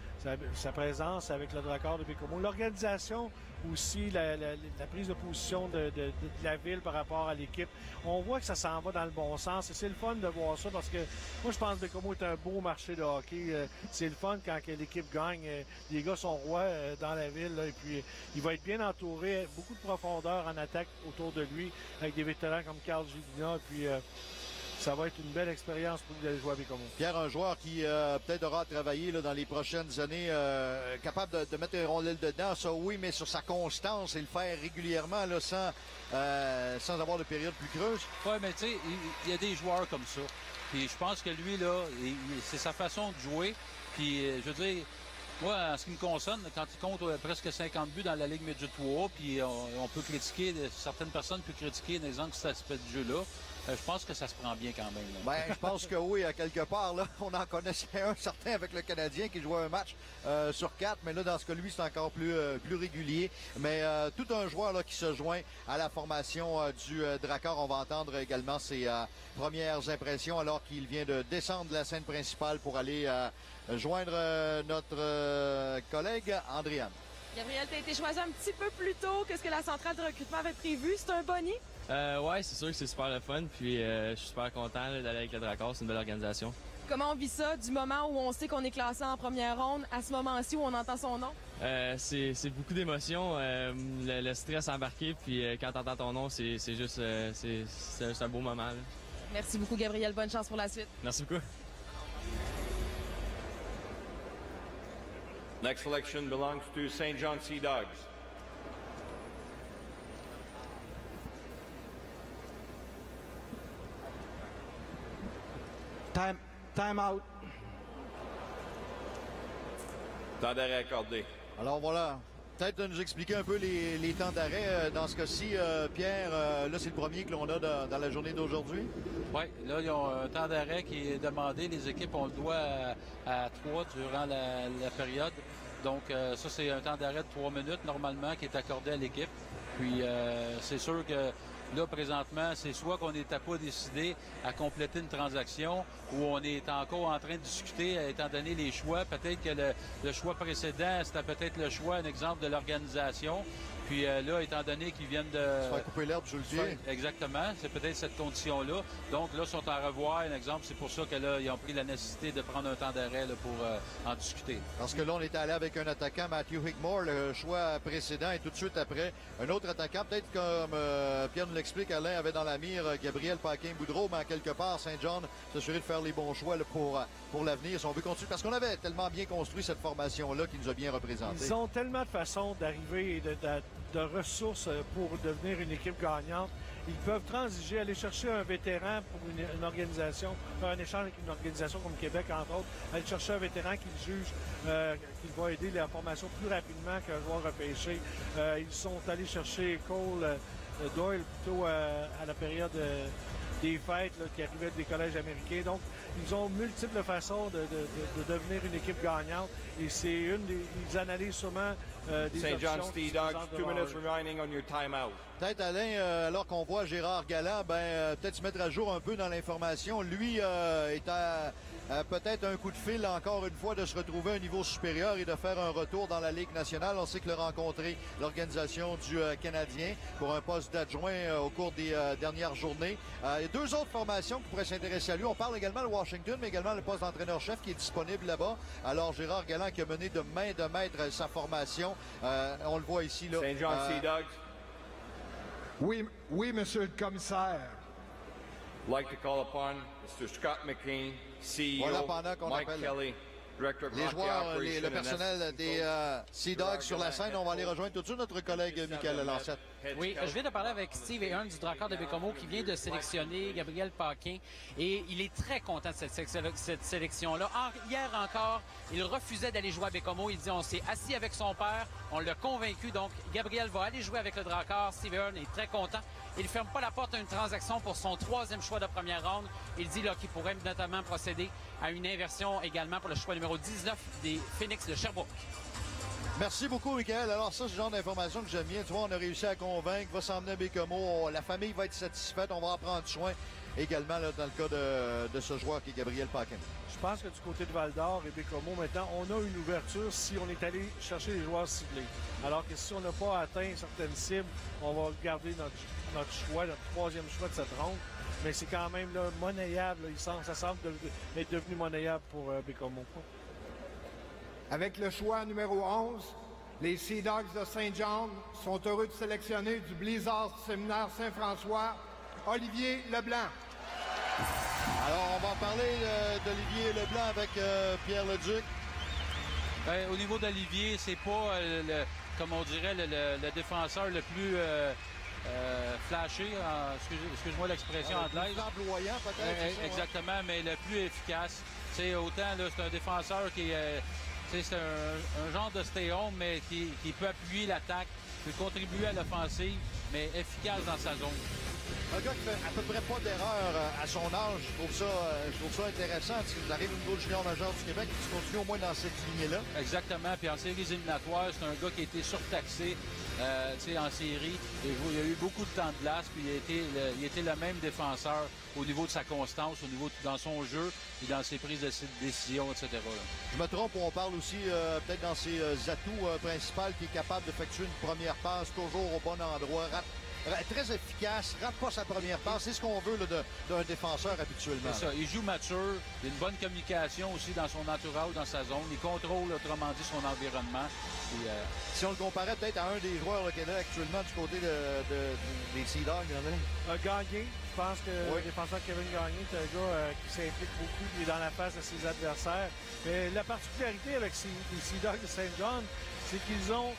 sa présence avec le Dracard de Bécomo. L'organisation aussi, la prise de position de la ville par rapport à l'équipe. On voit que ça s'en va dans le bon sens et c'est le fun de voir ça parce que moi, je pense que Bécomo est un beau marché de hockey. C'est le fun quand l'équipe gagne. Les gars sont rois dans la ville là, et puis il va être bien entouré. Beaucoup de profondeur en attaque autour de lui avec des vétérans comme Carl Gélina et puis ça va être une belle expérience pour lui d'aller jouer à Bécomo. Pierre, un joueur qui peut-être aura à travailler là, dans les prochaines années, capable de mettre un rondelle dedans, ça oui, mais sur sa constance et le faire régulièrement là, sans avoir de période plus creuse. Oui, mais tu sais, il y a des joueurs comme ça. Puis je pense que lui, là, c'est sa façon de jouer. Puis je veux dire, moi, en ce qui me concerne, quand il compte presque 50 buts dans la Ligue Midget 3, puis on peut critiquer, certaines personnes peuvent critiquer, par exemple, cet aspect de jeu-là. Je pense que ça se prend bien quand même. Ben, je pense que oui, à quelque part, là, on en connaissait un certain avec le Canadien qui jouait un match sur 4, mais là, dans ce cas-là, c'est encore plus régulier. Mais tout un joueur là, qui se joint à la formation du Dracard. On va entendre également ses premières impressions alors qu'il vient de descendre de la scène principale pour aller joindre notre collègue Andréane. Gabriel, tu as été choisi un petit peu plus tôt que ce que la centrale de recrutement avait prévu. C'est un boni? Ouais, c'est sûr que c'est super le fun. Puis je suis super content d'aller avec le Dracard. C'est une belle organisation. Comment on vit ça du moment où on sait qu'on est classé en première ronde à ce moment-ci où on entend son nom? C'est beaucoup d'émotions. Le stress embarqué. Puis quand tu entends ton nom, c'est juste c'est un beau moment. Là. Merci beaucoup, Gabriel. Bonne chance pour la suite. Merci beaucoup. Next selection belongs to St. John Sea Dogs. Time out. Temps d'arrêt accordé. Alors voilà, Peut-être de nous expliquer un peu les temps d'arrêt. Dans ce cas-ci, Pierre, là, c'est le premier que l'on a dans la journée d'aujourd'hui. Oui, là, ils ont un temps d'arrêt qui est demandé. Les équipes, on le doit à 3 durant la période. Donc, ça, c'est un temps d'arrêt de 3 minutes, normalement, qui est accordé à l'équipe. Puis, c'est sûr que là, présentement, c'est soit qu'on n'était pas décidé à compléter une transaction ou on est encore en train de discuter, étant donné les choix. Peut-être que le choix précédent, c'était peut-être le choix, un exemple de l'organisation. Puis là, étant donné qu'ils viennent de... Se faire couper l'herbe sur le pied. Exactement. C'est peut-être cette condition-là. Donc là, ils sont en revoir. Un exemple, c'est pour ça que là, ils ont pris la nécessité de prendre un temps d'arrêt pour en discuter. Parce que là, on était allé avec un attaquant, Matthew Hickmore, le choix précédent, et tout de suite après, un autre attaquant, peut-être comme Pierre nous l'explique, Alain avait dans la mire Gabriel Paquin-Boudreau, mais en quelque part, Saint John s'assurer de faire les bons choix là, pour l'avenir. Si on veut continuer, parce qu'on avait tellement bien construit cette formation-là qui nous a bien représentés. Ils ont tellement de façons d'arriver et de ressources pour devenir une équipe gagnante. Ils peuvent transiger, aller chercher un vétéran pour une organisation, faire un échange avec une organisation comme Québec, entre autres, aller chercher un vétéran qu'ils jugent qu'il va aider la formation plus rapidement qu'un joueur repêché. Ils sont allés chercher Cole Doyle plutôt à la période des fêtes là, qui arrivaient des collèges américains. Donc, ils ont multiples façons de devenir une équipe gagnante et c'est une des... Ils analysent sûrement des St. options. John's T-Dogs, 2 minutes remaining on your timeout. Peut-être, Alain, alors qu'on voit Gérard Galland, peut-être se mettre à jour un peu dans l'information. Lui est à peut-être un coup de fil, encore une fois, de se retrouver à un niveau supérieur et de faire un retour dans la Ligue nationale. On sait qu'il a rencontré l'organisation du Canadien pour un poste d'adjoint au cours des dernières journées. Il y a 2 autres formations qui pourraient s'intéresser à lui. On parle également de Washington, mais également le poste d'entraîneur-chef qui est disponible là-bas. Alors, Gérard Galland qui a mené de main de maître sa formation. On le voit ici. Là, St. John Sea Dogs. Oui, monsieur le commissaire. Like to call upon Mr. Scott McKean, CEO, voilà, pendant qu'on Mike appelle Kelly, Director of les Hockey joueurs, Operations le personnel des Sea Dogs sur la scène. On va aller rejoindre tout de suite notre collègue Michael Lancette. Oui, je viens de parler avec Steve Ahern du Drakkar de Baie-Comeau qui vient de sélectionner Gabriel Paquin et il est très content de cette sélection-là. Hier encore, il refusait d'aller jouer à Baie-Comeau. Il dit on s'est assis avec son père, on l'a convaincu, donc Gabriel va aller jouer avec le Drakkar. Steve Ahern est très content. Il ne ferme pas la porte à une transaction pour son 3e choix de première ronde. Il dit qu'il pourrait notamment procéder à une inversion également pour le choix numéro 19 des Phoenix de Sherbrooke. Merci beaucoup, Michael. Alors ça, c'est le genre d'information que j'aime bien. Tu vois, on a réussi à convaincre, va s'emmener à Baie-Comeau. La famille va être satisfaite. On va en prendre soin également là, dans le cas de ce joueur qui est Gabriel Paquin. Je pense que du côté de Val-d'Or et Baie-Comeau, maintenant, on a une ouverture si on est allé chercher les joueurs ciblés. Alors que si on n'a pas atteint certaines cibles, on va garder notre choix, notre 3e choix de cette ronde. Mais c'est quand même là, monnayable. Là. Ça semble être devenu monnayable pour Baie-Comeau. Avec le choix numéro 11, les Sea Dogs de Saint John sont heureux de sélectionner du Blizzard Séminaire Saint-François, Olivier Leblanc. Alors, on va parler d'Olivier Leblanc avec Pierre Leduc. Au niveau d'Olivier, c'est pas, comme on dirait, le défenseur le plus flashé, excuse-moi l'expression anglaise. Le plus flamboyant, peut-être. Exactement, mais le plus efficace. T'sais, autant, là, c'est un défenseur qui est... c'est un genre de stay-home, mais qui peut appuyer l'attaque, peut contribuer à l'offensive, mais efficace dans sa zone. Un gars qui fait à peu près pas d'erreur à son âge. Je trouve ça intéressant. Il arrive au niveau du junior majeur du Québec, qui continue au moins dans cette lignée-là. Exactement. Puis en séries éliminatoires, c'est un gars qui a été surtaxé en série. Il y a eu beaucoup de temps de glace, puis il était le même défenseur au niveau de sa constance, au niveau dans son jeu et dans ses prises de décision, etc. Là. Je me trompe, on parle aussi peut-être dans ses atouts principaux, qui est capable d'effectuer une première passe toujours au bon endroit, très efficace, rate pas sa première passe. C'est ce qu'on veut d'un défenseur habituellement. C'est ça. Il joue mature. Il a une bonne communication aussi dans son entourage, dans sa zone. Il contrôle, autrement dit, son environnement. Et, si on le comparait peut-être à un des joueurs qu'il y a actuellement du côté des Sea Dogs, Gagné. Je pense que le défenseur Kevin Gagné, c'est un gars qui s'implique beaucoup, qui est dans la face de ses adversaires. Mais la particularité avec les Sea Dogs de Saint John, c'est qu'ils ont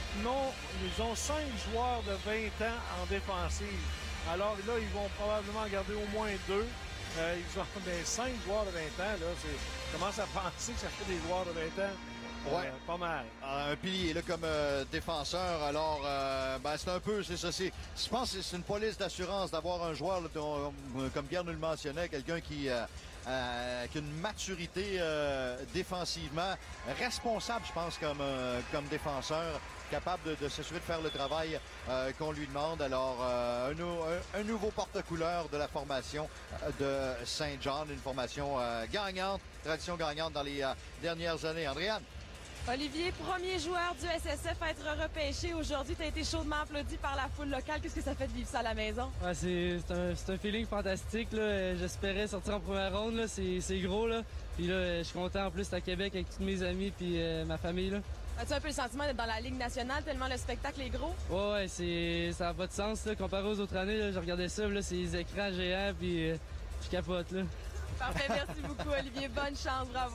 5 joueurs de 20 ans en défensive. Alors là, ils vont probablement garder au moins 2. Ils ont 5 joueurs de 20 ans. Là, je commence à penser que ça fait des joueurs de 20 ans Ouais. Pas mal. Un pilier là, comme défenseur. Alors, c'est un peu, c'est ça. Je pense que c'est une police d'assurance d'avoir un joueur, là, comme Pierre nous le mentionnait, quelqu'un qui a une maturité défensivement, responsable, je pense, comme défenseur, capable de s'assurer de faire le travail qu'on lui demande. Alors, un nouveau porte-couleur de la formation de Saint John, une formation gagnante, tradition gagnante dans les dernières années. Andréane? Olivier, premier joueur du SSF à être repêché aujourd'hui. Tu as été chaudement applaudi par la foule locale. Qu'est-ce que ça fait de vivre ça à la maison? Ouais, c'est un feeling fantastique. J'espérais sortir en première ronde. Là. C'est gros. Là. Puis là, je suis content en plus d'être à Québec avec tous mes amis puis ma famille. Là. As-tu un peu le sentiment d'être dans la Ligue nationale tellement le spectacle est gros? Ouais, ça n'a pas de sens. Là. Comparé aux autres années, là, je regardais ça, là, c'est les écrans géants puis je capote. Là. Parfait, merci beaucoup Olivier. Bonne chance, bravo.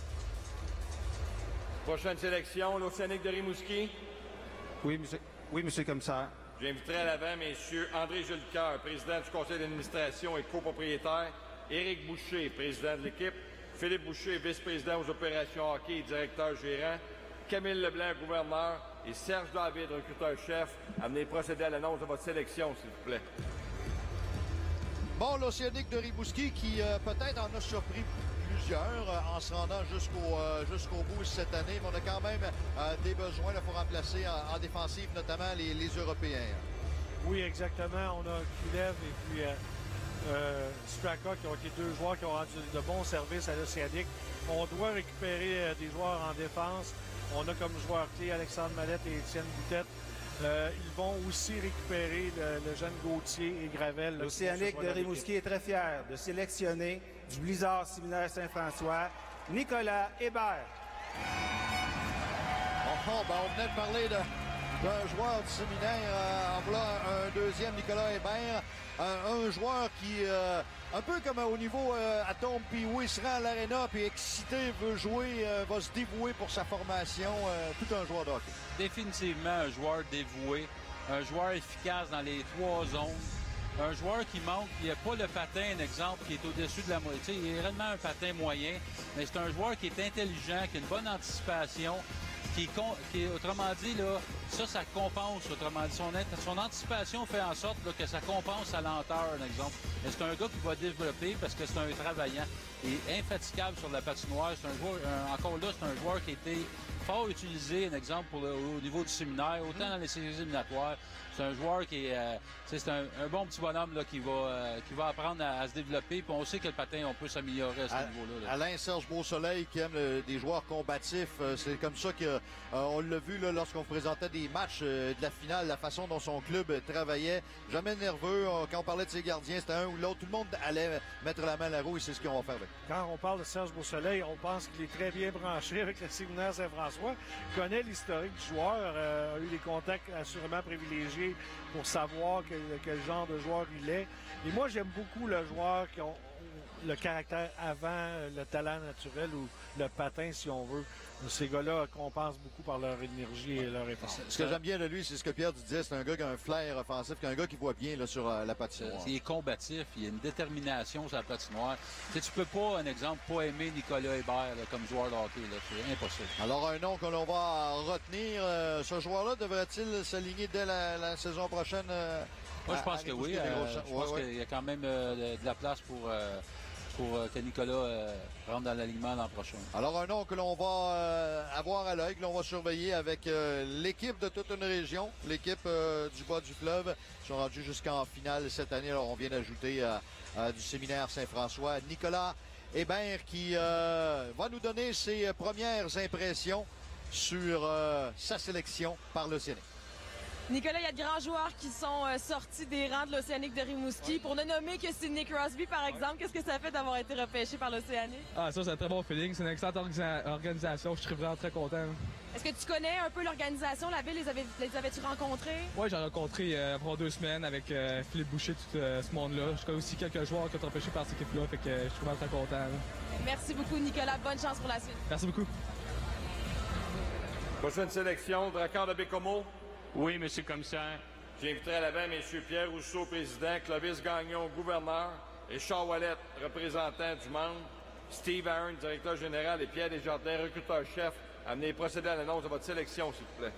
Prochaine sélection, l'Océanique de Rimouski. Oui, monsieur le commissaire. J'inviterai à l'avant, messieurs, André Jullicoeur, président du conseil d'administration et copropriétaire, Éric Boucher, président de l'équipe, Philippe Boucher, vice-président aux opérations hockey et directeur gérant, Camille Leblanc, gouverneur, et Serge David, recruteur-chef. Amenez procéder à l'annonce de votre sélection, s'il vous plaît. Bon, l'Océanique de Rimouski qui peut-être en a surpris plusieurs en se rendant jusqu'au bout cette année, mais on a quand même des besoins. Il faut remplacer en défensive, notamment les Européens. Oui, exactement. On a Kulev et puis Straka qui ont été deux joueurs qui ont rendu de bons services à l'Océanique. On doit récupérer des joueurs en défense. On a comme joueurs clés Alexandre Mallette et Étienne Boutette. Ils vont aussi récupérer le jeune Gauthier et Gravel. L'Océanique de Rimouski est très fier de sélectionner du Blizzard Séminaire Saint-François, Nicolas Hébert. On venait de parler d'un joueur du séminaire, en voulant un deuxième, Nicolas Hébert. Un joueur qui, un peu comme au niveau Atome Pee-Wee, se rend à l'aréna puis excité, veut jouer, va se dévouer pour sa formation. Tout un joueur de hockey. Définitivement un joueur dévoué, un joueur efficace dans les trois zones. Un joueur qui manque, il n'y a pas le patin, un exemple, qui est au-dessus de la moitié. Il est réellement un patin moyen, mais c'est un joueur qui est intelligent, qui a une bonne anticipation, qui autrement dit, là, ça compense, autrement dit. Son anticipation fait en sorte là, que ça compense sa lenteur, un exemple. Mais c'est un gars qui va développer parce que c'est un travaillant et infatigable sur la patinoire. C'est un joueur, encore là, c'est un joueur qui a été fort utilisé, un exemple, au niveau du séminaire, autant dans les séries éliminatoires. C'est un joueur qui est, c'est un bon petit bonhomme là, qui va apprendre à se développer. Puis on sait que le patin, on peut s'améliorer à ce niveau-là. Là. Alain-Serge Beausoleil qui aime des joueurs combatifs. C'est comme ça qu'on l'a vu là, lorsqu'on présentait des matchs de la finale, la façon dont son club travaillait. Jamais nerveux. Quand on parlait de ses gardiens, c'était un ou l'autre. Tout le monde allait mettre la main à la roue et c'est ce qu'on va faire avec. Quand on parle de Serge Beausoleil, on pense qu'il est très bien branché avec le séminaire Saint-François. Il connaît l'historique du joueur, a eu des contacts assurément privilégiés pour savoir quel genre de joueur il est. Et moi, j'aime beaucoup le joueur qui ont le caractère avant le talent naturel ou le patin, si on veut. Ces gars-là compensent beaucoup par leur énergie et leur effort. Ce que j'aime bien de lui, c'est ce que Pierre disait, c'est un gars qui a un flair offensif, un gars qui voit bien là, sur la patinoire. Il est combatif, il a une détermination sur la patinoire. Tu peux pas, un exemple, pas aimer Nicolas Hébert là, comme joueur de hockey. C'est impossible. Alors, un nom que l'on va retenir, ce joueur-là devrait-il s'aligner dès la saison prochaine? Moi, je pense que oui. Je pense qu'il y a quand même de la place pour que Nicolas rentre dans l'alignement l'an prochain. Alors, un nom que l'on va avoir à l'œil, que l'on va surveiller avec l'équipe de toute une région, l'équipe du bas du fleuve. Ils sont rendus jusqu'en finale cette année. Alors, on vient d'ajouter du séminaire Saint-François Nicolas Hébert qui va nous donner ses premières impressions sur sa sélection par l'Océanique. Nicolas, il y a de grands joueurs qui sont sortis des rangs de l'Océanique de Rimouski. Pour ne nommer que Sidney Crosby, par exemple, qu'est-ce que ça fait d'avoir été repêché par l'Océanique? Ah, ça, c'est un très bon feeling. C'est une excellente organisation. Je suis vraiment très content. Est-ce que tu connais un peu l'organisation, la ville? Les avais-tu rencontrés? Oui, j'ai rencontré pendant 2 semaines avec Philippe Boucher, tout ce monde-là. Je connais aussi quelques joueurs qui ont été repêchés par cette équipe-là. Fait que je suis vraiment très content. Là. Merci beaucoup, Nicolas. Bonne chance pour la suite. Merci beaucoup. Prochaine sélection, Drakkar de Bécomo. Oui, monsieur le commissaire. J'inviterai à l'avant M. Pierre Rousseau, président, Clovis Gagnon, gouverneur, Richard Ouellet, représentant du membre, Steve Aaron, directeur général, et Pierre Desjardins, recruteur-chef amenez procéder à l'annonce de votre sélection, s'il vous plaît.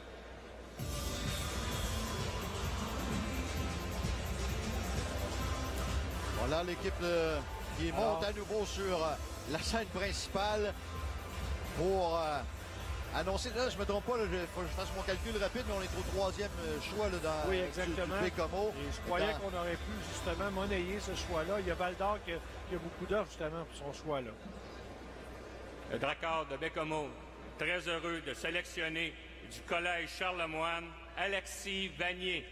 Voilà l'équipe qui monte à nouveau sur la scène principale pour annoncer. Là, je ne me trompe pas, il faut que je fasse mon calcul rapide, mais on est au 3e choix là, dans oui, exactement. du Bécomo. Et je croyais qu'on aurait pu justement monnayer ce choix-là. Il y a Val-d'Or qui a beaucoup d'offres justement pour son choix-là. Le Dracard de Bécomo, très heureux de sélectionner du Collège Charlemagne, Alexis Vanier.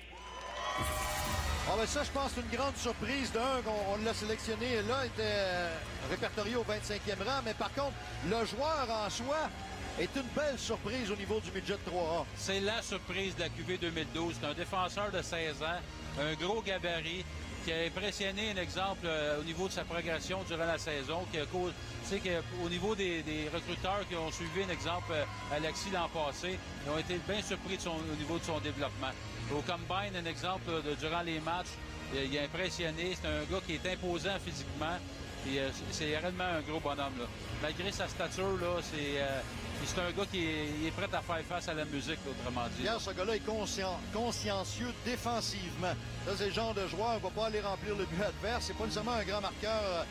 Ah ben ça, je pense, c'est une grande surprise. D'un, on l'a sélectionné là, il était répertorié au 25e rang, mais par contre, le joueur en soi est une belle surprise au niveau du midget 3A. C'est la surprise de la QV 2012. C'est un défenseur de 16 ans, un gros gabarit, qui a impressionné, un exemple, au niveau de sa progression durant la saison, au niveau des recruteurs qui ont suivi, un exemple, Alexis l'an passé, ils ont été bien surpris au niveau de son développement. Au Combine, un exemple, durant les matchs, il a impressionné. C'est un gars qui est imposant physiquement. C'est réellement un gros bonhomme. Là. Malgré sa stature, là, c'est un gars qui est prêt à faire face à la musique, autrement dit. Hier, ce gars-là est consciencieux défensivement. Là, c'est le genre de joueur qui ne va pas aller remplir le but adverse. C'est pas nécessairement un grand marqueur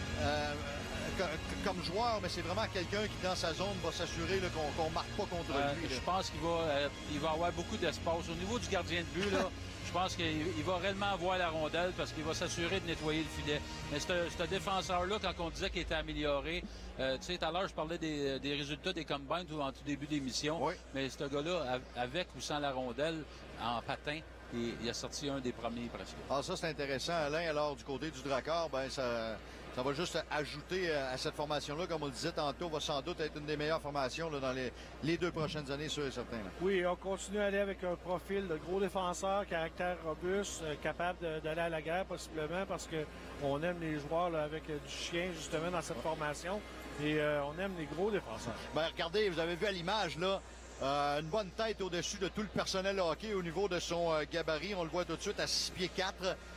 comme joueur, mais c'est vraiment quelqu'un qui, dans sa zone, va s'assurer qu'on ne marque pas contre lui. Je pense qu'il va avoir beaucoup d'espace. Au niveau du gardien de but, là, je pense qu'il va réellement avoir la rondelle parce qu'il va s'assurer de nettoyer le filet. Mais ce défenseur-là, quand on disait qu'il était amélioré, tu sais, tout à l'heure, je parlais des résultats des combines en tout début d'émission. Oui. Mais ce gars-là, avec ou sans la rondelle, en patin, il a sorti un des premiers presque. Ah, ça, c'est intéressant, Alain. Alors, du côté du Dracard, ben ça va juste ajouter à cette formation-là. Comme on le disait tantôt, va sans doute être une des meilleures formations là, dans les 2 prochaines années, sûr et certain. Là. Oui, on continue à aller avec un profil de gros défenseur, caractère robuste, capable d'aller à la guerre possiblement parce qu'on aime les joueurs là, avec du chien justement dans cette formation et on aime les gros défenseurs. Ben, regardez, vous avez vu à l'image, là, une bonne tête au-dessus de tout le personnel hockey au niveau de son gabarit. On le voit tout de suite à 6 pieds 4.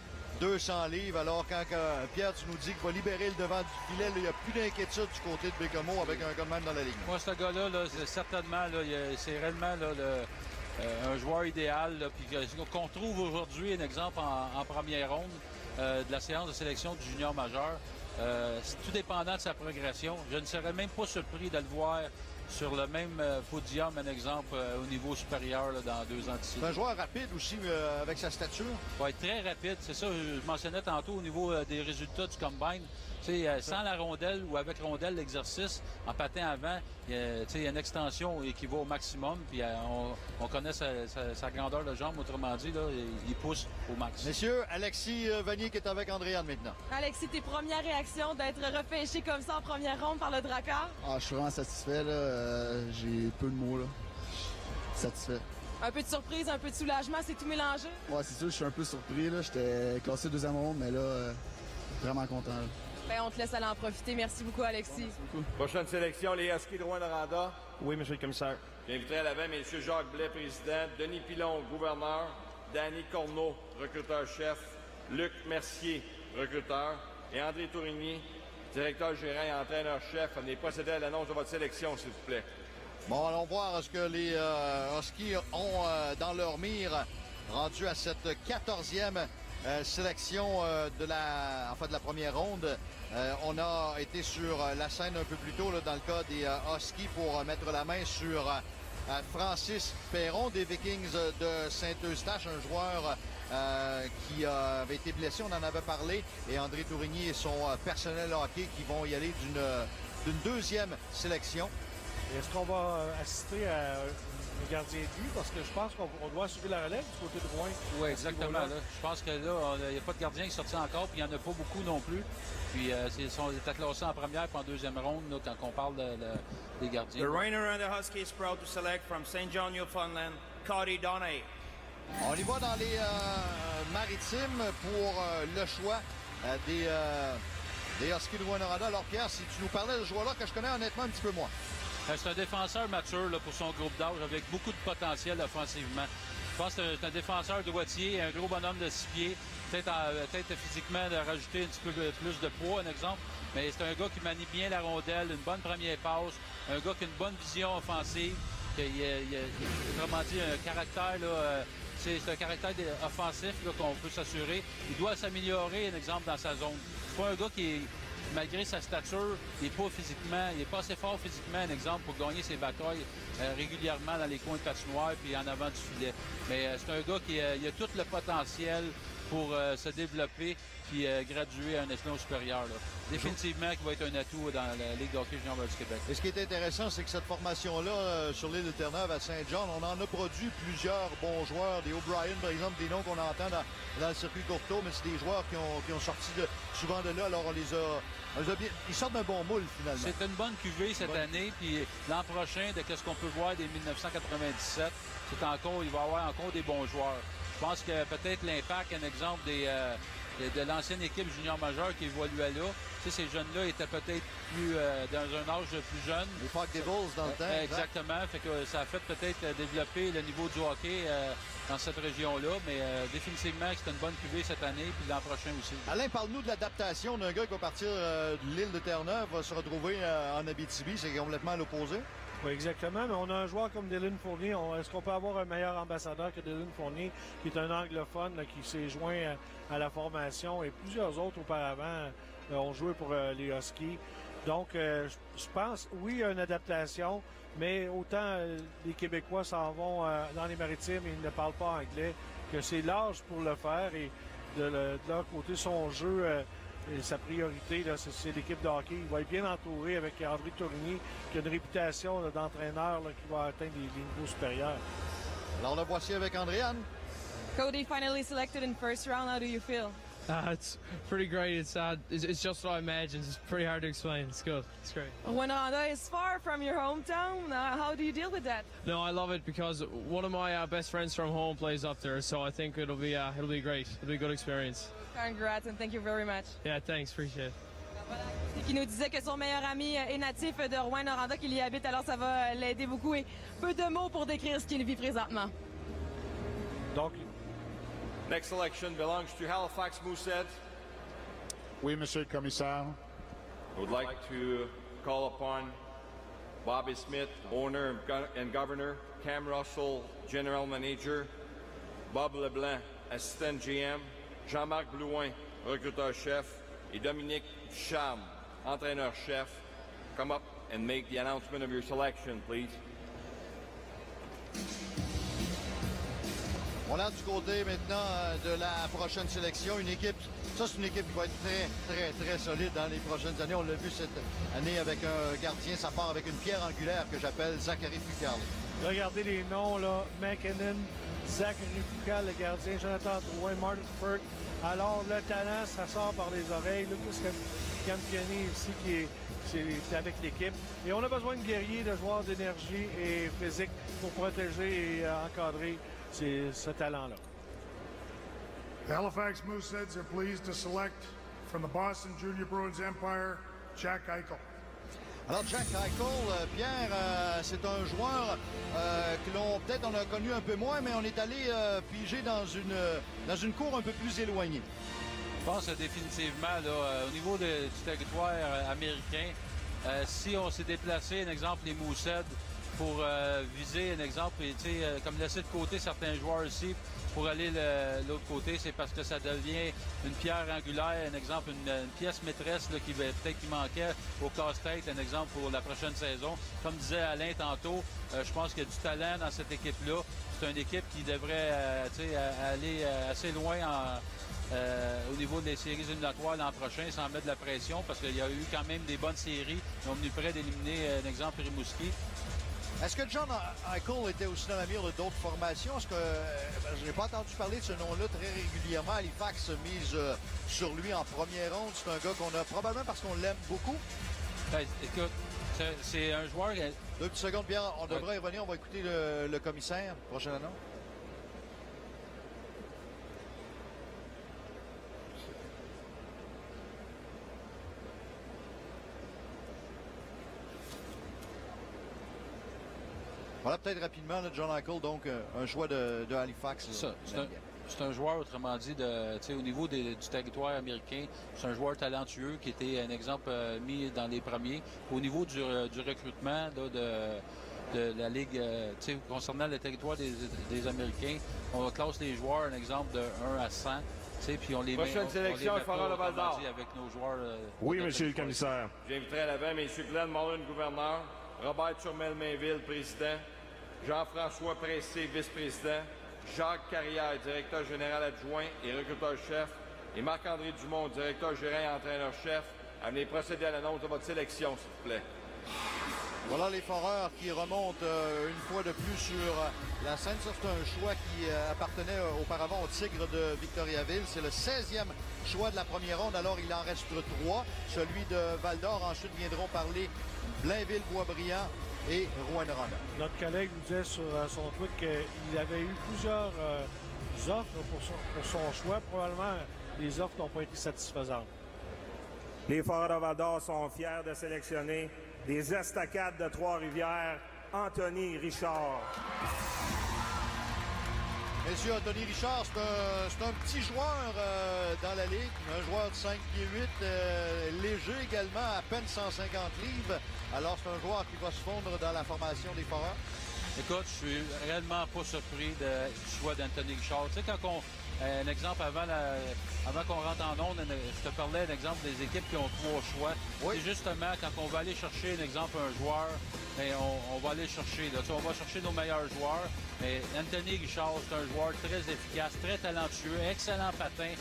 200 livres, alors quand Pierre, tu nous dis qu'il va libérer le devant du filet, il n'y a plus d'inquiétude du côté de Bécomo avec un gars de même dans la ligne. Moi, ce gars-là, certainement, c'est réellement un joueur idéal, qu'on trouve aujourd'hui, un exemple, en première ronde de la séance de sélection du junior majeur. Tout dépendant de sa progression. Je ne serais même pas surpris de le voir sur le même podium, un exemple, au niveau supérieur là, dans 2 ans d'ici. C'est un joueur rapide aussi avec sa stature. Oui, très rapide. C'est ça, je mentionnais tantôt au niveau des résultats du combine. Sans la rondelle ou avec rondelle, l'exercice, en patin avant, il y a une extension qui va au maximum. Puis on connaît sa grandeur de jambe, autrement dit, là, il pousse au max. Messieurs, Alexis Vanier qui est avec Andréane maintenant. Alexis, tes premières réactions d'être repêché comme ça en première ronde par le Dracard? Je suis vraiment satisfait. J'ai peu de mots. Là. Satisfait. Un peu de surprise, un peu de soulagement, c'est tout mélangé? Ouais, c'est sûr, je suis un peu surpris. J'étais classé 2e ronde, mais là, vraiment content. Là. Ben, on te laisse aller en profiter. Merci beaucoup, Alexis. Merci beaucoup. Prochaine sélection, les Huskies de Rouyn-Noranda. Oui, monsieur le commissaire. J'inviterai à l'avant M. Jacques Blais, président, Denis Pilon, gouverneur, Danny Corneau, recruteur-chef, Luc Mercier, recruteur, et André Tourigny, directeur gérant et entraîneur-chef. Venez procéder à l'annonce de votre sélection, s'il vous plaît. Bon, allons voir ce que les Huskies ont dans leur mire, rendu à cette 14e sélection de la première ronde. On a été sur la scène un peu plus tôt là, dans le cas des Huskies pour mettre la main sur Francis Perron des Vikings de Saint-Eustache, un joueur qui avait été blessé, on en avait parlé, et André Tourigny et son personnel hockey qui vont y aller d'une 2e sélection. Est-ce qu'on va assister à un gardien de but? Parce que je pense qu'on doit suivre la relève du côté de Rouyn. Oui, exactement. Là. Je pense que là, il n'y a pas de gardien qui est sorti encore, puis il n'y en a pas beaucoup non plus. Puis ils étaient classés en première et en 2e ronde là, quand on parle des gardiens. The Rouyn-Noranda Huskies is proud to select from St. John, Newfoundland, Cody Donay. On y va dans les maritimes pour le choix des Huskies de Rouyn-Noranda. Alors Pierre, si tu nous parlais de ce joueur-là que je connais honnêtement un petit peu moins. C'est un défenseur mature là, pour son groupe d'âge avec beaucoup de potentiel offensivement. Je pense que c'est un défenseur droitier, un gros bonhomme de 6 pieds, peut-être physiquement de rajouter un petit peu plus de poids, un exemple. Mais c'est un gars qui manie bien la rondelle, une bonne première passe, un gars qui a une bonne vision offensive, il a vraiment dit un caractère, là, c'est un caractère offensif qu'on peut s'assurer. Il doit s'améliorer, un exemple, dans sa zone. C'est pas un gars qui est, malgré sa stature, il n'est pas assez fort physiquement, un exemple, pour gagner ses batailles régulièrement dans les coins de patinoire puis en avant du filet. Mais c'est un gars qui a tout le potentiel pour se développer puis graduer à un échelon supérieur. Là. Définitivement, qui va être un atout dans la Ligue de hockey junior du Québec. Et ce qui est intéressant, c'est que cette formation-là, sur l'île de Terre-Neuve à Saint-John, on en a produit plusieurs bons joueurs. Des O'Brien, par exemple, des noms qu'on entend dans le circuit courto, mais c'est des joueurs qui ont sorti souvent de là. Alors, on les a bien... Ils sortent d'un bon moule, finalement. C'est une bonne cuvée cette année. Puis l'an prochain, de ce qu'on peut voir des 1997, il va y avoir encore des bons joueurs. Je pense que peut-être l'Impact, un exemple de l'ancienne équipe junior majeure qui évoluait là. Tu sais, ces jeunes-là étaient peut-être plus dans un âge plus jeune. Les Park Devils dans le temps. Exactement. Fait que ça a fait peut-être développer le niveau du hockey dans cette région-là. Mais définitivement, c'est une bonne cuvée cette année, puis l'an prochain aussi. Alain, parle-nous de l'adaptation d'un gars qui va partir de l'île de Terre-Neuve, va se retrouver en Abitibi. C'est complètement à l'opposé. Oui, exactement, mais on a un joueur comme Dylan Fournier. Est-ce qu'on peut avoir un meilleur ambassadeur que Dylan Fournier, qui est un anglophone là, qui s'est joint à la formation, et plusieurs autres auparavant ont joué pour les Huskies. Donc, je pense, oui, il y a une adaptation, mais autant les Québécois s'en vont dans les maritimes et ils ne parlent pas anglais, que c'est l'âge pour le faire, et de leur côté, son jeu... Et sa priorité, c'est l'équipe de hockey. Il va être bien entouré avec André Tourigny, qui a une réputation d'entraîneur qui va atteindre les niveaux supérieurs. Alors, le voici avec Andréane. Cody finally selected in first round. How do you feel? It's pretty great. It's just what I imagined. It's pretty hard to explain. It's good. It's great. Rwanda is far from your hometown. How do you deal with that? No, I love it because one of my best friends from home plays up there, so I think it'll be great. It'll be a good experience. Congrats and thank you very much. Yeah, thanks. Appreciate it. Qui nous disait que son meilleur ami est natif de Rouyn-Noranda, qu'il y habite, alors ça va l'aider beaucoup. Et peu de mots pour décrire ce qu'il vit présentement. Donc, next selection belongs to Halifax Moosehead. Oui, Monsieur le Commissaire. I would like to call upon Bobby Smith, owner and governor, Cam Russell, general manager, Bob Leblanc, assistant GM, Jean-Marc Blouin, recruteur-chef, et Dominique Ducharme, entraîneur-chef. Come up and make the announcement of your selection, please. On a du côté maintenant de la prochaine sélection. Une équipe, ça c'est une équipe qui va être très solide dans les prochaines années. On l'a vu cette année avec un gardien. Ça part avec une pierre angulaire que j'appelle Zachary Foucault. Regardez les noms, là. McKinnon, Zachary Foucault, le gardien, Jonathan Drouin, Martin Burke. Alors, le talent, ça sort par les oreilles. Lucas Campioni ici qui est avec l'équipe. Et on a besoin de guerriers, de joueurs d'énergie et physique pour protéger et encadrer ce talent-là. The Halifax Mooseheads are pleased to select from the Boston Junior Bruins Empire, Jack Eichel. Alors, Jack Eichel, Pierre, c'est un joueur que peut-être on a connu un peu moins, mais on est allé piger dans une cour un peu plus éloignée. Je pense définitivement, là, au niveau du territoire américain, si on s'est déplacé, un exemple, les Mooseheads, pour viser un exemple, et comme laisser de côté certains joueurs ici pour aller de l'autre côté, c'est parce que ça devient une pierre angulaire, un exemple, une pièce maîtresse là, qui manquait au casse-tête, un exemple pour la prochaine saison. Comme disait Alain tantôt, je pense qu'il y a du talent dans cette équipe-là. C'est une équipe qui devrait aller assez loin au niveau des séries éliminatoires l'an prochain sans mettre de la pression, parce qu'il y a eu quand même des bonnes séries. Ils ont venu près d'éliminer, un exemple, Rimouski. Est-ce que John Eichel était aussi dans la mire d'autres formations? Est-ce que je n'ai pas entendu parler de ce nom-là très régulièrement? Halifax mise sur lui en première ronde. C'est un gars qu'on a probablement parce qu'on l'aime beaucoup. Ben, écoute, c'est un joueur... 2 petites secondes, Pierre. On devrait y revenir. On va écouter le commissaire. Prochaine annonce. Voilà, peut-être rapidement, là, John Eichel, donc un choix de Halifax. C'est c'est un joueur, autrement dit, au niveau du territoire américain, c'est un joueur talentueux qui était un exemple mis dans les premiers. Au niveau du recrutement là, de la Ligue, concernant le territoire des Américains, on classe les joueurs, un exemple de 1 à 100. Puis on les Prochaine met, sélection, il fera le Val-d'Or. avec nos joueurs. Oui, monsieur le commissaire. J'inviterai à l'avant M. Glenn Mullen, gouverneur, Robert Turmel-Mainville, président, Jean-François Pressé, vice-président, Jacques Carrière, directeur général adjoint et recruteur-chef, et Marc-André Dumont, directeur gérant et entraîneur-chef, à venir procéder à l'annonce de votre sélection, s'il vous plaît. Voilà les Foreurs qui remontent une fois de plus sur la scène. Ça, c'est un choix qui appartenait auparavant au Tigre de Victoriaville. C'est le 16e choix de la première ronde. Alors, il en reste 3. Celui de Val-d'Or. Ensuite, viendront parler Blainville, Boisbriand et Rouyn-Noranda. Notre collègue nous disait sur son tweet qu'il avait eu plusieurs offres pour son choix. Probablement, les offres n'ont pas été satisfaisantes. Les Foreurs de Val-d'Or sont fiers de sélectionner des Estacades de Trois-Rivières, Anthony Richard. Messieurs, Anthony Richard, c'est un petit joueur dans la Ligue, un joueur de 5 pieds 8, léger également, à peine 150 livres. Alors, c'est un joueur qui va se fondre dans la formation des Foreurs. Écoute, je suis réellement pas surpris du choix d'Anthony Richard. Tu sais, quand un exemple avant qu'on rentre en onde, je te parlais d'un exemple des équipes qui ont 3 choix. Oui. C'est justement quand on va aller chercher, un exemple, un joueur, bien, on va aller chercher. Là, on va chercher nos meilleurs joueurs. Mais Anthony Richard, c'est un joueur très efficace, très talentueux, excellent patin.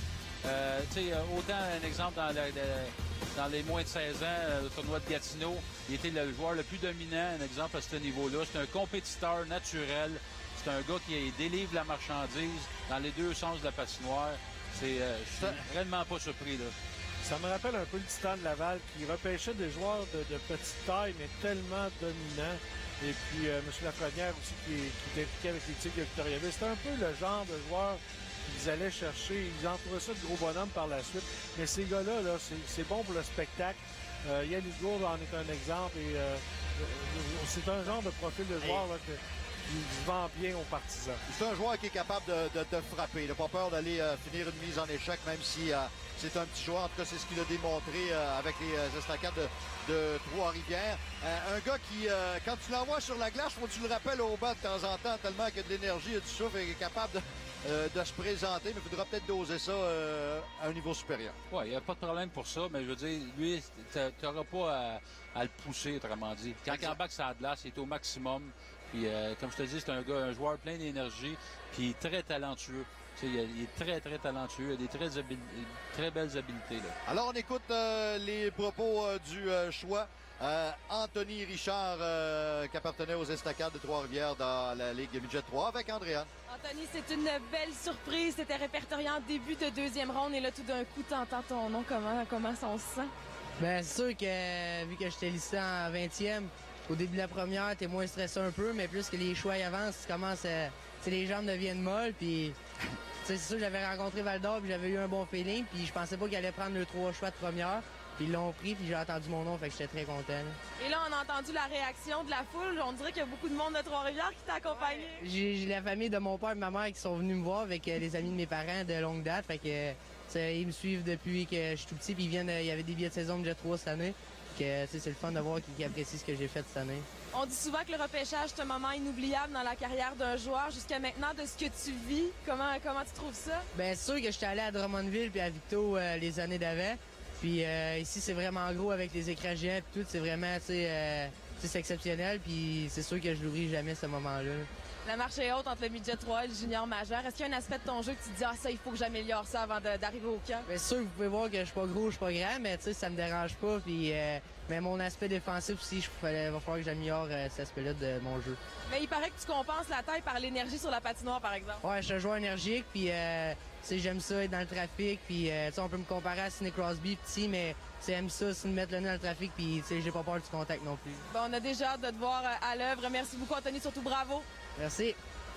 Autant un exemple dans les moins de 16 ans, le tournoi de Gatineau, il était le joueur le plus dominant, un exemple à ce niveau-là. C'est un compétiteur naturel. C'est un gars qui délivre la marchandise dans les deux sens de la patinoire. Je suis réellement pas surpris, là. Ça me rappelle un peu le Titan de Laval qui repêchait des joueurs de petite taille, mais tellement dominants. Et puis, M. Lafrenière aussi, qui est impliqué avec les Tigres de Victoriaville. C'était un peu le genre de joueur qu'ils allaient chercher. Ils entouraient ça de gros bonhommes par la suite. Mais ces gars-là, là, c'est bon pour le spectacle. Yannick Gourde en est un exemple. Et c'est un genre de profil de joueur là, qui se vend bien aux partisans. C'est un joueur qui est capable de frapper. Il n'a pas peur d'aller finir une mise en échec, même si c'est un petit joueur. En tout cas, c'est ce qu'il a démontré avec les Estacades de Trois-Rivières. Un gars qui, quand tu l'envoies sur la glace, faut que tu le rappelles au bas de temps en temps, tellement qu'il y a de l'énergie et du souffle et qu'il est capable de se présenter. Mais il faudra peut-être doser ça à un niveau supérieur. Oui, il n'y a pas de problème pour ça, mais je veux dire, lui, tu n'auras pas à le pousser, autrement dit. Quand il embarque sur la glace, il est au maximum. Puis, comme je te dis, c'est un joueur plein d'énergie, puis très talentueux. Il est très, très talentueux. Il a des très belles habiletés. Là. Alors, on écoute les propos du choix. Anthony Richard, qui appartenait aux Estacades de Trois-Rivières dans la Ligue Midget 3, avec Andréane. Anthony, c'est une belle surprise. C'était répertorié en début de deuxième ronde. Et là, tout d'un coup, t'entends ton nom. Comment ça on se sent? Bien, c'est sûr que, vu que j'étais listé en 20e, au début de la première, t'es moins stressé un peu, mais plus que les choix avancent, tu commences les jambes deviennent molles, puis c'est sûr que j'avais rencontré Val-d'Or, puis j'avais eu un bon feeling, puis je pensais pas qu'ils allaient prendre les 3 choix de première, puis ils l'ont pris, puis j'ai entendu mon nom, fait que j'étais très content. Là. Et là, on a entendu la réaction de la foule. On dirait qu'il y a beaucoup de monde de Trois-Rivières qui t'a accompagné. Ouais. J'ai la famille de mon père et de ma mère qui sont venus me voir avec les amis de mes parents de longue date, fait que ils me suivent depuis que je suis tout petit, puis il y avait des billets de saison de Jet 3 cette année. C'est le fun de voir qu'ils apprécient ce que j'ai fait cette année. On dit souvent que le repêchage, c'est un moment inoubliable dans la carrière d'un joueur. Jusqu'à maintenant, de ce que tu vis, comment tu trouves ça? Bien, c'est sûr que j'étais allé à Drummondville puis à Victo les années d'avant. Puis ici, c'est vraiment gros avec les écrans géants et tout. C'est vraiment, c'est exceptionnel. Puis c'est sûr que je l'oublie jamais ce moment-là. La marche est haute entre le midget 3 et le junior majeur. Est-ce qu'il y a un aspect de ton jeu que tu te dis « Ah, ça, il faut que j'améliore ça avant d'arriver au camp ». Bien sûr, vous pouvez voir que je suis pas gros, je suis pas grand, mais ça me dérange pas. Puis, mais mon aspect défensif aussi, il va falloir que j'améliore cet aspect-là de mon jeu. Mais il paraît que tu compenses la taille par l'énergie sur la patinoire, par exemple. Ouais, je suis un joueur énergique, puis j'aime ça être dans le trafic. Puis on peut me comparer à Sidney Crosby, petit, mais j'aime ça, me mettre le nez dans le trafic, puis j'ai pas peur du contact non plus. Bon, on a déjà hâte de te voir à l'œuvre. Merci beaucoup, Anthony, surtout bravo. Merci.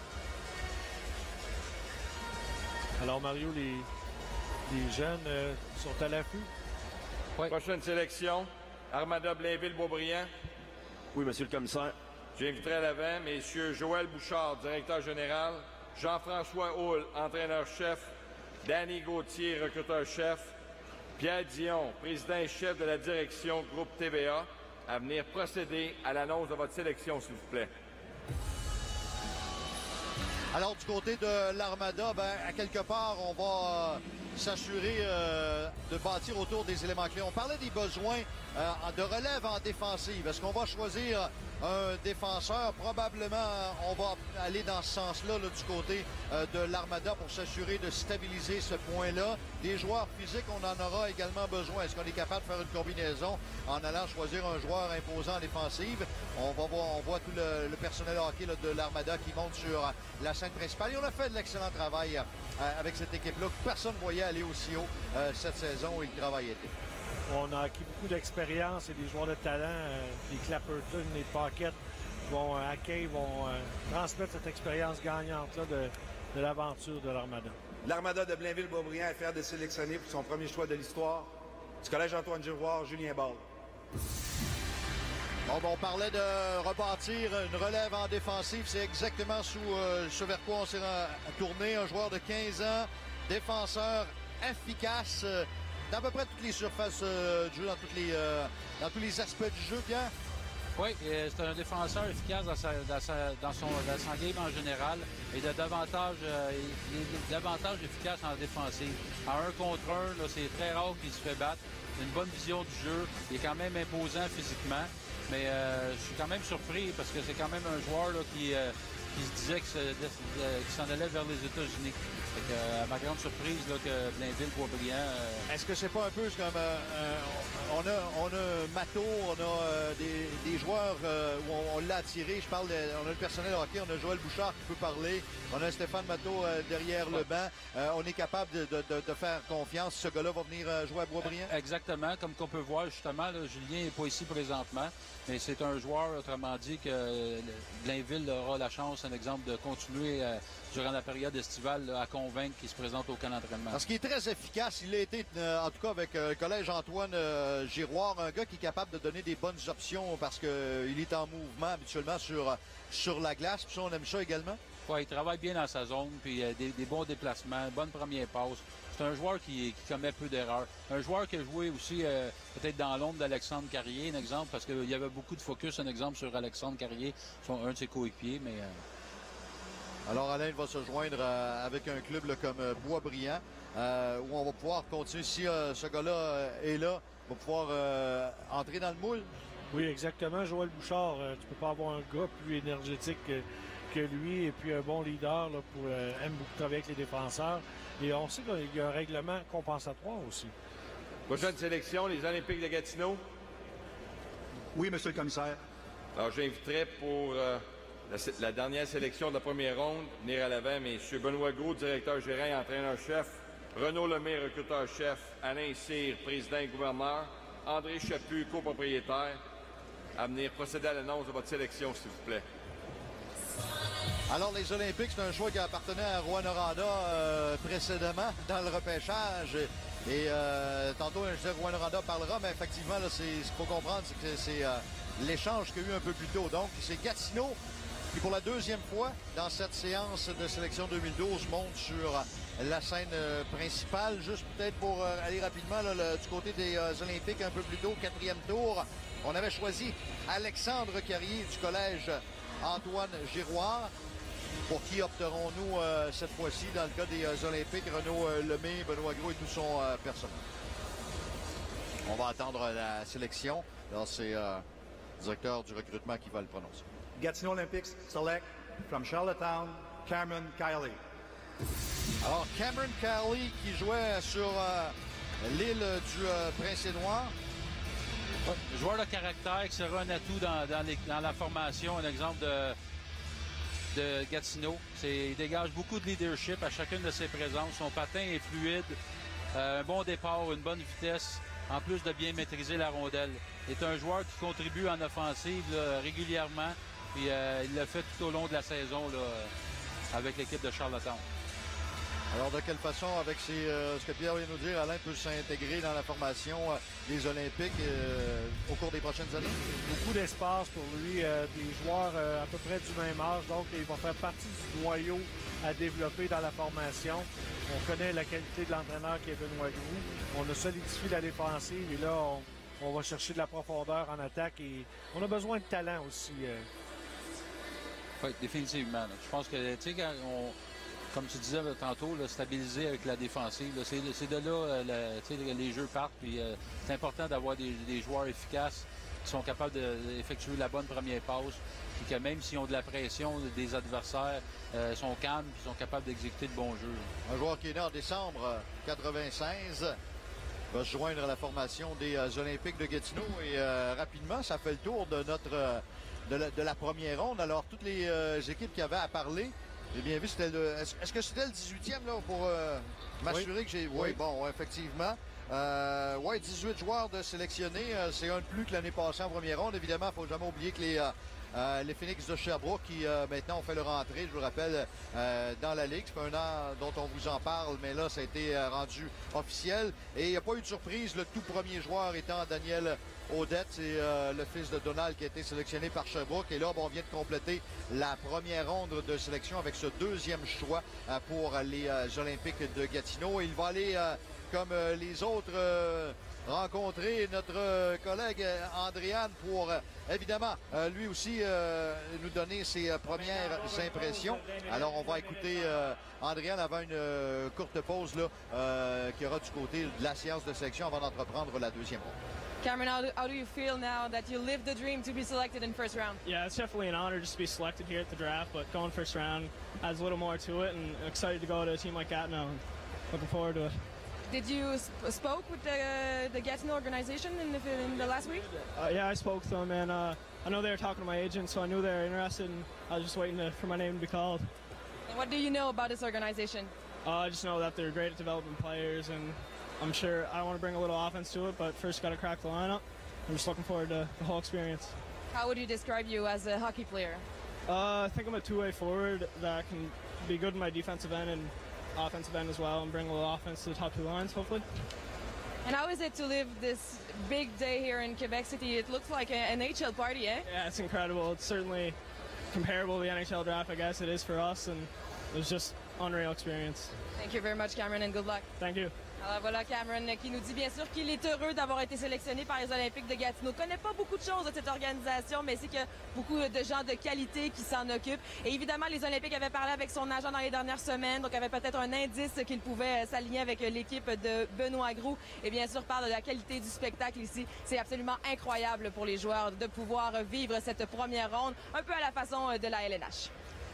Alors, Mario, les jeunes sont à l'affût. Oui. Prochaine sélection, Armada Blainville-Boisbriand. Oui, monsieur le commissaire. J'inviterai à l'avant messieurs Joël Bouchard, directeur général, Jean-François Houle, entraîneur-chef, Danny Gauthier, recruteur-chef, Pierre Dion, président et chef de la direction groupe TVA, à venir procéder à l'annonce de votre sélection, s'il vous plaît. Alors, du côté de l'Armada, à quelque part, on va s'assurer de bâtir autour des éléments clés. On parlait des besoins de relève en défensive. Est-ce qu'on va choisir un défenseur? Probablement, on va aller dans ce sens-là du côté de l'Armada pour s'assurer de stabiliser ce point-là. Des joueurs physiques, on en aura également besoin. Est-ce qu'on est capable de faire une combinaison en allant choisir un joueur imposant en défensive? On voit tout le personnel hockey de l'Armada qui monte sur la scène principale. Et on a fait de l'excellent travail avec cette équipe-là que personne ne voyait aller aussi haut cette saison où le travail était. On a acquis beaucoup d'expérience et des joueurs de talent, les Clapperton, les Pocket, vont transmettre cette expérience gagnante-là de l'aventure de l'Armada. L'Armada de Blainville-Boisbriand est fier de sélectionner pour son premier choix de l'histoire du Collège Antoine Giroir, Julien Ball. Bon, on parlait de rebâtir une relève en défensive. C'est exactement ce vers quoi on s'est tourné. Un joueur de 15 ans, défenseur efficace dans à peu près toutes les surfaces du jeu, dans tous les aspects du jeu, Pierre. Oui, c'est un défenseur efficace dans son game en général et il est davantage efficace en défensive. En 1 contre 1, c'est très rare qu'il se fait battre. Il a une bonne vision du jeu. Il est quand même imposant physiquement. Mais je suis quand même surpris parce que c'est quand même un joueur là, qui se disait qu'il s'en allait vers les États-Unis. À ma grande surprise là, que Blainville-Boisbriand... Est-ce que c'est pas un peu comme... on a Mato, on a des joueurs où on l'a attiré. On a le personnel hockey, on a Joël Bouchard qui peut parler. On a Stéphane Mato derrière le banc. On est capable de faire confiance. Ce gars-là va venir jouer à Boisbriand? Exactement. Comme qu'on peut voir, justement, là, Julien n'est pas ici présentement. Mais c'est un joueur, autrement dit, que Blainville aura la chance, un exemple, de continuer durant la période estivale là, à convaincre qu'il se présente au camp d'entraînement. Parce qu'il est très efficace. Il a été, en tout cas, avec le Collège Antoine Giroir, un gars qui est capable de donner des bonnes options parce qu'il est en mouvement habituellement sur la glace. Puis ça, on aime ça également. Oui, il travaille bien dans sa zone, puis des bons déplacements, bonne première passe. C'est un joueur qui commet peu d'erreurs. Un joueur qui a joué aussi peut-être dans l'ombre d'Alexandre Carrier, un exemple, parce qu'il y avait beaucoup de focus, un exemple, sur Alexandre Carrier, un de ses coéquipiers, mais... Alors Alain va se joindre avec un club là, comme Boisbriand, où on va pouvoir continuer. Si ce gars-là est là, on va pouvoir entrer dans le moule. Oui, exactement. Joël Bouchard, tu peux pas avoir un gars plus énergétique que lui et puis un bon leader là, pour aime beaucoup travailler avec les défenseurs. Et on sait qu'il y a un règlement compensatoire aussi. Prochaine sélection, les Olympiques de Gatineau. Oui, monsieur le commissaire. Alors, j'inviterai pour la dernière sélection de la première ronde, venir à l'avant, M. Benoît Gros, directeur gérant et entraîneur-chef, Renaud Lemay, recruteur-chef, Alain Cyr, président et gouverneur, André Chaput, copropriétaire, à venir procéder à l'annonce de votre sélection, s'il vous plaît. Alors, les Olympiques, c'est un choix qui appartenait à Rouyn-Noranda précédemment dans le repêchage. Et tantôt, je disais, Rouyn-Noranda parlera, mais effectivement, là, ce qu'il faut comprendre, c'est que c'est l'échange qu'il y a eu un peu plus tôt. Donc, c'est Gatineau qui, pour la deuxième fois dans cette séance de sélection 2012, monte sur la scène principale. Juste peut-être pour aller rapidement là, du côté des Olympiques un peu plus tôt, 4e tour. On avait choisi Alexandre Carrier du Collège Antoine Giroir. Pour qui opterons-nous cette fois-ci dans le cas des Olympiques? Renaud Lemay, Benoît Gros et tout son personnel. On va attendre la sélection. Alors, c'est le directeur du recrutement qui va le prononcer. Gatineau Olympics select from Charlottetown, Cameron Kiley. Alors, Cameron Kiley qui jouait sur l'île du Prince-Édouard. Joueur de caractère qui sera un atout dans la formation, un exemple de Gatineau. Il dégage beaucoup de leadership à chacune de ses présences. Son patin est fluide, un bon départ, une bonne vitesse, en plus de bien maîtriser la rondelle. Il est un joueur qui contribue en offensive là, régulièrement, puis il l'a fait tout au long de la saison là, avec l'équipe de Charlottetown. Alors, de quelle façon, avec ce que Pierre vient nous dire, Alain peut s'intégrer dans la formation des Olympiques au cours des prochaines années? Beaucoup d'espace pour lui, des joueurs à peu près du même âge, donc il va faire partie du noyau à développer dans la formation. On connaît la qualité de l'entraîneur qui est Benoît Groulx. On a solidifié la défensive et là, on va chercher de la profondeur en attaque et on a besoin de talent aussi. Oui, définitivement. Là. Je pense que, tu sais, quand comme tu disais tantôt, là, stabiliser avec la défensive, c'est de là les jeux partent. Puis c'est important d'avoir des joueurs efficaces qui sont capables d'effectuer la bonne première passe. Puis que même s'ils ont de la pression des adversaires, sont calmes et sont capables d'exécuter de bons jeux. Un joueur qui est né en décembre 96 va se joindre à la formation des Olympiques de Gatineau. Et rapidement, ça fait le tour de de la première ronde. Alors, toutes les équipes qui avaient à parler, j'ai bien vu, c'était est-ce que c'était le 18e là, pour m'assurer que j'ai... Oui, bon, effectivement. 18 joueurs de sélectionnés. C'est un de plus que l'année passée en première ronde. Évidemment, il ne faut jamais oublier que les Phoenix de Sherbrooke qui maintenant ont fait leur entrée, je vous rappelle, dans la Ligue. Ça fait un an dont on vous en parle, mais là, ça a été rendu officiel. Et il n'y a pas eu de surprise. Le tout premier joueur étant Daniel Audette, c'est le fils de Donald qui a été sélectionné par Sherbrooke. Et là, on vient de compléter la première ronde de sélection avec ce deuxième choix pour les Olympiques de Gatineau. Il va aller, comme les autres, rencontrer notre collègue Andréane pour, évidemment, lui aussi nous donner ses premières impressions. Alors, on va écouter Andréane avant une courte pause là, qui aura du côté de la séance de sélection avant d'entreprendre la deuxième ronde. Cameron, how do you feel now that you lived the dream to be selected in first round? Yeah, it's definitely an honor just to be selected here at the draft, but going first round adds a little more to it, and excited to go to a team like that now. Looking forward to it. Did you spoke with the Gatineau organization in the last week? Yeah, I spoke to them, and I know they were talking to my agent, so I knew they were interested, and I was just waiting for my name to be called. And what do you know about this organization? I just know that they're great at developing players, and I'm sure I want to bring a little offense to it, but first got to crack the lineup. I'm just looking forward to the whole experience. How would you describe you as a hockey player? I think I'm a two-way forward that can be good in my defensive end and offensive end as well, and bring a little offense to the top two lines, hopefully. And how is it to live this big day here in Quebec City? It looks like an NHL party, eh? Yeah, it's incredible. It's certainly comparable to the NHL draft, I guess it is for us, and it was just unreal experience. Thank you very much, Cameron, and good luck. Thank you. Alors voilà Cameron qui nous dit bien sûr qu'il est heureux d'avoir été sélectionné par les Olympiques de Gatineau. Il ne connaît pas beaucoup de choses de cette organisation, mais c'est qu'il y a beaucoup de gens de qualité qui s'en occupent. Et évidemment, les Olympiques avaient parlé avec son agent dans les dernières semaines, donc avait peut-être un indice qu'il pouvait s'aligner avec l'équipe de Benoît Groulx. Et bien sûr, parle de la qualité du spectacle ici. C'est absolument incroyable pour les joueurs de pouvoir vivre cette première ronde, un peu à la façon de la LNH.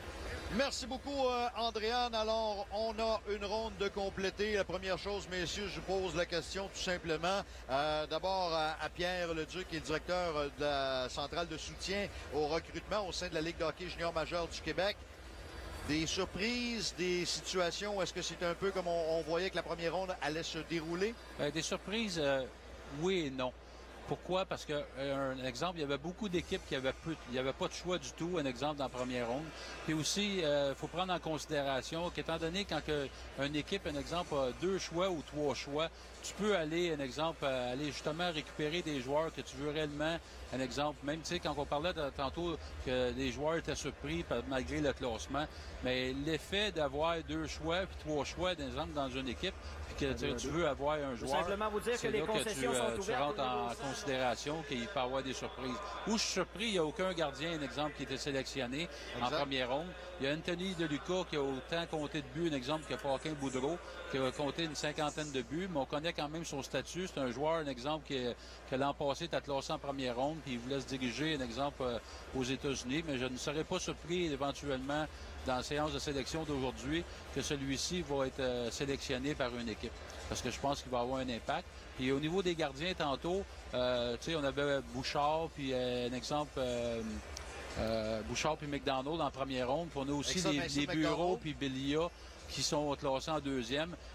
Merci beaucoup, Andréane. Alors, on a une ronde de compléter. La première chose, messieurs, je pose la question tout simplement. D'abord à Pierre Leduc, qui est le directeur de la centrale de soutien au recrutement au sein de la Ligue de hockey junior majeur du Québec. Des surprises, des situations, est-ce que c'est un peu comme on voyait que la première ronde allait se dérouler? Des surprises, oui et non. Pourquoi? Parce que, un exemple, il y avait beaucoup d'équipes qui avaient il n'y avait pas de choix du tout, un exemple, dans la première ronde. Puis aussi, il faut prendre en considération qu'étant donné quand une équipe, un exemple, a 2 choix ou 3 choix, tu peux aller, un exemple, aller justement récupérer des joueurs que tu veux réellement, un exemple, même, tu sais, quand on parlait tantôt que les joueurs étaient surpris malgré le classement, mais l'effet d'avoir 2 choix puis 3 choix, par exemple, dans une équipe, puis que tu veux avoir un joueur, simplement vous dire que les concessions sont ouvertes. Tu rentres en considération qu'il peut y avoir des surprises. Où je suis surpris, il n'y a aucun gardien, un exemple, qui était sélectionné en première ronde. Il y a Anthony Deluca qui a autant compté de buts, un exemple, que Paquin Boudreau, qui a compté une 50aine de buts, mais on connaît quand même son statut. C'est un joueur, un exemple, que l'an passé était classé en première ronde, puis il voulait se diriger, un exemple, aux États-Unis, mais je ne serais pas surpris éventuellement dans la séance de sélection d'aujourd'hui que celui-ci va être sélectionné par une équipe. Parce que je pense qu'il va avoir un impact. Puis au niveau des gardiens, tantôt, tu sais, on avait Bouchard, puis un exemple, Bouchard puis McDonald en première ronde. Puis on a aussi les Bureaux puis Belia qui sont classés en deuxième.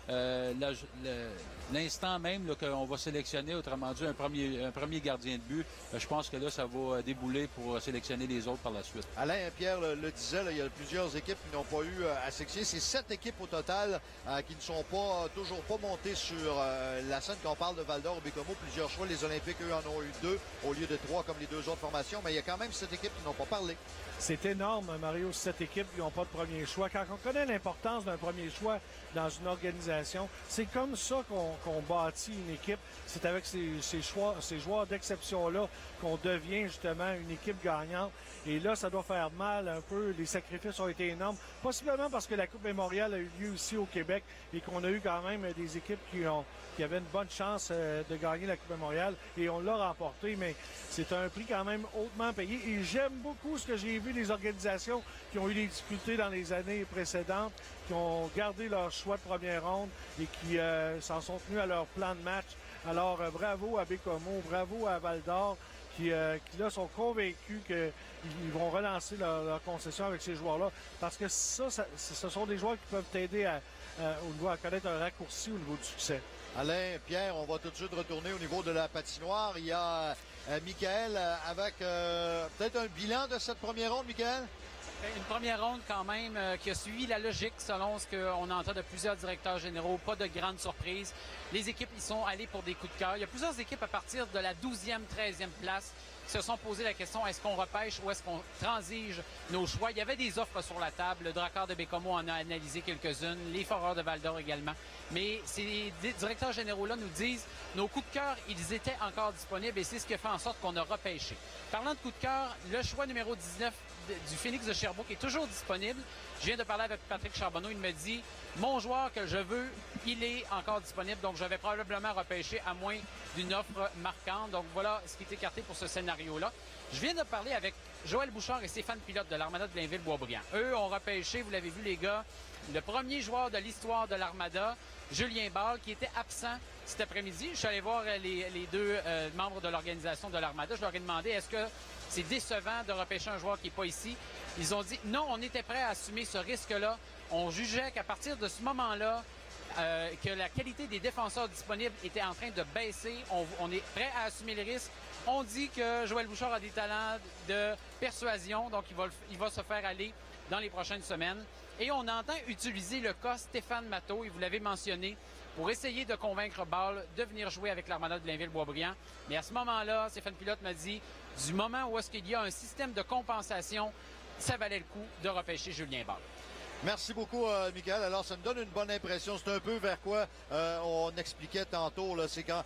l'instant même qu'on va sélectionner, autrement dit, un premier gardien de but, je pense que là, ça va débouler pour sélectionner les autres par la suite. Alain Pierre le disait, là, il y a plusieurs équipes qui n'ont pas eu à sélectionner. C'est 7 équipes au total qui ne sont toujours pas montées sur la scène. Quand on parle de Val-d'Or ou Bécomo, plusieurs choix. Les Olympiques, eux, en ont eu 2 au lieu de 3 comme les 2 autres formations. Mais il y a quand même 7 équipes qui n'ont pas parlé. C'est énorme, Mario, 7 équipes qui n'ont pas de premier choix. Quand on connaît l'importance d'un premier choix dans une organisation, c'est comme ça qu'on bâtit une équipe. C'est avec ces joueurs d'exception-là qu'on devient justement une équipe gagnante. Et là, ça doit faire mal un peu. Les sacrifices ont été énormes. Possiblement parce que la Coupe Mémorial a eu lieu ici au Québec et qu'on a eu quand même des équipes qui avaient une bonne chance de gagner la Coupe Mémorial. Et on l'a remporté, mais c'est un prix quand même hautement payé. Et j'aime beaucoup ce que j'ai vu des organisations qui ont eu des difficultés dans les années précédentes, qui ont gardé leur choix de première ronde et qui s'en sont tenus à leur plan de match. Alors, bravo à Bécomo, bravo à Val-d'Or, qui là sont convaincus qu'ils vont relancer leur concession avec ces joueurs-là. Parce que ce sont des joueurs qui peuvent t'aider à connaître un raccourci au niveau du succès. Alain, Pierre, on va tout de suite retourner au niveau de la patinoire. Il y a Michael avec peut-être un bilan de cette première ronde, Michael? Une première ronde quand même qui a suivi la logique selon ce qu'on entend de plusieurs directeurs généraux. Pas de grandes surprises. Les équipes y sont allées pour des coups de cœur. Il y a plusieurs équipes à partir de la 12e, 13e place qui se sont posé la question, est-ce qu'on repêche ou est-ce qu'on transige nos choix? Il y avait des offres sur la table. Le Drakkar de Bécomo en a analysé quelques-unes. Les Foreurs de Val-d'Or également. Mais ces directeurs généraux-là nous disent, nos coups de cœur, ils étaient encore disponibles et c'est ce qui a fait en sorte qu'on a repêché. Parlant de coups de cœur, le choix numéro 19 du Phoenix de Sherbrooke est toujours disponible. Je viens de parler avec Patrick Charbonneau. Il me dit, mon joueur que je veux, il est encore disponible. Donc, je vais probablement repêcher à moins d'une offre marquante. Donc, voilà ce qui est écarté pour ce scénario-là. Je viens de parler avec Joël Bouchard et Stéphane Pilote de l'Armada de Blainville-Boisbriand. Eux ont repêché, vous l'avez vu les gars, le premier joueur de l'histoire de l'Armada, Julien Ball, qui était absent cet après-midi. Je suis allé voir les 2 membres de l'organisation de l'Armada. Je leur ai demandé, est-ce que c'est décevant de repêcher un joueur qui n'est pas ici? Ils ont dit, non, on était prêt à assumer ce risque-là. On jugeait qu'à partir de ce moment-là, que la qualité des défenseurs disponibles était en train de baisser. On est prêt à assumer le risque. On dit que Joël Bouchard a des talents de persuasion, donc il va se faire aller dans les prochaines semaines. Et on entend utiliser le cas Stéphane Matteau, et vous l'avez mentionné, pour essayer de convaincre Ball de venir jouer avec l'Armada de Blainville-Boisbriand. Mais à ce moment-là, Stéphane Pilote m'a dit, du moment où est-ce qu'il y a un système de compensation, ça valait le coup de repêcher Julien Ball. Merci beaucoup, Michael. Alors, ça me donne une bonne impression. C'est un peu vers quoi on expliquait tantôt. C'est quand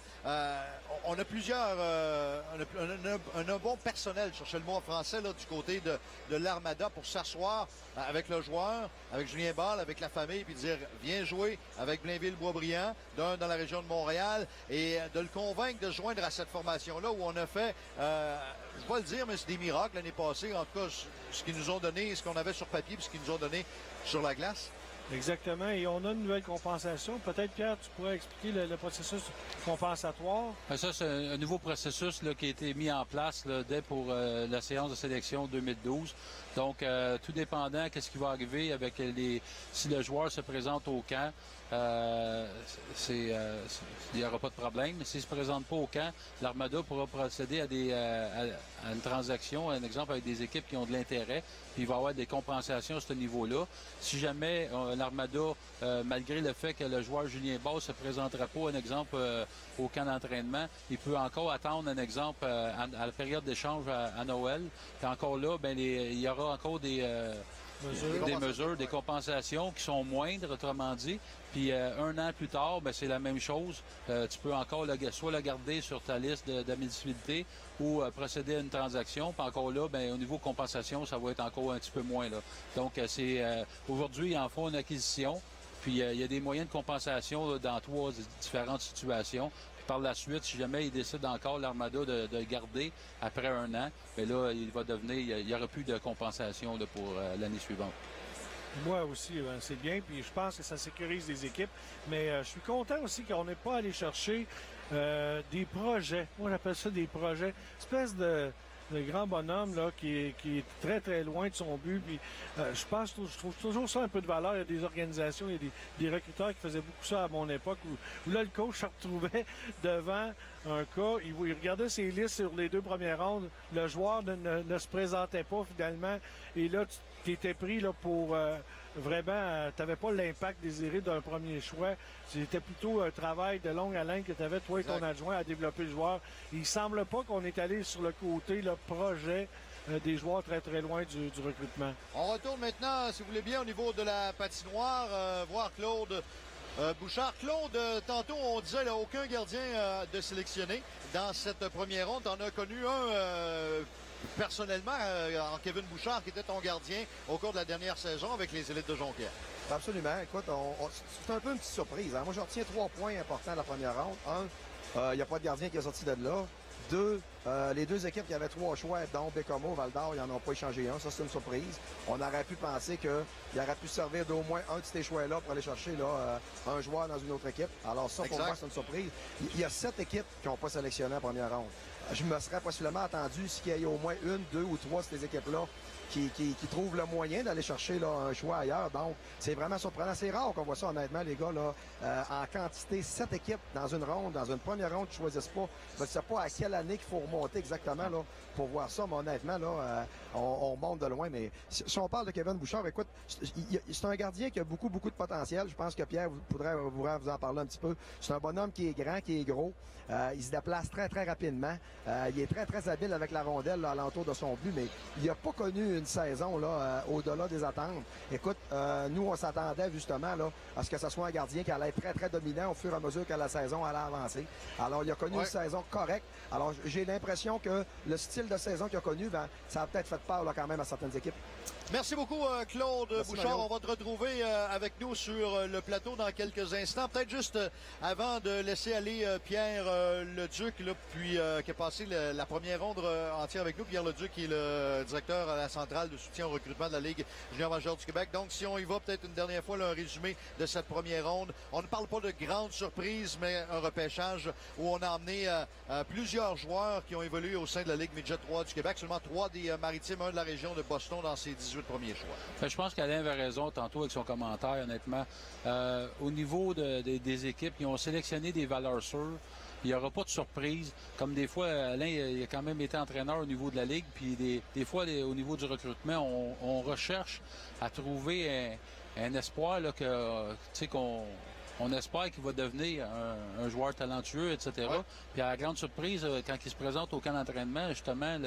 on a plusieurs... un bon personnel, je cherchais le mot en français, là, du côté de l'Armada pour s'asseoir avec le joueur, avec Julien Ball, avec la famille, puis dire, viens jouer avec Blainville-Boisbriand, dans la région de Montréal, et de le convaincre de se joindre à cette formation-là où on a fait... je ne vais pas le dire, mais c'est des miracles l'année passée. En tout cas, ce qu'ils nous ont donné, ce qu'on avait sur papier, puis ce qu'ils nous ont donné sur la glace. Exactement. Et on a une nouvelle compensation. Peut-être, Pierre, tu pourrais expliquer le processus compensatoire. Ça, c'est un nouveau processus là, qui a été mis en place là, dès pour la séance de sélection 2012. Donc, tout dépendant qu'est-ce qui va arriver avec si le joueur se présente au camp, il n'y aura pas de problème. S'il ne se présente pas au camp, l'Armada pourra procéder à une transaction, un exemple avec des équipes qui ont de l'intérêt, puis il va y avoir des compensations à ce niveau-là. Si jamais l'Armada, malgré le fait que le joueur Julien Ball ne se présentera pas, un exemple, au camp d'entraînement, il peut encore attendre, un exemple, à la période d'échange à Noël. Puis encore là, il y aura encore des mesures, des compensations qui sont moindres, autrement dit. Puis un an plus tard, c'est la même chose. Tu peux encore soit le garder sur ta liste d'admissibilité ou procéder à une transaction. Puis encore là, au niveau compensation, ça va être encore un petit peu moins. Là. Donc, aujourd'hui, ils en font une acquisition. Puis il y a des moyens de compensation là, dans 3 différentes situations. Puis par la suite, si jamais ils décident encore l'Armada de le garder après un an, là, il n'y aura plus de compensation là, pour l'année suivante. Moi aussi, c'est bien, puis je pense que ça sécurise les équipes. Mais je suis content aussi qu'on n'ait pas allé chercher des projets. Moi, j'appelle ça des projets. Espèce de le grand bonhomme là, qui est très, très loin de son but. Puis, je trouve toujours ça un peu de valeur. Il y a des organisations, il y a des recruteurs qui faisaient beaucoup ça à mon époque, où là, le coach se retrouvait devant un cas, il regardait ses listes sur les 2 premières rondes, le joueur ne se présentait pas finalement, et là, tu étais pris là, pour vraiment, tu n'avais pas l'impact désiré d'un premier choix. C'était plutôt un travail de longue haleine que tu avais, toi et ton adjoint, à développer le joueur. Il ne semble pas qu'on est allé sur le côté, le projet des joueurs très, très loin du recrutement. On retourne maintenant, si vous voulez bien, au niveau de la patinoire, voir Claude Bouchard. Claude, tantôt, on disait qu'il n'y a aucun gardien de sélectionné dans cette première ronde. Tu en as connu un personnellement en Kevin Bouchard, qui était ton gardien au cours de la dernière saison avec les élites de Jonquière. Absolument. Écoute, c'est un peu une petite surprise. Hein? Moi, je retiens 3 points importants de la première ronde. 1, il n'y a pas de gardien qui est sorti de là. 2, les 2 équipes qui avaient 3 choix, dont Bécomo, Val-d'Or, ils n'en ont pas échangé un. Ça, c'est une surprise. On aurait pu penser qu'il aurait pu servir d'au moins un de ces choix-là pour aller chercher là, un joueur dans une autre équipe. Alors ça, pour moi, c'est une surprise. Il y a 7 équipes qui n'ont pas sélectionné en première ronde. Je me serais possiblement attendu qu'il y ait au moins 1, 2 ou 3 de ces équipes-là qui trouvent le moyen d'aller chercher là, un choix ailleurs. Donc, c'est vraiment surprenant. C'est rare qu'on voit ça, honnêtement, les gars, là, en quantité. 7 équipes dans une ronde, dans une première ronde, qui ne choisissent pas. Je ne sais pas à quelle année qu'il faut remonter exactement là, pour voir ça, mais honnêtement, là, on monte de loin. Mais si on parle de Kevin Bouchard, écoute, c'est un gardien qui a beaucoup, beaucoup de potentiel. Je pense que Pierre pourrait vous en parler un petit peu. C'est un bonhomme qui est grand, qui est gros. Il se déplace très, très rapidement. Il est très, très habile avec la rondelle là, alentour de son but, mais il n'a pas connu une saison là, au-delà des attentes. Écoute, nous, on s'attendait justement là, à ce que ce soit un gardien qui allait être très, très dominant au fur et à mesure que la saison allait avancer. Alors, il a connu une saison correcte. Alors, j'ai l'impression que le style de saison qu'il a connu, ben, ça a peut-être fait peur là, quand même à certaines équipes. Merci beaucoup, Claude Bouchard. Mario. On va te retrouver avec nous sur le plateau dans quelques instants. Peut-être juste avant de laisser aller Pierre Leduc, là, puis qui a passé la première ronde entière avec nous. Pierre Leduc, qui est le directeur à la centrale de soutien au recrutement de la Ligue junior majeure du Québec. Donc, si on y va peut-être une dernière fois, là, un résumé de cette première ronde. On ne parle pas de grande surprise, mais un repêchage où on a emmené plusieurs joueurs qui ont évolué au sein de la Ligue Midget 3 du Québec. Seulement 3 des Maritimes, 1 de la région de Boston dans ces 18 premiers choix. Je pense qu'Alain avait raison tantôt avec son commentaire, honnêtement. Au niveau des équipes, ils ont sélectionné des valeurs sûres. Il n'y aura pas de surprise. Comme des fois, Alain il a quand même été entraîneur au niveau de la Ligue, puis des fois, au niveau du recrutement, on recherche à trouver un espoir là, on espère qu'il va devenir un joueur talentueux, etc. Ouais. Puis à la grande surprise, quand il se présente au camp d'entraînement, justement,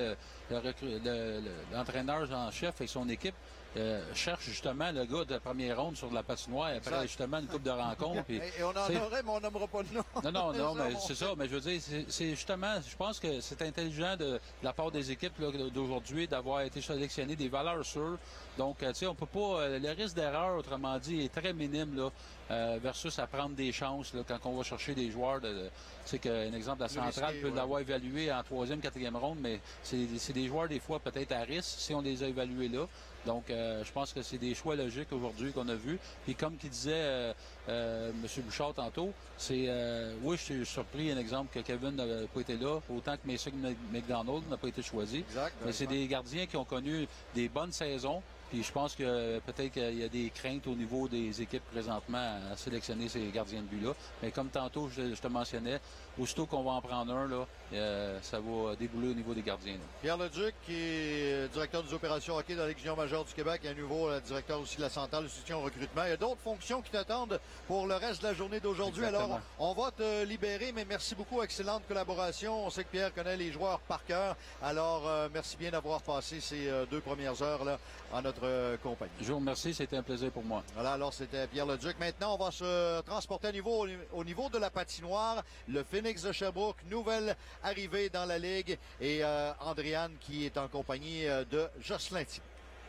l'entraîneur en chef et son équipe cherche justement le gars de la première ronde sur de la patinoire après justement une coupe de rencontres. Et on en aurait, mais on nommera pas de nom. Non, mais c'est ça. Mais je veux dire, c'est justement, je pense que c'est intelligent de la part des équipes d'aujourd'hui d'avoir été sélectionné des valeurs sûres. Donc, tu sais, on peut pas. Le risque d'erreur, autrement dit, est très minime là, versus à prendre des chances là, quand on va chercher des joueurs. Tu sais qu'un exemple, la centrale peut l'avoir évalué en 3e, 4e ronde, mais c'est des joueurs des fois peut-être à risque si on les a évalués là. Donc, je pense que c'est des choix logiques aujourd'hui qu'on a vus. Puis comme qui disait M. Bouchard tantôt, c'est oui, je suis surpris, un exemple, que Kevin n'a pas été là, autant que Mason McDonald n'a pas été choisi. Exact, mais c'est des gardiens qui ont connu des bonnes saisons. Puis je pense que peut-être qu'il y a des craintes au niveau des équipes présentement à sélectionner ces gardiens de but-là. Mais comme tantôt, je te mentionnais, aussitôt qu'on va en prendre un, là, ça va débouler au niveau des gardiens. Là. Pierre Leduc, qui est directeur des opérations hockey dans la Ligue junior majeure du Québec, et à nouveau directeur aussi de la centrale de soutien au recrutement. Il y a d'autres fonctions qui t'attendent pour le reste de la journée d'aujourd'hui. Alors, on va te libérer, mais merci beaucoup. Excellente collaboration. On sait que Pierre connaît les joueurs par cœur. Alors, merci bien d'avoir passé ces 2 premières heures là en notre compagnie. Je vous remercie, c'était un plaisir pour moi. Voilà, alors c'était Pierre Leduc. Maintenant, on va se transporter au niveau de la patinoire. Le Phoenix de Sherbrooke, nouvelle arrivée dans la Ligue. Et Andréane qui est en compagnie de Jocelyn Thibault.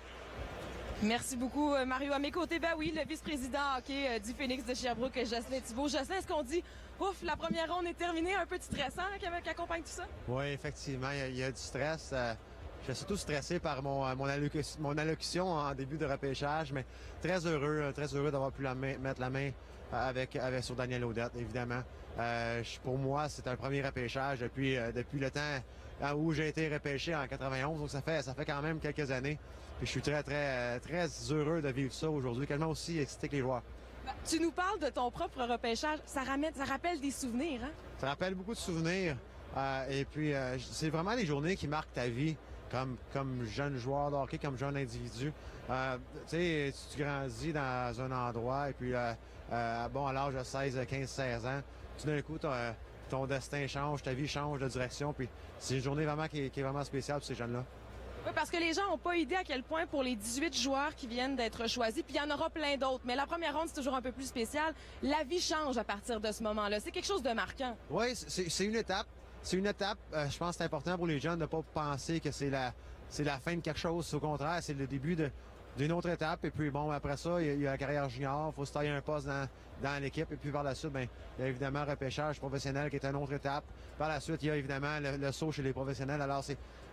Merci beaucoup, Mario. À mes côtés, ben oui, le vice-président hockey du Phoenix de Sherbrooke, Jocelyn Thibault. Jocelyn, est-ce qu'on dit, ouf, la première ronde est terminée, un peu stressant qui accompagne tout ça? Oui, effectivement, il y a du stress. J'étais surtout stressé par mon allocution en début de repêchage, mais très heureux d'avoir pu mettre la main sur Daniel Audette, évidemment. Pour moi, c'est un premier repêchage depuis le temps où j'ai été repêché en 91, donc ça fait quand même quelques années. Puis je suis très heureux de vivre ça aujourd'hui, quasiment aussi excité que les joueurs. Tu nous parles de ton propre repêchage. Ça rappelle des souvenirs, hein? Ça rappelle beaucoup de souvenirs. Et puis, c'est vraiment les journées qui marquent ta vie comme jeune joueur de hockey, comme jeune individu. Tu sais, tu grandis dans un endroit et puis, à l'âge de 16, 15, 16 ans, tout d'un coup, ton destin change, ta vie change de direction. Puis c'est une journée vraiment qui est vraiment spéciale pour ces jeunes-là. Oui, parce que les gens n'ont pas idée à quel point pour les 18 joueurs qui viennent d'être choisis, puis il y en aura plein d'autres, mais la première ronde, c'est toujours un peu plus spécial. La vie change à partir de ce moment-là. C'est quelque chose de marquant. Oui, c'est une étape. C'est une étape. Je pense que c'est important pour les jeunes de ne pas penser que c'est la fin de quelque chose. Au contraire, c'est le début d'une autre étape. Et puis, bon, après ça, il y a la carrière junior. Il faut se tailler un poste dans l'équipe. Et puis, par la suite, bien, il y a évidemment le repêchage professionnel qui est une autre étape. Par la suite, il y a évidemment le saut chez les professionnels. Alors,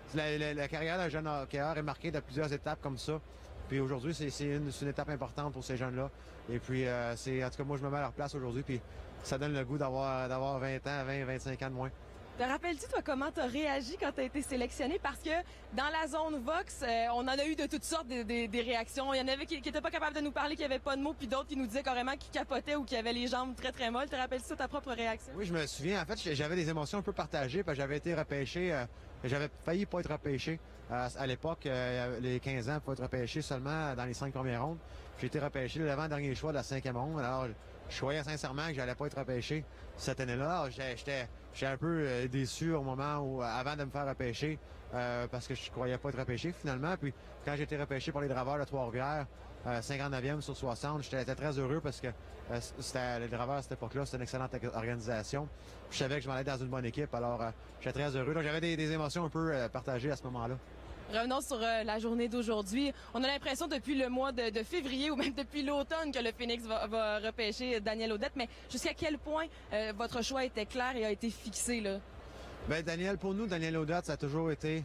la carrière d'un jeune hockeyeur est marquée de plusieurs étapes comme ça. Puis aujourd'hui, c'est une étape importante pour ces jeunes-là. Et puis, en tout cas, moi, je me mets à leur place aujourd'hui. Puis, ça donne le goût d'avoir 20 ans, 20, 25 ans de moins. Te rappelles-tu, toi, comment tu as réagi quand tu as été sélectionné? Parce que dans la zone Vox, on en a eu de toutes sortes des réactions. Il y en avait qui n'étaient pas capables de nous parler, qui n'avaient pas de mots, puis d'autres qui nous disaient carrément qu'ils capotaient ou qui avaient les jambes très, très molles. Te rappelles-tu ta propre réaction? Oui, je me souviens. En fait, j'avais des émotions un peu partagées parce que j'avais été repêché. J'avais failli pas être repêché. À l'époque, les 15 ans, pour être repêché seulement dans les 5 premières rondes. J'ai été repêché l'avant-dernier choix de la 5e ronde. Alors, je croyais sincèrement que j'allais pas être repêché cette année-là. J'étais un peu déçu au moment avant de me faire repêcher parce que je croyais pas être repêché finalement. Puis quand j'ai été repêché par les Draveurs de Trois-Rivières, 59e sur 60, j'étais très heureux parce que les Draveurs à cette époque-là, c'était une excellente organisation. Je savais que je m'allais dans une bonne équipe, alors j'étais très heureux. Donc j'avais des émotions un peu partagées à ce moment-là. Revenons sur la journée d'aujourd'hui. On a l'impression depuis le mois de février ou même depuis l'automne que le Phoenix va repêcher Daniel Audette, mais jusqu'à quel point votre choix était clair et a été fixé, là? Bien, pour nous, Daniel Audette, ça a toujours été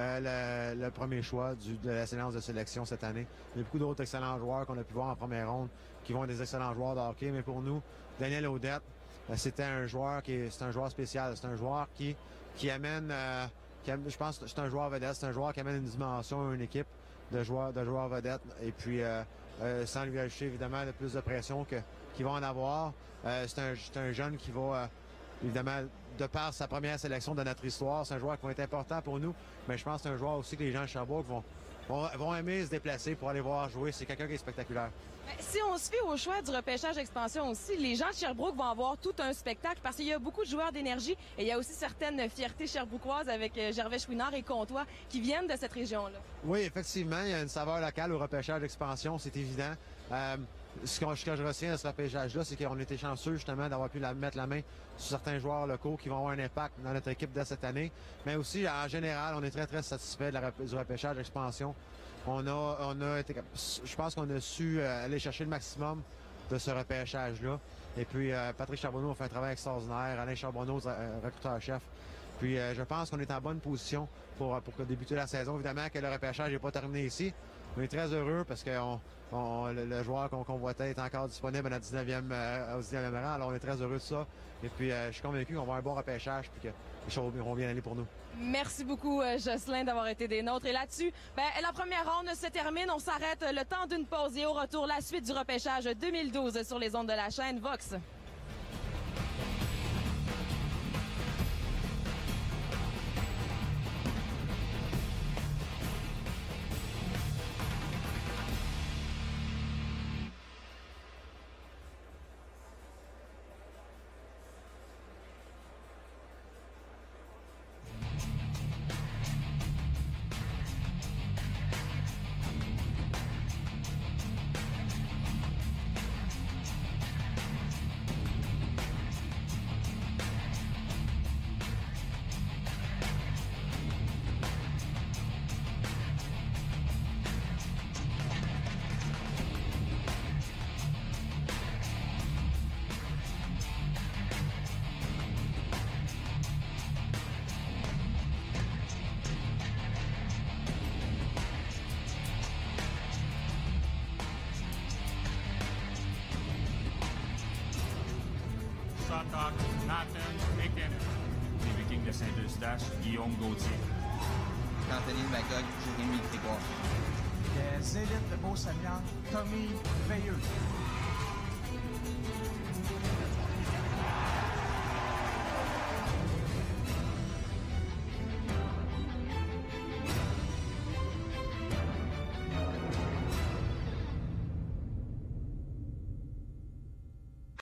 le premier choix de la séance de sélection cette année. Il y a beaucoup d'autres excellents joueurs qu'on a pu voir en première ronde qui vont être des excellents joueurs de hockey, mais pour nous, Daniel Audette, c'est un joueur spécial. C'est un joueur qui amène... je pense que c'est un joueur vedette, c'est un joueur qui amène une dimension à une équipe de joueurs vedettes. Et puis, sans lui ajouter évidemment de plus de pression qu'ils vont en avoir. C'est un jeune qui va, évidemment, de par sa première sélection de notre histoire, c'est un joueur qui va être important pour nous. Mais je pense que c'est un joueur aussi que les gens de Sherbrooke vont aimer se déplacer pour aller voir jouer. C'est quelqu'un qui est spectaculaire. Si on se fie au choix du repêchage expansion aussi, les gens de Sherbrooke vont avoir tout un spectacle parce qu'il y a beaucoup de joueurs d'énergie et il y a aussi certaines fiertés sherbrookoises avec Gervais Chouinard et Comtois qui viennent de cette région-là. Oui, effectivement, il y a une saveur locale au repêchage d'expansion, c'est évident. Ce que je retiens de ce repêchage-là, c'est qu'on était chanceux justement d'avoir pu mettre la main sur certains joueurs locaux qui vont avoir un impact dans notre équipe dès cette année. Mais aussi, en général, on est très, très satisfait du repêchage d'expansion. Je pense qu'on a su aller chercher le maximum de ce repêchage-là. Et puis, Patrick Charbonneau a fait un travail extraordinaire. Alain Charbonneau, recruteur-chef. Puis, je pense qu'on est en bonne position pour débuter la saison. Évidemment que le repêchage n'est pas terminé ici. On est très heureux parce que le joueur qu'on convoitait est encore disponible au 19e rang. Alors, on est très heureux de ça. Et puis, je suis convaincu qu'on va avoir un bon repêchage et que les choses vont bien aller pour nous. Merci beaucoup, Jocelyn, d'avoir été des nôtres. Et là-dessus, la première ronde se termine. On s'arrête le temps d'une pause et au retour, la suite du repêchage 2012 sur les ondes de la chaîne Vox. Paquin. Les Vikings de Saint-Eustache, Guillaume Gauthier. Anthony Magog, Jérémy Grégoire. Des élites de Beauce-Alliance, Tommy Veilleux.